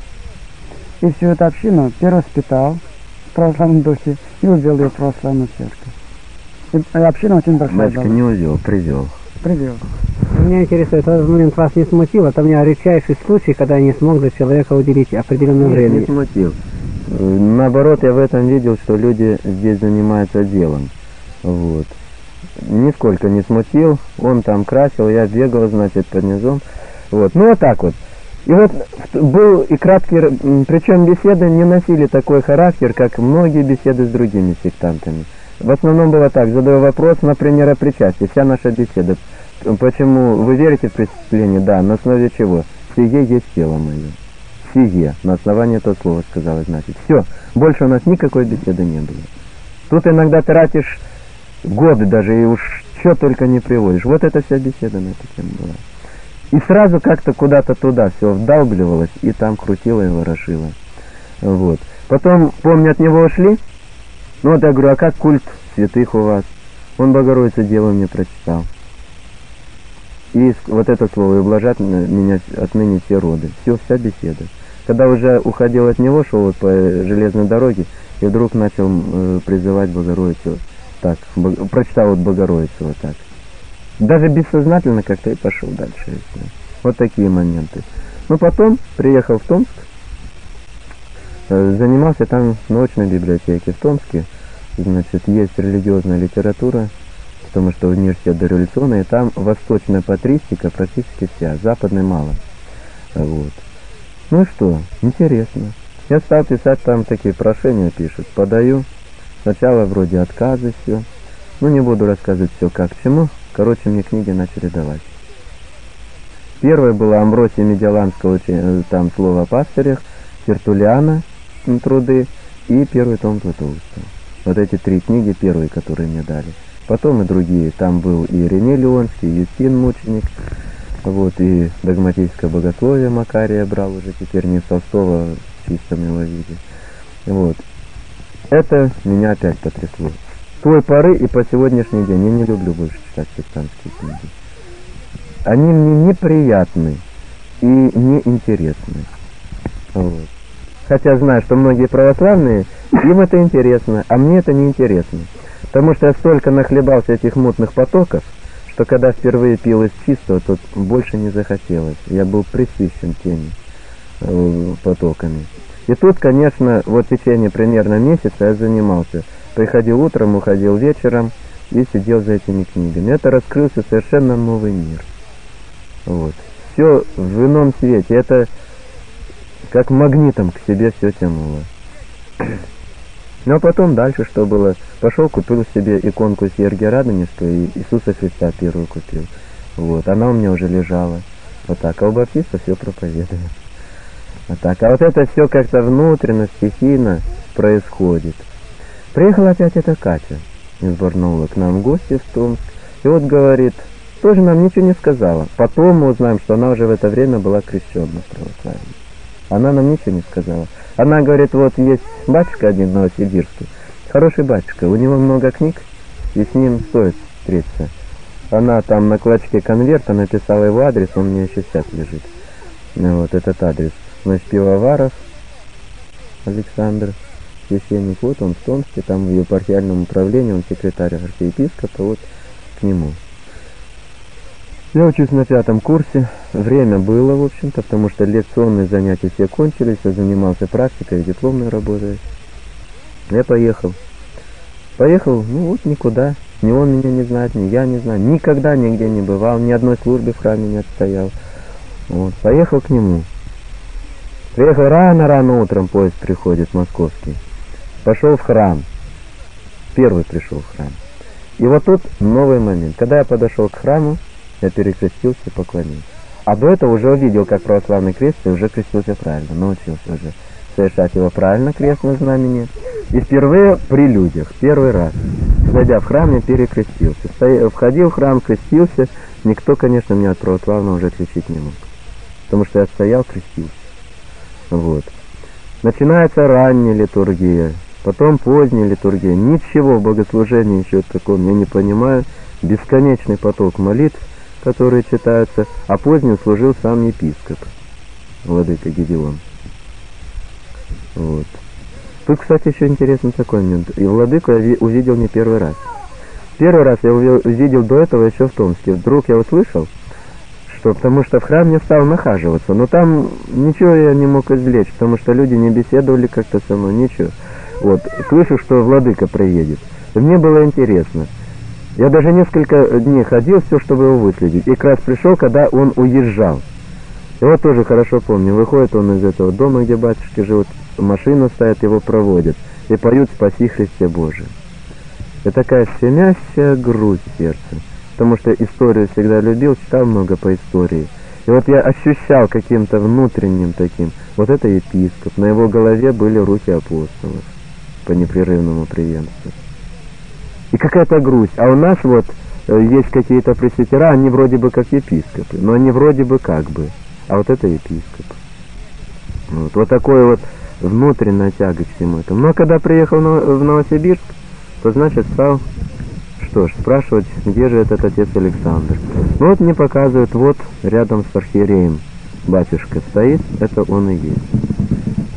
И всю эту общину перевоспитал в православном духе и увел ее в православную церковь. И община очень большая. Батюшка не увел, привел. Меня интересует, этот момент вас не смутил, это у меня редчайший случай, когда я не смог для человека уделить определенное время. Не смутил. Наоборот, я в этом видел, что люди здесь занимаются делом. Вот. Нисколько не смутил, он там красил, я бегал, значит, под низом. Вот. Ну, вот так вот. И вот был и краткий, причем беседы не носили такой характер, как многие беседы с другими сектантами. В основном было так, задаю вопрос, например, о причастии, вся наша беседа. Почему вы верите в преступление? Да, на основе чего? Сие есть тело мое. Сие, на основании этого слова сказала, значит. Все, больше у нас никакой беседы не было. Тут иногда тратишь годы даже, и уж что только не приводишь. Вот это вся беседа на эту тему была. И сразу как-то куда-то туда все вдалбливалось, и там крутило и ворошило. Вот. Потом, помню, от него ушли. Ну вот я говорю, а как культ святых у вас? Он Богородицу Деву мне прочитал. И вот это слово, и ублажат меня отныне все роды. Все, вся беседа. Когда уже уходил от него, шел вот по железной дороге, и вдруг начал призывать Богородицу. Так, прочитал вот Богородицу вот так. Даже бессознательно как-то и пошел дальше. Вот такие моменты. Ну, потом приехал в Томск, занимался там в научной библиотеке в Томске. Значит, есть религиозная литература, потому что университет дореволюционный, и там восточная патристика практически вся, западной мало. Вот. Ну и что, интересно. Я стал писать, там такие прошения пишут, подаю. Сначала вроде отказы, все. Ну, не буду рассказывать все как к чему. Короче, мне книги начали давать. Первая была Амвросия Медиаланского, там слово о пастырях, Тертуллиана, труды, и первый том Златоуста. Вот эти 3 книги первые, которые мне дали. Потом и другие. Там был и Ирене Леонский, и Юстин Мученик, вот, и догматическое богословие Макария брал уже теперь не Толстого в чистом его виде. Вот. Это меня опять потрясло. С той поры и по сегодняшний день я не люблю больше читать христианские книги. Они мне неприятны и неинтересны. Вот. Хотя знаю, что многие православные, им это интересно, а мне это неинтересно. Потому что я столько нахлебался этих мутных потоков, что когда впервые пил из чистого, то больше не захотелось. Я был присыщен теми потоками. И тут, конечно, вот в течение примерно месяца я занимался. Приходил утром, уходил вечером и сидел за этими книгами. Это раскрылся совершенно новый мир. Вот. Все в ином свете. Это как магнитом к себе все тянуло. Ну а потом дальше что было? Пошел, купил себе иконку Сергия Радонежского и Иисуса Христа первую купил. Вот. Она у меня уже лежала. Вот так. А у баптиста все проповедует. Вот так. А вот это все как-то внутренно, стихийно происходит. Приехала опять эта Катя из Барнаула к нам в гости в Томск. И вот говорит, тоже нам ничего не сказала. Потом мы узнаем, что она уже в это время была крещена в православии. Она нам ничего не сказала. Она говорит, вот есть батюшка один в Новосибирске, хороший батюшка, у него много книг, и с ним стоит встретиться. Она там на клочке конверта написала его адрес, он у меня еще сейчас лежит. Вот этот адрес. Значит, Пивоваров Александр, священник, вот он в Томске, там в епархиальном управлении, он секретарь архиепископа, вот к нему. Я учусь на 5 курсе, время было, в общем-то, потому что лекционные занятия все кончились, я занимался практикой, дипломной работой. Я поехал. Поехал, ну вот никуда, ни он меня не знает, ни я не знаю, никогда нигде не бывал, ни одной службы в храме не отстоял. Вот, поехал к нему. Приехал рано-рано утром, поезд приходит московский. Пошел в храм. Первый пришел в храм. И вот тут новый момент. Когда я подошел к храму, я перекрестился и поклонился. А до этого уже увидел, как православный крест, и уже крестился правильно, научился уже совершать его правильно, крестное знамение. И впервые при людях, первый раз, зайдя в храм, я перекрестился. Входил в храм, крестился, никто, конечно, меня от православного уже отличить не мог. Потому что я стоял, крестился. Вот. Начинается ранняя литургия, потом поздняя литургия. Ничего в богослужении еще такого я не понимаю. Бесконечный поток молитв, которые читаются, а поздним служил сам епископ, владыка Гедеон. Вот. Тут, кстати, еще интересный такой момент. И владыку я увидел не первый раз. Первый раз я увидел до этого еще в Томске. Вдруг я услышал, что потому что в храм не стал нахаживаться, но там ничего я не мог извлечь, потому что люди не беседовали как-то со мной, ничего. Вот. Слышу, что владыка приедет. И мне было интересно. Я даже несколько дней ходил, все, чтобы его выследить. И как раз пришел, когда он уезжал. И вот тоже хорошо помню. Выходит он из этого дома, где батюшки живут, машина стоит, его проводят. И поют «Спаси Христе Божий». И такая щемящая грусть в сердце. Потому что историю всегда любил, читал много по истории. И вот я ощущал каким-то внутренним таким. Вот это епископ. На его голове были руки апостолов по непрерывному преемству. И какая-то грусть. А у нас вот есть какие-то пресвитера, они вроде бы как епископы, но они вроде бы как бы. А вот это епископ. Вот такой вот внутренняя тяга к всему этому. Но когда приехал в Новосибирск, то значит стал, что ж, спрашивать, где же этот отец Александр. Ну вот мне показывают, вот рядом с архиереем батюшка стоит, это он и есть.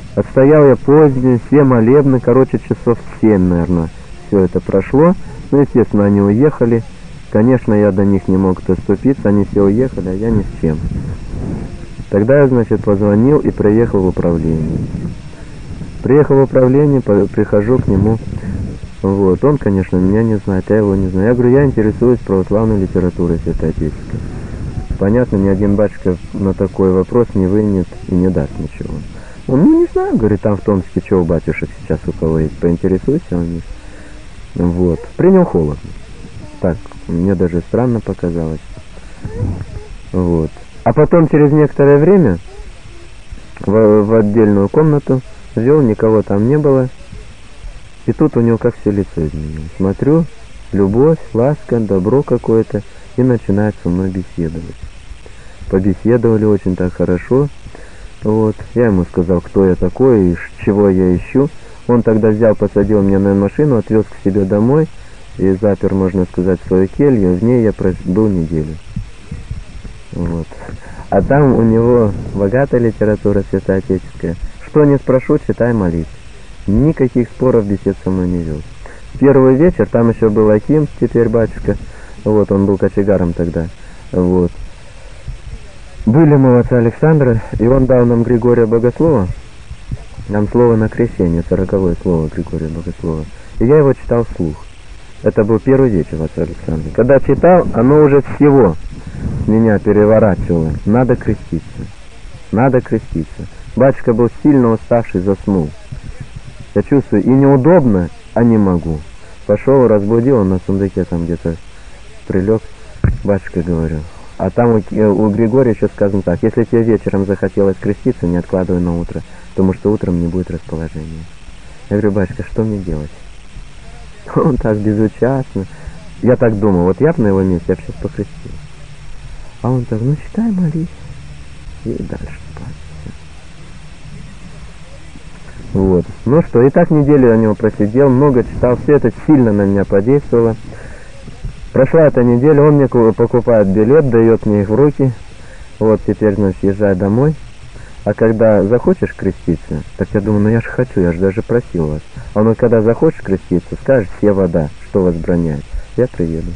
Отстоял я позднее, все молебны, короче, часов 7, наверное, все это прошло. Ну, естественно, они уехали. Конечно, я до них не мог доступиться, они все уехали, а я ни с чем. Тогда я, значит, позвонил и приехал в управление. Приехал в управление, прихожу к нему. Вот, он, конечно, меня не знает, я его не знаю. Я говорю, я интересуюсь православной литературой святоотеческой. Понятно, ни один батюшка на такой вопрос не вынет и не даст ничего. Он, ну, не знаю, говорит, там в Томске, что у батюшек сейчас у кого есть, поинтересуйся у них. Вот, принял холодно. Так, мне даже странно показалось. Вот. А потом через некоторое время в отдельную комнату ввел, никого там не было. И тут у него как все лицо изменилось. Смотрю, любовь, ласка, добро какое-то, и начинает со мной беседовать. Побеседовали очень так хорошо. Вот. Я ему сказал, кто я такой и чего я ищу. Он тогда взял, посадил меня на машину, отвез к себе домой и запер, можно сказать, свою келью. В ней я был неделю. Вот. А там у него богатая литература святоотеческая. Что не спрошу, читай, молись. Никаких споров, бесед со мной не вел. Первый вечер, там еще был Аким, теперь батюшка. Вот, он был кочегаром тогда. Вот. Были мы у отца Александра, и он дал нам Григория Богослова. Нам слово на крещение, 40-е слово Григория Богослова. И я его читал вслух. Это был первый вечер в отца Александра. Когда читал, оно уже всего меня переворачивало. Надо креститься. Надо креститься. Батюшка был сильно уставший, заснул. Я чувствую, и неудобно, а не могу. Пошел, разбудил, он на сундуке там где-то прилег. Батюшка, говорю. А там у Григория еще сказано так: если тебе вечером захотелось креститься, не откладывай на утро, потому что утром не будет расположения. Я говорю, батюшка, что мне делать? Он так безучастно. Я так думал, вот я бы на его месте, я бы сейчас покрестил. А он так, ну читай, молись. И дальше спать. Вот. Ну что, и так неделю я у него просидел, много читал, все это сильно на меня подействовало. Прошла эта неделя, он мне покупает билет, дает мне их в руки. Вот теперь, значит, езжай домой. А когда захочешь креститься, так я думаю, ну я же хочу, я же даже просил вас. А он, когда захочешь креститься, скажешь, все вода, что возбраняет, я приеду.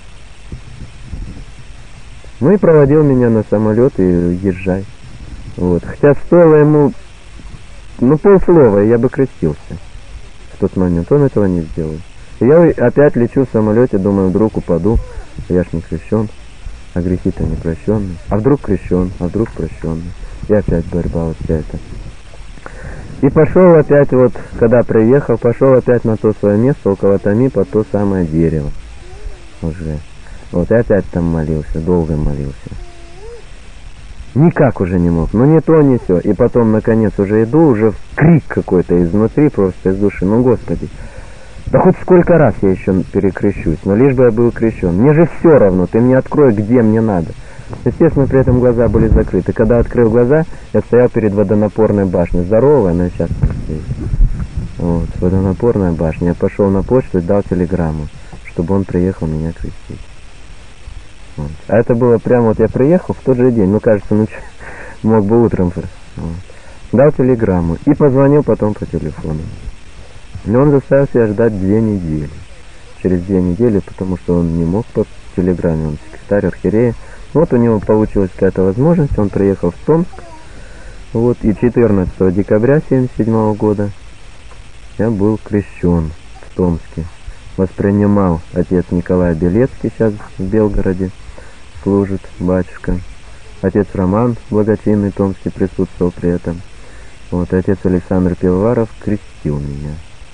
Ну и проводил меня на самолет и езжай. Вот. Хотя стоило ему, ну, полслова, я бы крестился в тот момент. Он этого не сделал. И я опять лечу в самолете, думаю, вдруг упаду. Я ж не крещен, а грехи-то не прощенные. А вдруг крещен, а вдруг прощенный. И опять борьба вот вся эта. И пошел опять, вот, когда приехал, пошел опять на то свое место, около Томи, под то самое дерево. Уже. Вот, и опять там молился, долго молился. Никак уже не мог, ну не то, не все. И потом, наконец, уже иду, уже крик какой-то изнутри, просто из души. Ну, Господи, да хоть сколько раз я еще перекрещусь, но лишь бы я был крещен. Мне же все равно, ты мне открой, где мне надо. Естественно, при этом глаза были закрыты. Когда открыл глаза, я стоял перед водонапорной башней. Здоровая, она сейчас стоит. Вот, водонапорная башня. Я пошел на почту и дал телеграмму, чтобы он приехал меня крестить. Вот. А это было прямо, вот я приехал в тот же день. Ну, кажется, ну, мог бы утром. Вот. Дал телеграмму и позвонил потом по телефону. Но он заставил себя ждать 2 недели. Через 2 недели, потому что он не мог по телеграмме, он секретарь архиерея. Вот у него получилась какая-то возможность, он приехал в Томск. Вот, и 14 декабря 1977 года я был крещен в Томске. Воспринимал отец Николай Белецкий, сейчас в Белгороде служит, батюшка. Отец Роман Благочинный в Томске присутствовал при этом. Вот, отец Александр Пивоваров крестил меня.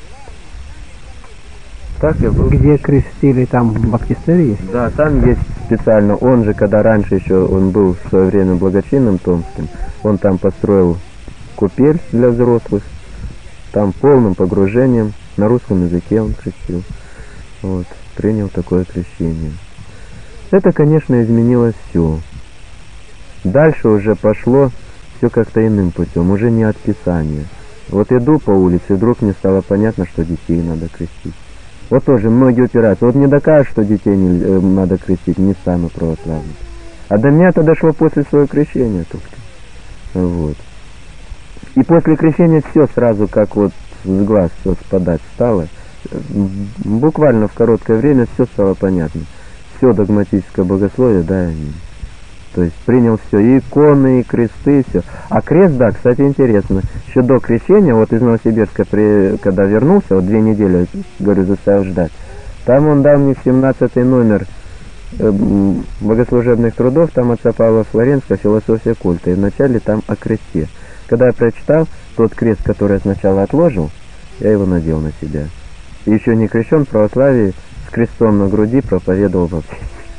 Так я был. Где крестили, там баптистерий есть? Да, там есть специально. Он же, когда раньше еще он был в свое время благочинным томским, он там построил купель для взрослых, там полным погружением, на русском языке он крестил. Вот, принял такое крещение. Это, конечно, изменилось все. Дальше уже пошло все как-то иным путем, уже не от Писания. Вот иду по улице, и вдруг мне стало понятно, что детей надо крестить. Вот тоже многие упираются. Вот не докажешь, что детей не надо крестить, не стану православным. А до меня это дошло после своего крещения только. Вот. И после крещения все сразу, как вот с глаз все спадать стало. Буквально в короткое время все стало понятно. Все догматическое богословие, да, то есть принял все, и иконы, и кресты, все. А крест, да, кстати, интересно, еще до крещения, вот из Новосибирска, когда вернулся, вот 2 недели, говорю, заставил ждать, там он дал мне 17-й номер богослужебных трудов, там отца Павла Флоренского, философия культа, и вначале там о кресте. Когда я прочитал тот крест, который я сначала отложил, я его надел на себя. И еще не крещен в православии, с крестом на груди проповедовал вообще.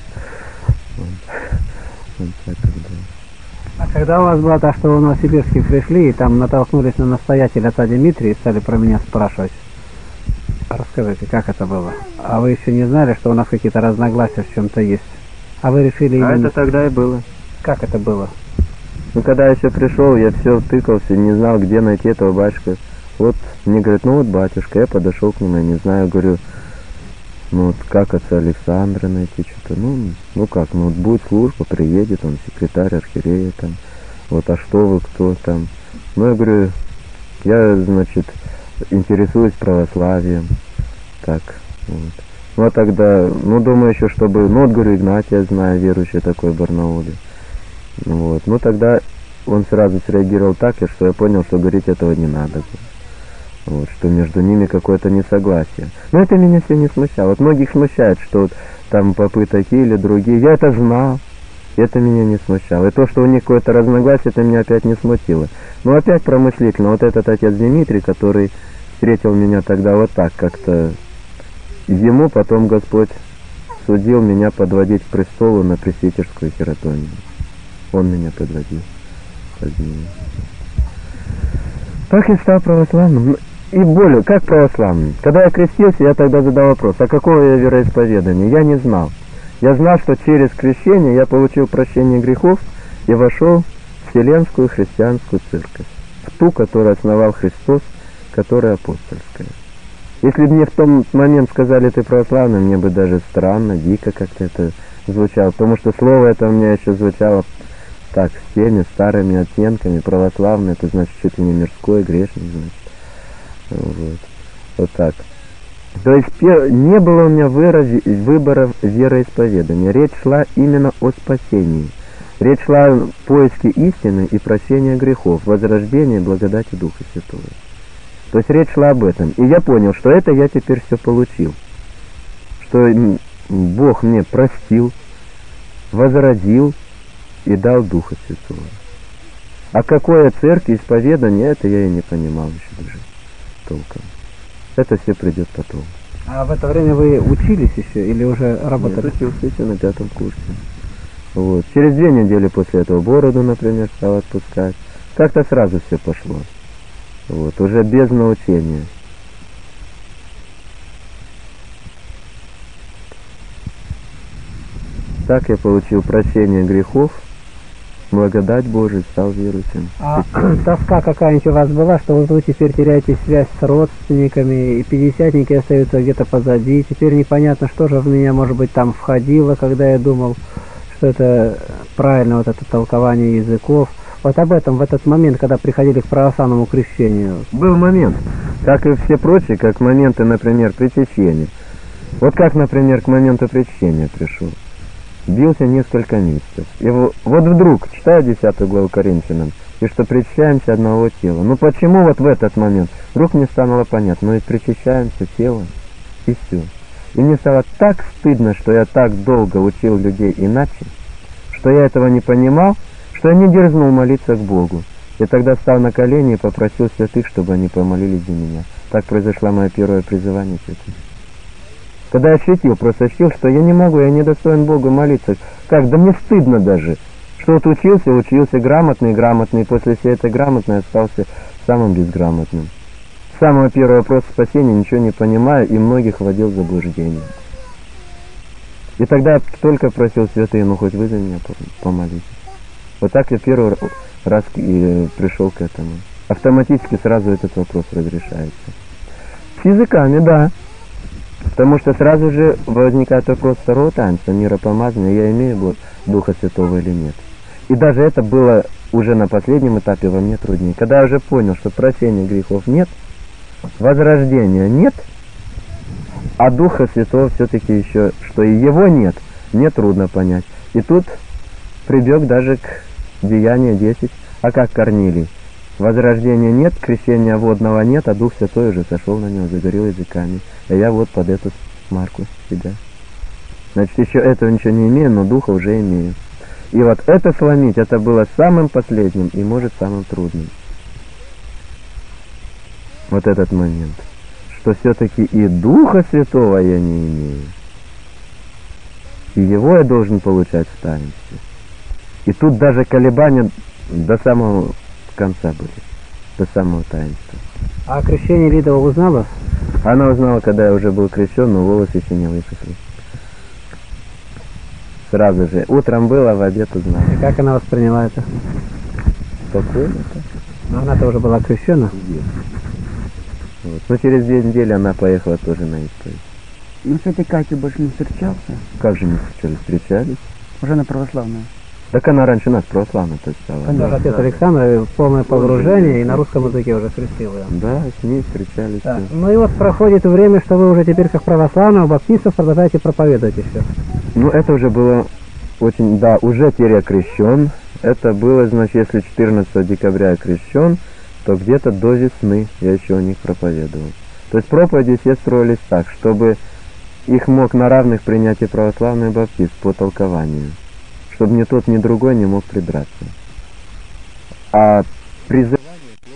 А когда у вас было так, что вы в Новосибирске пришли и там натолкнулись на настоятеля отца Дмитрия и стали про меня спрашивать, расскажите, как это было? А вы еще не знали, что у нас какие-то разногласия в чем-то есть? А вы решили именно... А это тогда и было. Как это было? Ну, когда я еще пришел, я все тыкался, не знал, где найти этого батюшка. Вот мне говорят, ну вот батюшка, я подошел к нему, я не знаю, говорю, ну вот как отца Александра найти, что-то, ну как, ну вот будет служба, приедет, он секретарь архиерея там, вот, а что вы, кто там? Ну, я говорю, я, значит, интересуюсь православием, так, вот. Ну, а тогда, ну, думаю еще, чтобы, ну, вот, говорю, Игнатия знаю, верующий такой в Барнауле, вот, ну, тогда он сразу среагировал так, что я понял, что говорить этого не надо. Вот, что между ними какое-то несогласие. Но это меня все не смущало. Вот многих смущает, что вот там попы такие или другие. Я это знал, это меня не смущало. И то, что у них какое-то разногласие, это меня опять не смутило. Но опять промыслительно, вот этот отец Дмитрий, который встретил меня тогда вот так как-то, ему потом Господь судил меня подводить к престолу на пресвитерскую хератонию. Он меня подводил позднее. Так я стал православным. И более, как православным. Когда я крестился, я тогда задал вопрос, а какого я вероисповедания? Я не знал. Я знал, что через крещение я получил прощение грехов и вошел в Вселенскую христианскую церковь. В ту, которую основал Христос, которая апостольская. Если бы мне в том момент сказали, ты православный, мне бы даже странно, дико как-то это звучало. Потому что слово это у меня еще звучало так, с теми старыми оттенками, православный, это значит чуть ли не мирской, грешный, значит. Вот так. То есть не было у меня выбора вероисповедания. Речь шла именно о спасении. Речь шла о поиске истины и прощения грехов, возрождении благодати Духа Святого. То есть речь шла об этом. И я понял, что это я теперь все получил. Что Бог мне простил, возродил и дал Духа Святого. А какое церковь, исповедание, это я и не понимал еще даже толком. Это все придет потом. А в это время вы учились еще или уже работали? Нет, учился еще на 5 курсе. Вот. Через 2 недели после этого бороду, например, стал отпускать. Как-то сразу все пошло. Вот. Уже без научения. Так я получил прощение грехов, благодать Божию, стал верующим. А тоска какая-нибудь у вас была, что вы теперь теряете связь с родственниками, и пятидесятники остаются где-то позади, теперь непонятно, что же в меня, может быть, там входило, когда я думал, что это правильно, вот это толкование языков. Вот об этом в этот момент, когда приходили к православному крещению. Был момент, как и все прочие, как моменты, например, причащения. Вот как, например, к моменту причащения пришел. Бился несколько месяцев. И вот вдруг, читаю 10 главу Коринфянам, и что причащаемся одного тела. Ну почему вот в этот момент? Вдруг мне стало понятно, ну и причащаемся телом, и все. И мне стало так стыдно, что я так долго учил людей иначе, что я этого не понимал, что я не дерзнул молиться к Богу. Я тогда стал на колени и попросил святых, чтобы они помолились за меня. Так произошло мое первое призывание святых. Когда я просто ощутил, что я не могу, я не достоин Богу молиться. Как? Да мне стыдно даже. Что вот учился грамотный, и после всей этой грамотной остался самым безграмотным. С самого первого вопроса спасения ничего не понимаю и многих вводил в заблуждение. И тогда я только просил святые, ну хоть вы за меня помолитесь. Вот так я первый раз и пришел к этому. Автоматически сразу этот вопрос разрешается. С языками, да. Потому что сразу же возникает вопрос второго таинства, миропомазания, я имею Духа Святого или нет. И даже это было уже на последнем этапе во мне труднее. Когда я уже понял, что прощения грехов нет, возрождения нет, а Духа Святого все-таки еще, что и его нет, мне трудно понять. И тут прибег даже к Деянию 10. А как Корнилий? Возрождения нет, крещения водного нет, а Дух Святой уже сошел на него, заговорил языками. А я вот под эту марку себя. Значит, еще этого ничего не имею, но Духа уже имею. И вот это сломить, это было самым последним и, может, самым трудным. Вот этот момент. Что все-таки и Духа Святого я не имею. И его я должен получать в таинстве. И тут даже колебания до самого конца были. До самого таинства. А крещение Лидова узнала? Она узнала, когда я уже был крещен, но волосы еще не высохли. Сразу же. Утром было, в обед узнала. И как она восприняла это? Спокойно-то. Но она-то уже была крещена? Вот. Но через 2 недели она поехала тоже на исповедь. Ну, с этой Катей больше не встречался? Как же мы встречались? Уже на православную. Так она раньше нас православной-то стала. Даже отец Александр, полное погружение, и на русском языке уже крестил ее. Да, с ней встречались. Да. Ну и вот проходит время, что вы уже теперь как православного баптистов продолжаете проповедовать еще. Ну, это уже было очень, да, уже теперь я крещен. Это было, значит, если 14 декабря я крещен, то где-то до весны я еще у них проповедовал. То есть проповеди все строились так, чтобы их мог на равных принять и православный и баптист по толкованию. Чтобы ни тот, ни другой не мог придраться. А призывание шло,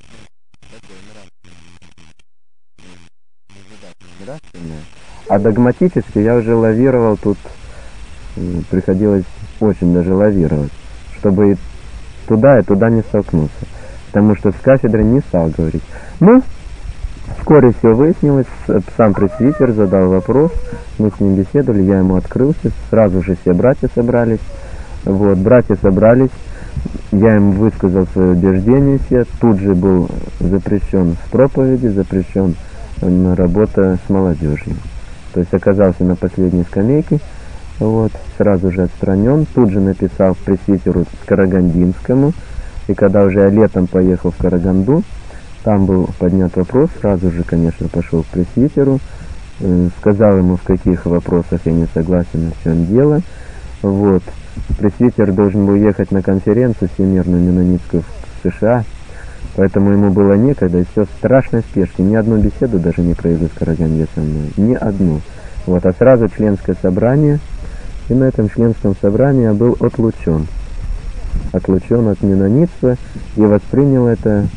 конечно, нравственное. А догматически я уже лавировал тут, приходилось очень даже лавировать, чтобы и туда не столкнуться. Потому что с кафедры не стал говорить. Ну, вскоре все выяснилось, сам пресвитер задал вопрос, мы с ним беседовали, я ему открылся, сразу же все братья собрались. Вот, братья собрались, я им высказал свое убеждение все, тут же был запрещен в проповеди, запрещен работа с молодежью. То есть оказался на последней скамейке, вот, сразу же отстранен, тут же написал пресвитеру Карагандинскому, и когда уже я летом поехал в Караганду, там был поднят вопрос, сразу же, конечно, пошел к пресвитеру, сказал ему, в каких вопросах я не согласен, в чем дело, вот. Пресвитер должен был ехать на конференцию всемирную менонитскую в США, поэтому ему было некогда, и все в страшной спешке. Ни одну беседу даже не провели в Караганде со мной, ни одну. Вот, а сразу членское собрание, и на этом членском собрании я был отлучен от менонитства и воспринял это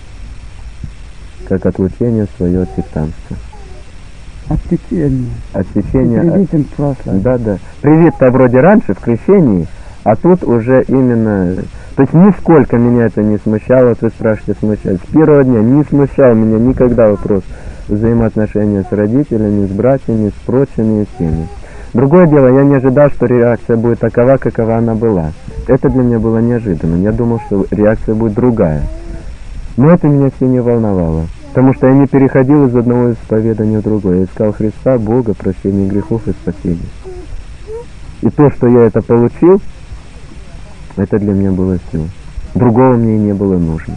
как отлучение свое от сектантства. Отсечение. Отсечение. Привитен в прошлое. Да. Привит-то вроде раньше, в крещении, а тут уже именно... То есть нисколько меня это не смущало, вот вы спрашиваете, смущает. С первого дня не смущал меня никогда вопрос взаимоотношения с родителями, с братьями, с прочими и всеми. Другое дело, я не ожидал, что реакция будет такова, какова она была. Это для меня было неожиданным. Я думал, что реакция будет другая. Но это меня все не волновало. Потому что я не переходил из одного исповедания в другое. Я искал Христа, Бога, прощения грехов и спасения. И то, что я это получил, это для меня было все. Другого мне и не было нужно.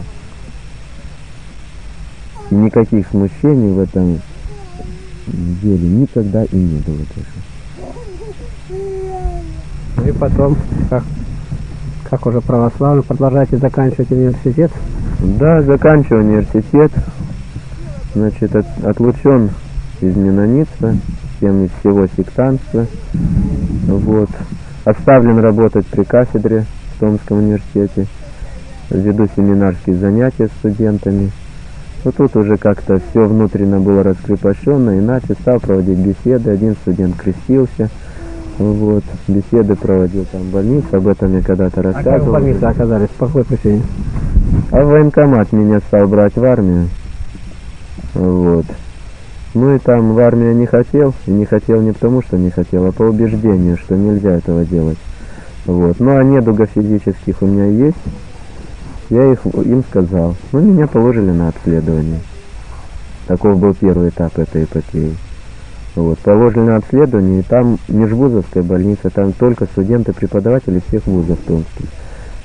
И никаких смущений в этом деле никогда и не было даже. Ну и потом, как уже православный, продолжаете заканчивать университет? Да, заканчиваю университет. Значит, отлучен из менонитства, всем из всего сектантства. Вот. Оставлен работать при кафедре в Томском университете. Веду семинарские занятия с студентами. Но тут уже как-то все внутренне было раскрепощено, иначе стал проводить беседы. Один студент крестился. Вот. Беседы проводил там в больнице, об этом я когда-то рассказывал. А как в больнице оказались? По какой причине? А военкомат меня стал брать в армию. Вот. Ну и там в армию не хотел, и не хотел не потому, что не хотел, а по убеждению, что нельзя этого делать. Вот. Ну а недуга физических у меня есть, я им сказал. Ну, меня положили на обследование. Таков был первый этап этой эпопеи. Вот. Положили на обследование, и там межвузовская больница, там только студенты, преподаватели всех вузов томских.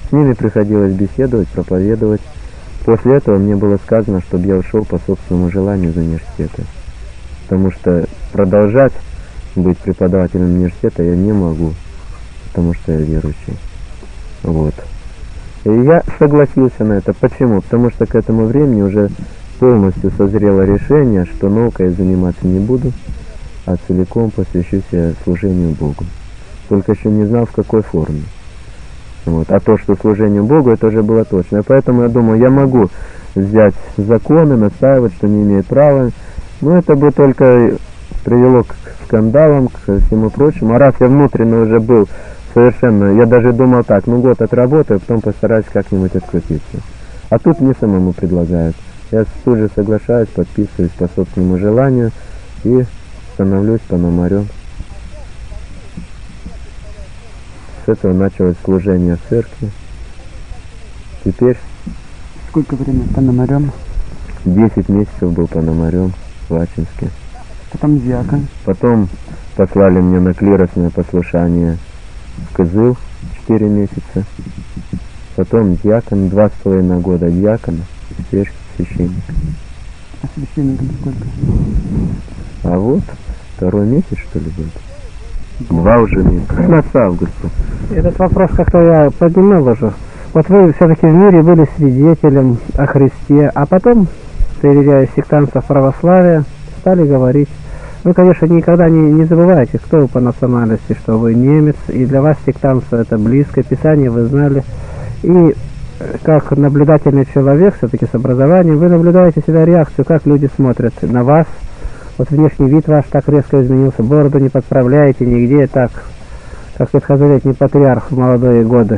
С ними приходилось беседовать, проповедовать. После этого мне было сказано, чтобы я ушел по собственному желанию из университета. Потому что продолжать быть преподавателем университета я не могу, потому что я верующий. Вот. И я согласился на это. Почему? Потому что к этому времени уже полностью созрело решение, что наукой я заниматься не буду, а целиком посвящу себя служению Богу. Только еще не знал, в какой форме. Вот. А то, что служению Богу, это уже было точно. И поэтому я думаю, я могу взять законы, настаивать, что не имею права. Но это бы только привело к скандалам, к всему прочему. А раз я внутренне уже был совершенно, я даже думал так, ну год отработаю, потом постараюсь как-нибудь открутиться. А тут мне самому предлагают. Я тут же соглашаюсь, подписываюсь по собственному желанию и становлюсь пономарем. С этого началось служение в церкви. Теперь... Сколько времени пономарем? 10 месяцев был пономарем в Ачинске. Потом диакон. Потом послали меня на клиросное послушание в Кызыл 4 месяца. Потом диакон, 2,5 года диакона, теперь священник. А священником сколько? А вот, 2-й месяц, что ли, будет? 2 уже месяца. С августа. Этот вопрос как-то я поднимал уже. Вот вы все-таки в мире были свидетелем о Христе, а потом, проверяя сектантов православия, стали говорить. Вы, конечно, никогда не забывайте, кто вы по национальности, что вы немец, и для вас сектантство это близко, Писание вы знали. И как наблюдательный человек, все-таки с образованием, вы наблюдаете всегда реакцию, как люди смотрят на вас. Вот внешний вид ваш так резко изменился, бороду не подправляете нигде, так, как ветхозаветный патриарх в молодые годы.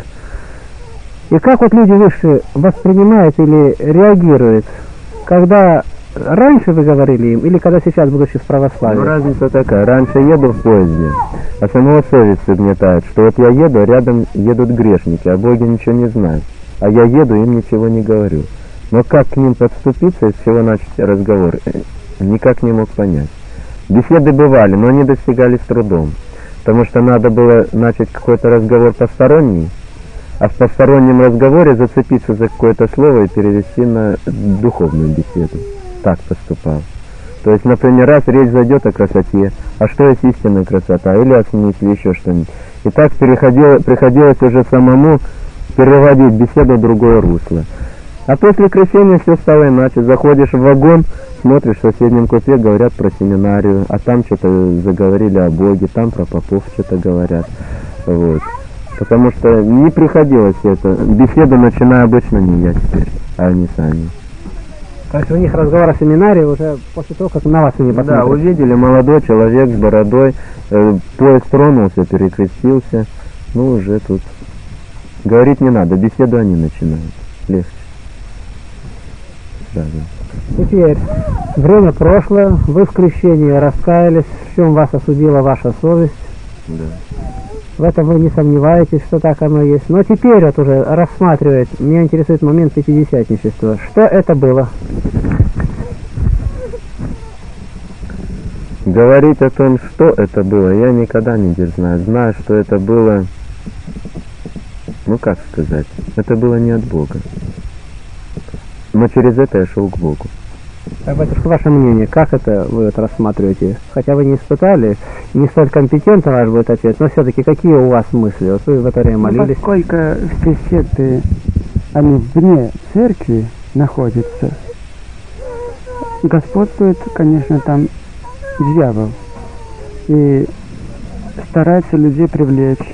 И как вот люди выше воспринимают или реагируют, когда раньше вы говорили им, или когда сейчас, будучи в православии? Ну, разница такая, раньше еду в поезде, а самого совесть угнетает, что вот я еду, а рядом едут грешники, о Боге ничего не знают, а я еду, им ничего не говорю. Но как к ним подступиться, с чего начать разговор, никак не мог понять. Беседы бывали, но они достигались трудом, потому что надо было начать какой-то разговор посторонний, а в постороннем разговоре зацепиться за какое-то слово и перевести на духовную беседу. Так поступал. То есть, например, раз речь зайдет о красоте, а что есть истинная красота, или о смысле, еще что-нибудь. И так приходилось уже самому переводить беседу в другое русло. А после крещения все стало иначе. Заходишь в вагон, смотришь, в соседнем купе говорят про семинарию, а там что-то заговорили о Боге, там про попов что-то говорят. Вот. Потому что не приходилось это. Беседу начинаю обычно не я теперь, а они сами. То есть у них разговор о семинарии уже после того, как на вас они посмотрели? Да, увидели молодой человек с бородой, поезд тронулся, перекрестился, ну уже тут говорить не надо, беседу они начинают, легче. Да. Теперь, время прошлое, вы в крещении раскаялись, в чем вас осудила ваша совесть. Да. В этом вы не сомневаетесь, что так оно есть. Но теперь вот уже рассматривает, меня интересует момент пятидесятничества. Что это было? Говорить о том, что это было, я никогда не знаю. Знаю, что это было, ну как сказать, это было не от Бога. Но через это я шел к Богу. Так, батюшка, ваше мнение, как это вы вот рассматриваете? Хотя вы не испытали, не столь компетентно ваш будет ответ, но все-таки какие у вас мысли? Вот вы в это время молились? Поскольку все секты, они вне церкви находятся, господствует, конечно, там дьявол. И старается людей привлечь.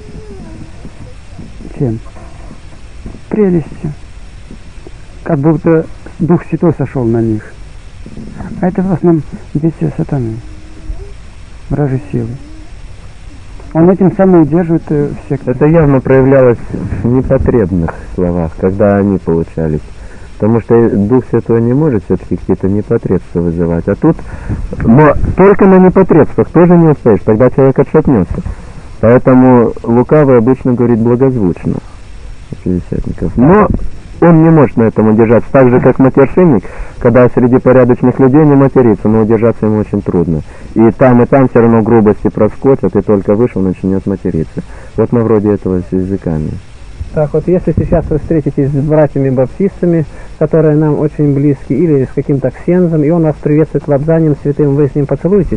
Чем? Прелестью. Как будто Дух Святой сошел на них. А это в основном действие сатаны, вражьей силы. Он этим самым удерживает всех. Это явно проявлялось в непотребных словах, когда они получались. Потому что Дух Святой не может все-таки какие-то непотребства вызывать. А тут, но только на непотребствах тоже не успеешь, тогда человек отшатнется. Поэтому лукавый обычно говорит благозвучно. Но он не может на этом удержаться. Так же, как матершинник, когда среди порядочных людей не матерится, но удержаться ему очень трудно. И там все равно грубости проскочат, и только вышел, начнет материться. Вот на вроде этого с языками. Так вот, если сейчас вы встретитесь с братьями-баптистами, которые нам очень близки, или с каким-то ксензом, и он вас приветствует лобзанием святым, вы с ним поцелуетесь?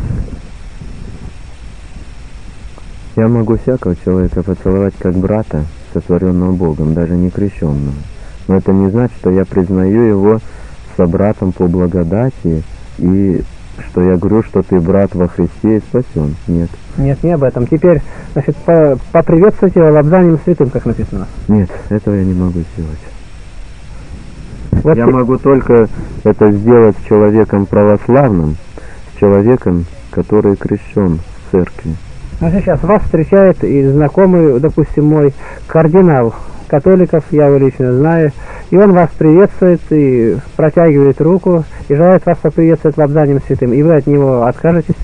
Я могу всякого человека поцеловать как брата, сотворенного Богом, даже не крещенного. Но это не значит, что я признаю его собратом по благодати, и что я говорю, что ты брат во Христе и спасен. Нет. Нет, не об этом. Теперь, значит, поприветствуйте его лобзанием святым, как написано. Нет, этого я не могу сделать. Вот Я могу только это сделать с человеком православным, с человеком, который крещен в церкви. А сейчас вас встречает и знакомый, допустим, мой кардинал католиков, я его лично знаю, и он вас приветствует и протягивает руку и желает вас поприветствовать лобзанием святым, и вы от него откажетесь?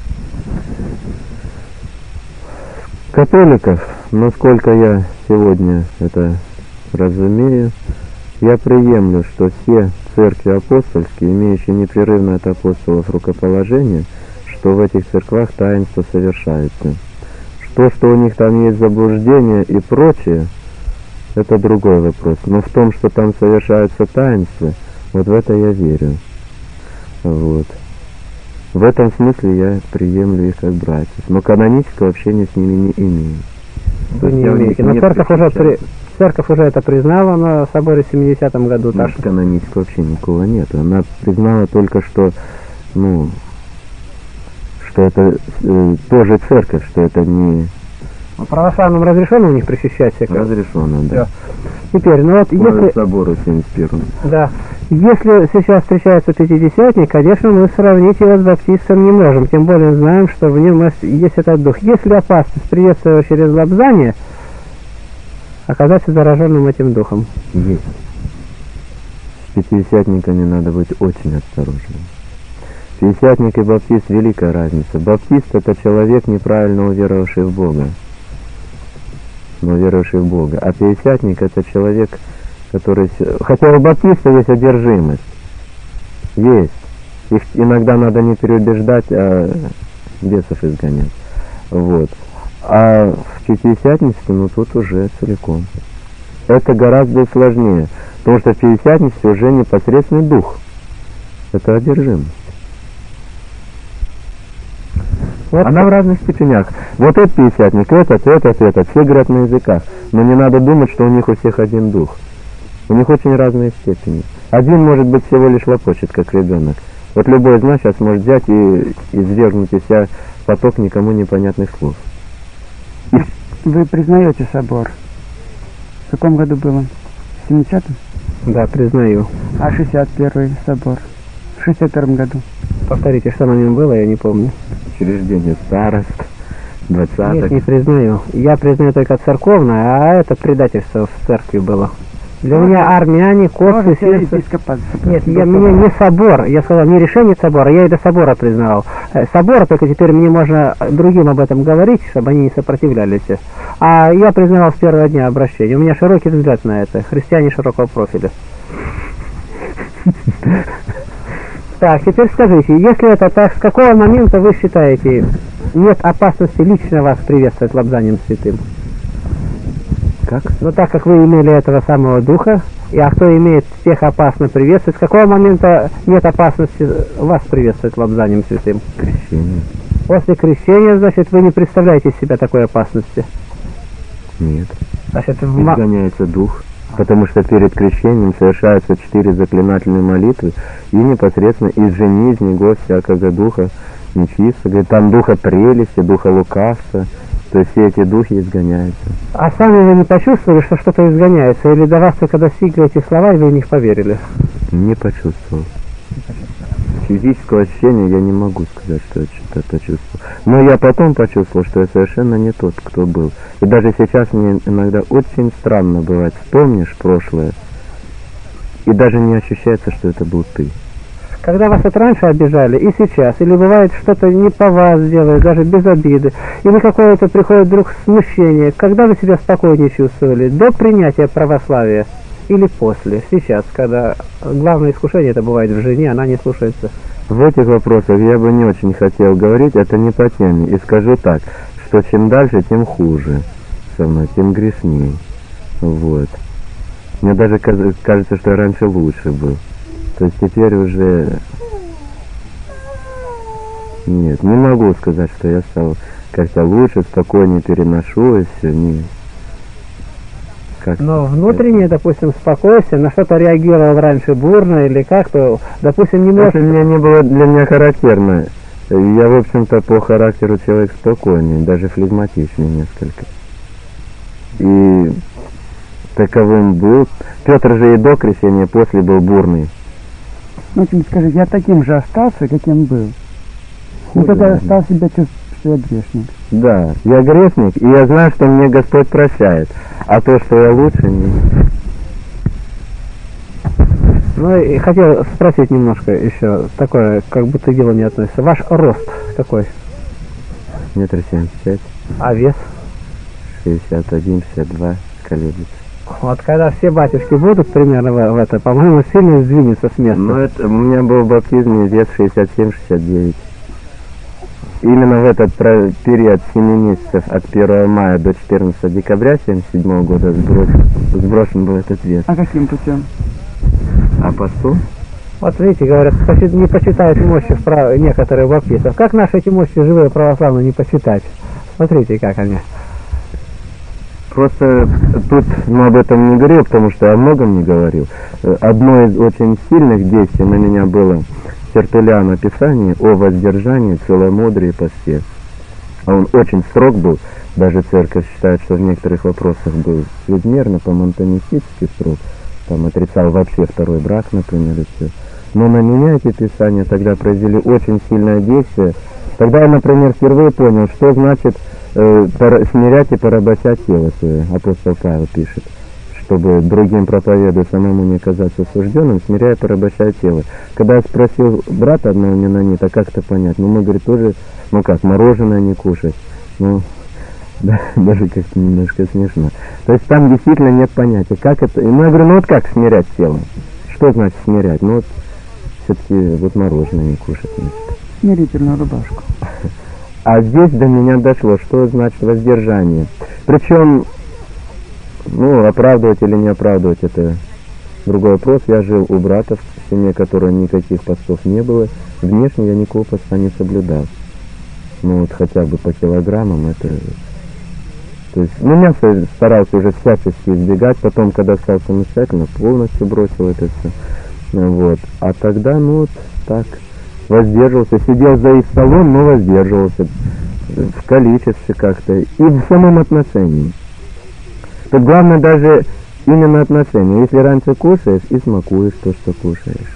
Католиков, насколько я сегодня это разумею, я приемлю, что все церкви апостольские, имеющие непрерывное от апостолов рукоположение, что в этих церквах таинство совершается. Что у них там есть заблуждение и прочее, это другой вопрос. Но в том, что там совершаются таинства, вот в это я верю. Вот. В этом смысле я приемлю их как братьев. Но канонического общения с ними не имею. Вы не имеете. Но церковь уже это признала на соборе в 70-м году. Так что канонического вообще никого нет. Она признала только, что, что это тоже церковь, что это не... Православным разрешено у них причащать всякое? Разрешено, да. Теперь, ну вот если... собору 71-м. Да. Если сейчас встречается пятидесятник, конечно, мы сравнить его с баптистом не можем. Тем более знаем, что в нем есть этот дух. Есть ли опасность, приветствуя его через лобзание, оказаться зараженным этим духом? Есть. С пятидесятниками надо быть очень осторожным. Пятидесятник и баптист — великая разница. Баптист — это человек, неправильно уверовавший в Бога. Но верующий в Бога. А пятидесятник — это человек, который... Хотя у баптиста есть одержимость. Есть. Их иногда надо не переубеждать, а бесов изгонять. Вот. А в пятидесятничестве, тут уже целиком. Это гораздо сложнее. Потому что в пятидесятничестве уже непосредственный дух. Это одержимость. Вот она в разных степенях. Вот этот пятидесятник, этот. Все говорят на языках. Но не надо думать, что у них у всех один дух. У них очень разные степени. Один, может быть, всего лишь лопочет, как ребенок. Вот любой из нас сейчас может взять и извергнуть из себя поток никому непонятных слов. Вы признаете собор? В каком году было? В 70-м? Да, признаю. А 61-й собор? В 61-м году? Повторите, что на нем было, я не помню. Учреждение старост, 20-х. Нет, не признаю. Я признаю только церковное, а это предательство в церкви было. Для меня армяне, косты, сердце... Нет, меня не собор, я сказал, не решение собора, я и до собора признал. Собор, только теперь мне можно другим об этом говорить, чтобы они не сопротивлялись. А я признавал с первого дня обращения. У меня широкий взгляд на это. Христиане широкого профиля. Так, теперь скажите, если это так, с какого момента вы считаете, нет опасности лично вас приветствовать лобзанием святым? Как? Но так как вы имели этого самого духа, а кто имеет, тех опасно приветствовать, с какого момента нет опасности вас приветствовать лобзанием святым? Крещение. После крещения, значит, вы не представляете из себя такой опасности? Нет. Значит, изгоняется дух. Потому что перед крещением совершаются 4 заклинательные молитвы, и непосредственно изжени из него всякого духа нечистого. Говорит, там духа прелести, духа лукавства, то есть все эти духи изгоняются. А сами вы не почувствовали, что что-то изгоняется, или до вас только достигли эти слова, и вы в них поверили? Не почувствовал. Физического ощущения я не могу сказать, что я что-то почувствовал. Но я потом почувствовал, что я совершенно не тот, кто был. И даже сейчас мне иногда очень странно бывает. Вспомнишь прошлое, и даже не ощущается, что это был ты. Когда вас это раньше обижали, и сейчас, или бывает что-то не по вас делают, даже без обиды, или какое-то приходит вдруг смущение, когда вы себя спокойнее чувствовали, до принятия православия или после, сейчас, когда главное искушение это бывает в жене, она не слушается? В этих вопросах я бы не очень хотел говорить, это не по теме, и скажу так, что чем дальше, тем хуже со мной, тем грешней. Вот. Мне даже кажется, что я раньше лучше был. То есть теперь уже... Нет, не могу сказать, что я стал как-то лучше, спокойнее переношу и все. Нет. Но внутреннее, допустим, спокойствие, на что-то реагировал раньше бурно или как-то, допустим, не может... Это не было для меня характерно. Я, в общем-то, по характеру человек спокойный, даже флегматичный несколько. И таковым был. Петр же и до крещения, после был бурный. Ну, тебе скажи, я таким же остался, каким был. Ну, только я стал себя чувствовать, что я грешник. Да, я грешник, и я знаю, что мне Господь прощает. А то, что я лучше, не... Ну, и хотел спросить немножко еще, такое, как будто к делу не относится. Ваш рост какой? 1,75 м. А вес? 61-62 колеблется. Вот когда все батюшки будут примерно в это, по-моему, сильно сдвинется с места. Ну, это, у меня был в баптизме вес 67-69. Именно в этот период 7 месяцев от 1 мая до 14 декабря 1977 года сброшен был этот вес. А каким путем? А посту? Вот видите, говорят, не почитают мощи некоторых баптистов. Как наши эти мощи живые православные не почитать? Смотрите, как они. Просто тут об этом не говорил, потому что я о многом не говорил. Одно из очень сильных действий на меня было Тертуллиана Писание о воздержании, целомудрии и посте. А он очень строг был, даже церковь считает, что в некоторых вопросах был чрезмерно, по-монтанистически строг, там отрицал вообще второй брак, например, и все. Но на меня эти писания тогда произвели очень сильное действие. Тогда я, например, впервые понял, что значит смирять и порабощать тело свое. Апостол Павел пишет, чтобы другим проповедуя, самому не оказаться осужденным, смиряя и порабощая тело. Когда я спросил брата одного менонита, как это понять, ну мы, говорит, тоже, ну как, мороженое не кушать. Ну, да, даже как-то немножко смешно. То есть там действительно нет понятия, как это. Ну я говорю, ну вот как смирять тело? Что значит смирять? Ну вот все-таки вот мороженое не кушать. Смирительную рубашку. А здесь до меня дошло, что значит воздержание. Причем, ну, оправдывать или не оправдывать, это другой вопрос. Я жил у брата, в семье которой никаких постов не было. Внешне я никакого поста не соблюдал. Ну, вот хотя бы по килограммам это... То есть, ну, мясо старался уже всячески избегать. Потом, когда стал самостоятельно, полностью бросил это все. Вот. А тогда, ну, вот так... Воздерживался, сидел за их столом, но воздерживался в количестве как-то и в самом отношении. Тут главное даже именно отношение. Если раньше кушаешь, и смакуешь то, что кушаешь.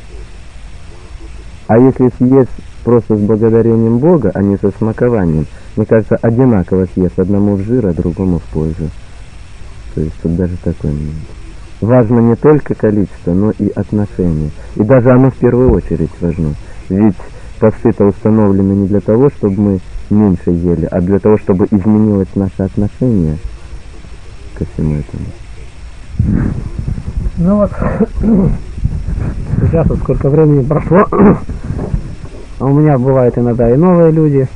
А если съесть просто с благодарением Бога, а не со смакованием, мне кажется, одинаково съесть, одному в жир, а другому в пользу. То есть тут даже такой момент. Важно не только количество, но и отношение. И даже оно в первую очередь важно. Ведь посты-то установлены не для того, чтобы мы меньше ели, а для того, чтобы изменилось наше отношение ко всему этому. Ну вот, сейчас вот сколько времени прошло, а у меня бывают иногда и новые люди.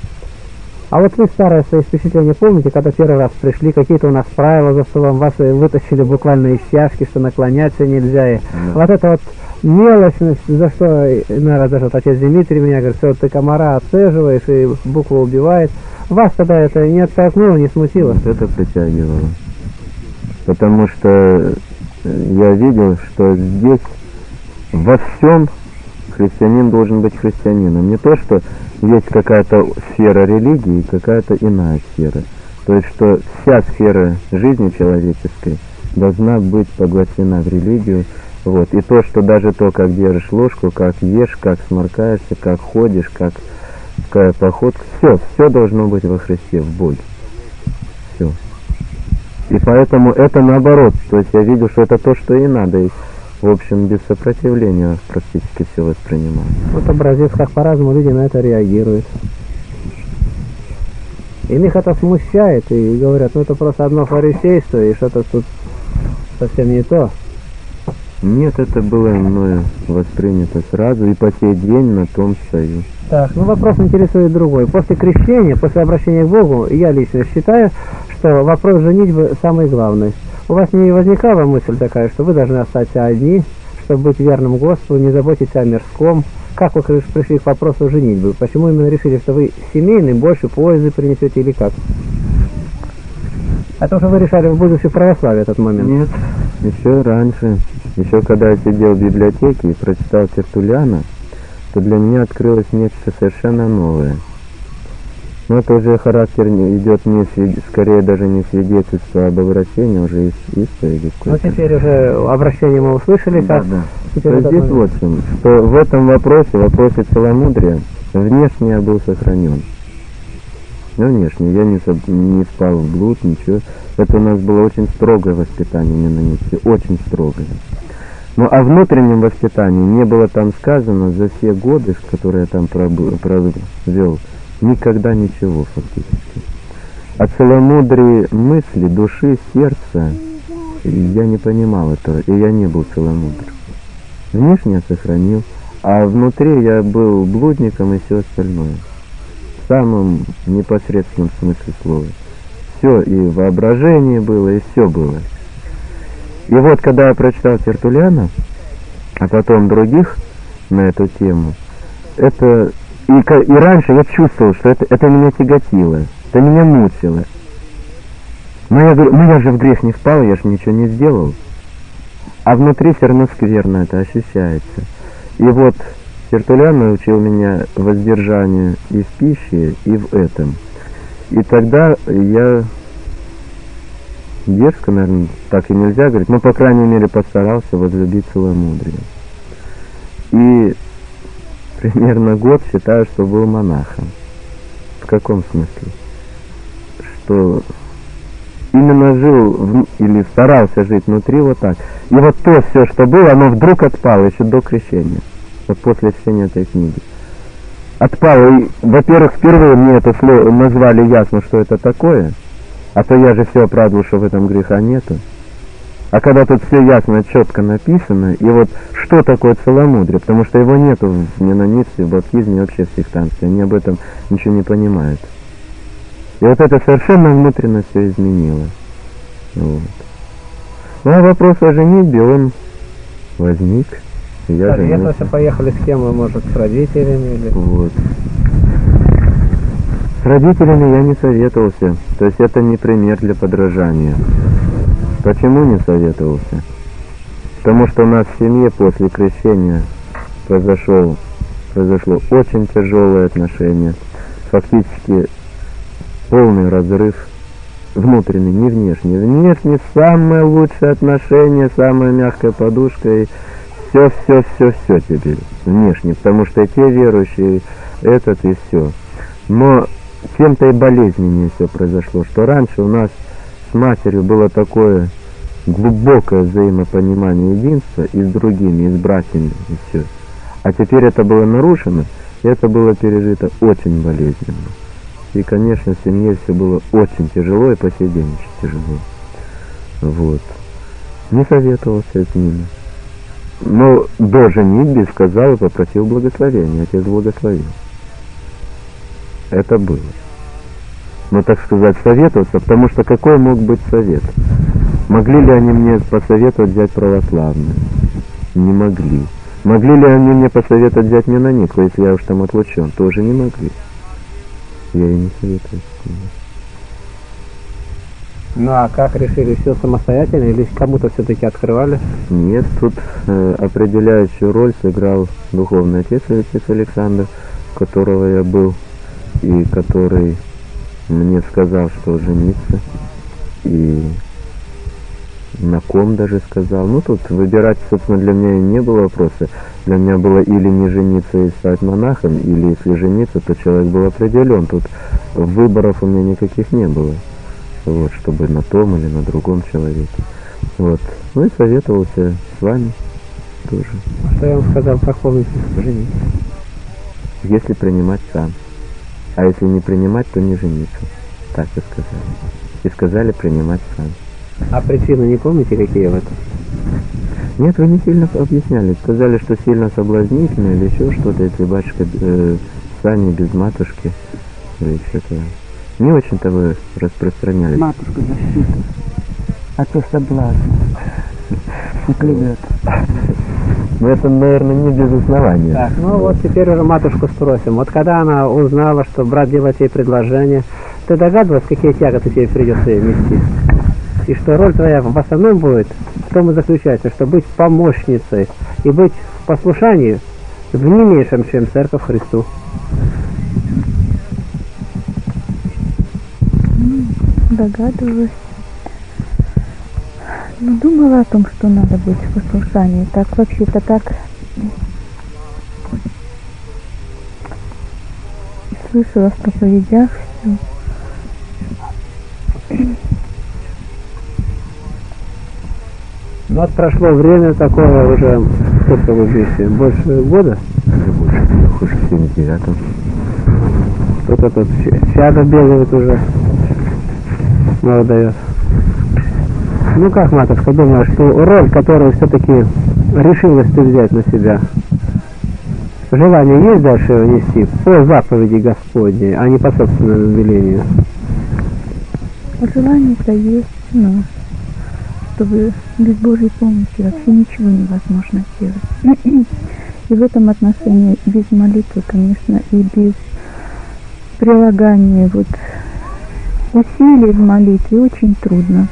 А вот вы старые свои впечатления помните, когда первый раз пришли, какие-то у нас правила за столом, вас вытащили буквально из чашки, что наклоняться нельзя. И вот это вот мелочность, за что, наверное, даже вот отец Дмитрий меня говорит, что ты комара отцеживаешь и букву убивает. Вас тогда это не оттолкнуло, не смутило? Вот это притягивало. Потому что я видел, что здесь во всем христианин должен быть христианином. Не то, что есть какая-то сфера религии и какая-то иная сфера. То есть, что вся сфера жизни человеческой должна быть поглощена в религию. Вот. И то, что даже то, как держишь ложку, как ешь, как сморкаешься, как ходишь, какая походка, все должно быть во Христе, в Боге. Все. И поэтому это наоборот. То есть я видел, что это то, что и надо. И, в общем, без сопротивления практически все воспринимаю. Вот образец, как по-разному люди на это реагируют. Иных это смущает и говорят, ну это просто одно фарисейство и что-то тут совсем не то. Нет, это было мною воспринято сразу и по сей день на том стою. Так, ну вопрос интересует другой. После крещения, после обращения к Богу, я лично считаю, что вопрос женитьбы самый главный. У вас не возникала мысль такая, что вы должны остаться одни, чтобы быть верным Господу, не заботиться о мирском? Как вы пришли к вопросу женитьбы? Почему именно решили, что вы семейный, больше пользы принесете или как? Это уже вы решали в будущем православии этот момент? Нет, еще раньше. Еще когда я сидел в библиотеке и прочитал Тертуллиана, то для меня открылось нечто совершенно новое. Но это уже характер идет скорее даже не свидетельство об обращении, уже из исповеди. Ну теперь уже обращение мы услышали. Как Да. теперь То здесь вот в чем, что в этом вопросе целомудрия, внешне я был сохранен. Ну, внешне, я не впал в блуд, ничего. Это у нас было очень строгое воспитание менонитское, очень строгое. Ну, о внутреннем воспитании не было там сказано за все годы, которые я там провел, никогда ничего фактически. О целомудрии мысли, души, сердца я не понимал этого, и я не был целомудрым. Внешне я сохранил, а внутри я был блудником и все остальное. В самом непосредственном смысле слова. Все и воображение было, и все было. И вот когда я прочитал Тертуллиана, а потом других на эту тему, это и раньше я чувствовал, что это меня тяготило, это меня мучило. Но я говорю, я же в грех не впал, я же ничего не сделал. А внутри все равно скверно это ощущается. И вот Тертуллиан научил меня воздержанию и в пище, и в этом. И тогда я дерзко, наверное, так и нельзя говорить, но, по крайней мере, постарался возлюбить целомудрие. И примерно год считаю, что был монахом. В каком смысле? Что именно жил, или старался жить внутри вот так. И вот то все, что было, оно вдруг отпало еще до крещения. Вот после чтения этой книги. Отпало, и, во-первых, впервые мне это слово назвали ясно, что это такое, а то я же все оправдывал, что в этом греха нету. А когда тут все ясно, четко написано, и вот что такое целомудрие, потому что его нету в менонитстве, в баптизме, вообще в сектантстве, они об этом ничего не понимают. И вот это совершенно внутренне все изменило. Вот. Ну а вопрос о женитьбе, он возник. Я советовался, поехали с кем, может, с родителями или... Вот. С родителями я не советовался. То есть это не пример для подражания. Почему не советовался? Потому что у нас в семье после крещения произошло очень тяжелое отношение. Фактически полный разрыв. Внутренний, не внешний. Внешне самое лучшее отношение, самая мягкая подушка и все теперь внешне, потому что те верующие, этот и все. Но чем-то и болезненнее все произошло, что раньше у нас с матерью было такое глубокое взаимопонимание единства и с другими, и с братьями, и все. А теперь это было нарушено, и это было пережито очень болезненно. И, конечно, в семье все было очень тяжело, и по сей день очень тяжело. Вот. Не советовался с ними. Но до женитьбы сказал и попросил благословения. Отец благословил. Это было. Но, так сказать, советоваться, потому что какой мог быть совет? Могли ли они мне посоветовать взять православное? Не могли. Могли ли они мне посоветовать взять менонитку, если я уж там отлучен? Тоже не могли. Я и не советую. Ну а как решили, все самостоятельно или кому-то все-таки открывали? Нет, тут определяющую роль сыграл духовный отец Александр, у которого я был, и который мне сказал, что жениться, и на ком даже сказал. Ну тут выбирать, собственно, для меня и не было вопроса. Для меня было или не жениться и стать монахом, или если жениться, то человек был определен. Тут выборов у меня никаких не было. Вот, чтобы на том или на другом человеке. Вот. Ну и советовался с вами тоже. Что я вам сказал, как помните, жениться? Если принимать сам. А если не принимать, то не жениться. Так и сказали. И сказали принимать сам. А причины не помните, какие в этом? Нет, вы не сильно объясняли. Сказали, что сильно соблазнительно или еще что-то, если батюшка сами без матушки или что-то. Не очень-то вы распространялись. Матушка защита. а то соблазн. Не клюет. Ну это, наверное, не без основания. Так, ну вот теперь уже матушку спросим. Вот когда она узнала, что брат делает ей предложение, ты догадывалась, какие тяготы тебе придется ей нести? И что роль твоя в основном будет в том и заключается, что быть помощницей и быть в послушании в не меньшем, чем церковь Христу. Догадывалась. Ну, думала о том, что надо быть в послушании. Так, вообще-то так слышала в проповедях все. Ну вот прошло время такое уже, сколько вы вместе, больше года? Больше, хуже в 79-м. Кто-то тут чада бегает уже, мало дает. Ну как, матушка, думаешь, что роль, которую все-таки решилась ты взять на себя, желание есть дальше его нести по заповеди Господней, а не по собственному велению? Желание-то есть, но чтобы без Божьей помощи вообще ничего невозможно сделать. И в этом отношении без молитвы, конечно, и без прилагания вот усилий в молитве очень трудно.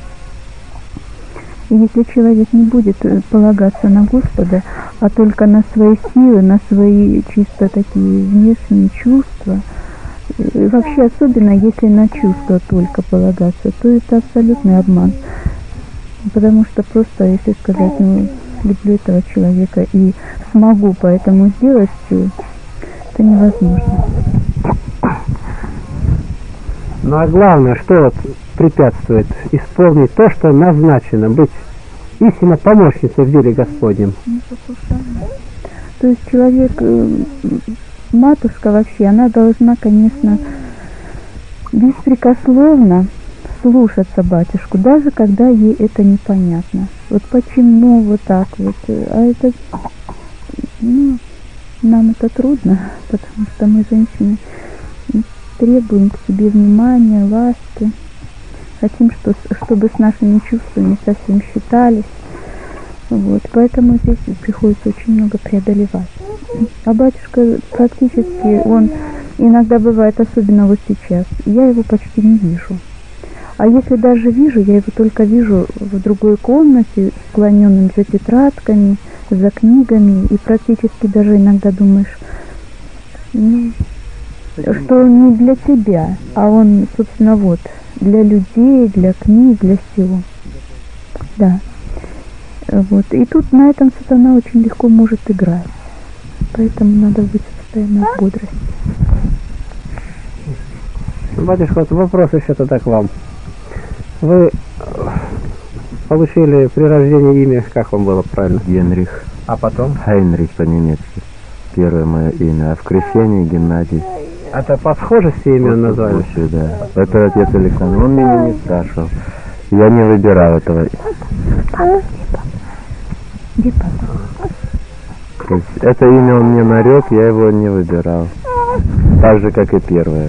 И если человек не будет полагаться на Господа, а только на свои силы, на свои чисто такие внешние чувства, и вообще особенно если на чувства только полагаться, то это абсолютный обман. Потому что просто, если сказать, ну, люблю этого человека и смогу поэтому сделать все, это невозможно. Ну а главное, что вот препятствует исполнить то, что назначено, быть истинно помощницей в деле Господнем? То есть человек, матушка вообще, она должна, конечно, беспрекословно слушаться батюшку, даже когда ей это непонятно. Вот почему вот так вот, а это, ну, нам это трудно, потому что мы, женщины, требуем к себе внимания, ласки, хотим, чтобы с нашими чувствами совсем считались. Вот, поэтому здесь приходится очень много преодолевать. А батюшка практически, он иногда бывает, особенно вот сейчас, я его почти не вижу. А если даже вижу, я его только вижу в другой комнате, склоненным за тетрадками, за книгами, и практически даже иногда думаешь, ну, что он не для тебя, а он, собственно, вот, для людей, для книг, для всего. Да. Вот. И тут на этом сатана очень легко может играть. Поэтому надо быть постоянно в бодрости. Батюшка, вот вопрос еще тогда к вам. Вы получили при рождении имя, как вам было правильно? Генрих. А потом? Хайнрих по-немецки. Первое мое имя. А в крещении Геннадий. Это по схожести имя назвали? Да. Это отец Александр. Он меня не спрашивал. Я не выбирал этого. То есть это имя он мне нарек, я его не выбирал. Так же, как и первое.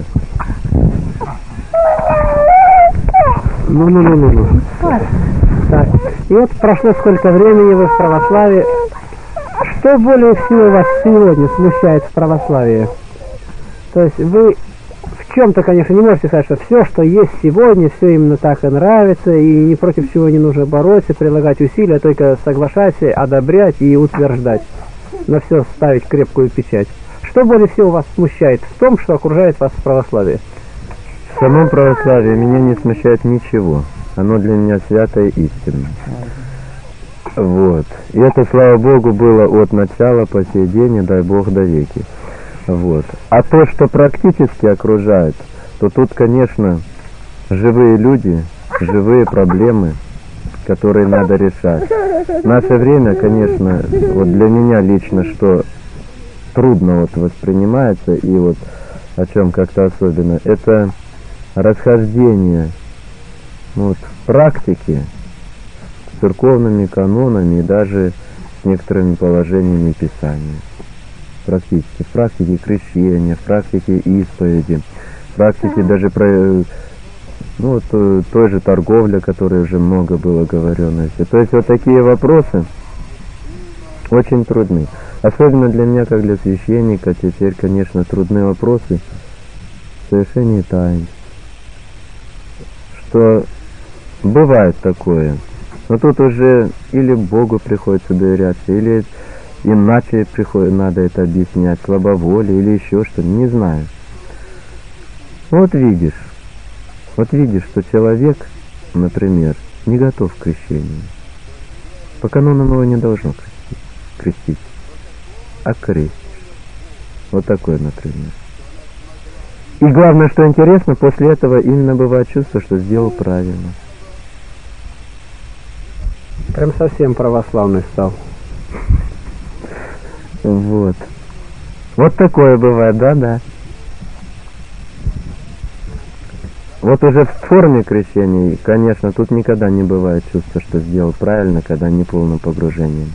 Ну. Так. И вот прошло сколько времени вы в православии. Что более всего вас сегодня смущает в православии? То есть вы в чем-то, конечно, не можете сказать, что все, что есть сегодня, все именно так и нравится, и ни против чего не нужно бороться, прилагать усилия, только соглашаться, одобрять и утверждать. На все ставить крепкую печать. Что более всего вас смущает в том, что окружает вас в православии? В самом православии меня не смущает ничего. Оно для меня святое и истинное. Вот. И это, слава Богу, было от начала по сей день, и дай Бог до веки. Вот. А то, что практически окружает, то тут, конечно, живые люди, живые проблемы, которые надо решать. В наше время, конечно, вот для меня лично, что трудно вот воспринимается, и вот о чем как-то особенно, это расхождение вот, в практике с церковными канонами и даже с некоторыми положениями Писания. Практически, в практике крещения, в практике исповеди, в практике даже Ну вот той же торговля, о которой уже много было говорено. То есть вот такие вопросы очень трудны. Особенно для меня, как для священника, теперь, конечно, трудны вопросы совершения таинств. Что бывает такое. Но тут уже или Богу приходится доверяться, или иначе надо это объяснять, слабоволие или еще что-то, не знаю. Вот видишь, что человек, например, не готов к крещению. По канонам его не должно крестить, а крестишь. Вот такое, например. И главное, что интересно, после этого именно бывает чувство, что сделал правильно. Прям совсем православный стал. Вот. Вот такое бывает, да. Вот уже в форме крещения, конечно, тут никогда не бывает чувства, что сделал правильно, когда не полным погружением.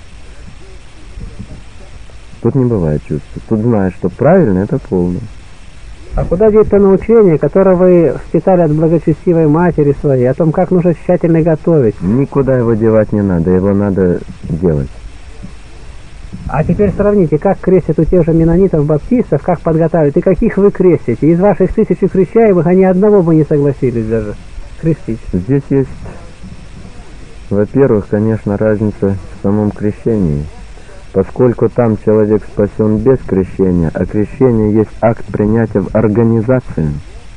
Тут не бывает чувства. Тут знаешь, что правильно, это полное. А куда деть то научение, которое вы впитали от благочестивой матери своей, о том, как нужно тщательно готовить? Никуда его девать не надо, его надо делать. А теперь сравните, как крестят у тех же менонитов-баптистов, как подготавливают, и каких вы крестите. Из ваших 1000 крещаемых они одного бы не согласились даже крестить. Здесь есть, во-первых, конечно, разница в самом крещении. Поскольку там человек спасен без крещения, а крещение есть акт принятия в организацию.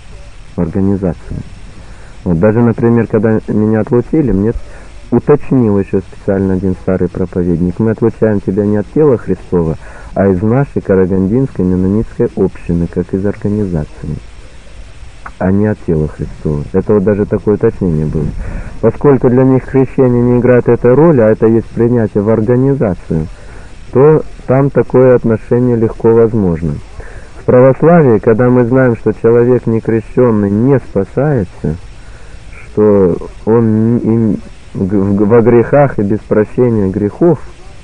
Вот даже, например, когда меня отлучили, мне уточнил еще специально один старый проповедник: мы отлучаем тебя не от тела Христова, а из нашей карагандинской менонитской общины, как из организации, а не от тела Христова. Это вот даже такое уточнение было. Поскольку для них крещение не играет этой роли, а это есть принятие в организацию, то там такое отношение легко возможно. В православии, когда мы знаем, что человек некрещенный не спасается, что он во грехах и без прощения грехов,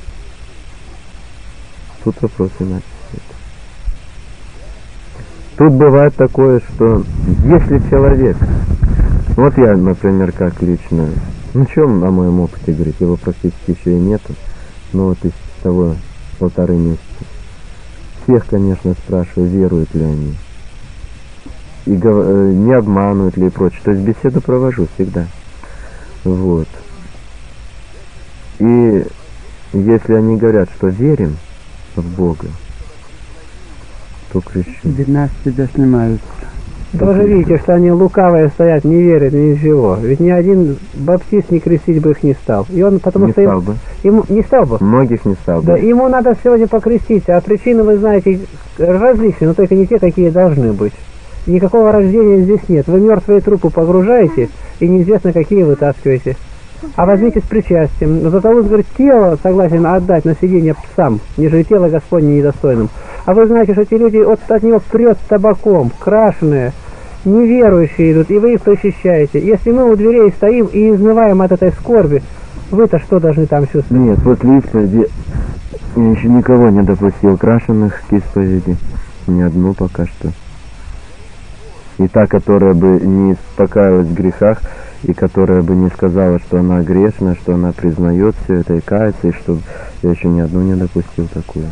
тут вопрос иначе. Тут бывает такое, что если человек, вот я, например, как лично, ну что о моем опыте говорить, его практически еще и нету, но вот из того 1,5 месяца, всех, конечно, спрашиваю, веруют ли они, и не обманывают ли и прочее, то есть беседу провожу всегда. Вот. И если они говорят, что верим в Бога, то крещу. Видно, с тебя снимают. Тоже видите, что они лукавые стоят, не верят ни в чего. Ведь ни один баптист не крестить бы их не стал. И он, потому не что стал бы. Ему не стал бы. Многих не стал бы. Да, ему надо сегодня покреститься, а причины, вы знаете, различные, но только не те, какие должны быть. Никакого рождения здесь нет. Вы мертвые трупы погружаете, и неизвестно, какие вытаскиваете. А возьмите с причастием. Но Златоуст говорит, тело согласен отдать на съедение псам, нежели тело Господне недостойным. А вы знаете, что эти люди от него прет табаком, крашеные, неверующие идут, и вы их защищаете. Если мы у дверей стоим и изнываем от этой скорби, вы-то что должны там чувствовать? Нет, после исповеди я еще никого не допустил крашеных к исповеди. Ни одну пока что. И та, которая бы не покаялась в грехах, и которая бы не сказала, что она грешна, что она признает все это и кается, и что я еще ни одну не допустил такую.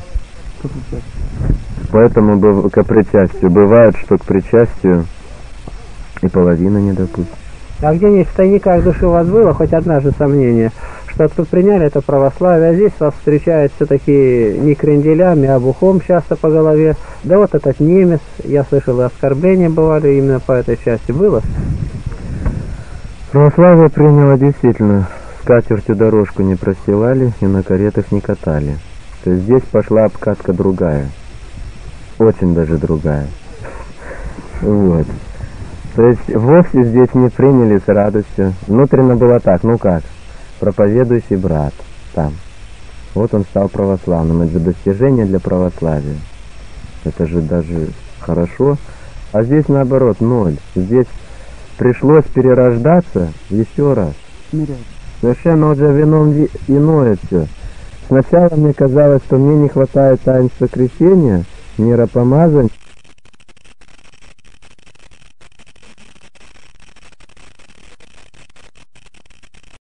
Поэтому к причастию бывает, что к причастию и половина не допустит. А где-нибудь в тайниках души у вас было хоть однажды сомнение, что вы приняли это православие, а здесь вас встречают все-таки не кренделями, а бухом часто по голове. Да вот этот немец, я слышал, и оскорбления бывали именно по этой части. Было? Православие приняло действительно, скатертью дорожку не простилали и на каретах не катали. То есть здесь пошла обкатка другая, очень даже другая. Вот. То есть вовсе здесь не приняли с радостью. Внутренно было так, ну как, проповедующий брат там. Вот он стал православным, это же достижение для православия. Это же даже хорошо. А здесь наоборот, 0. Здесь пришлось перерождаться еще раз. Совершенно уже вином иное все. Сначала мне казалось, что мне не хватает таинства крещения, миропомазания.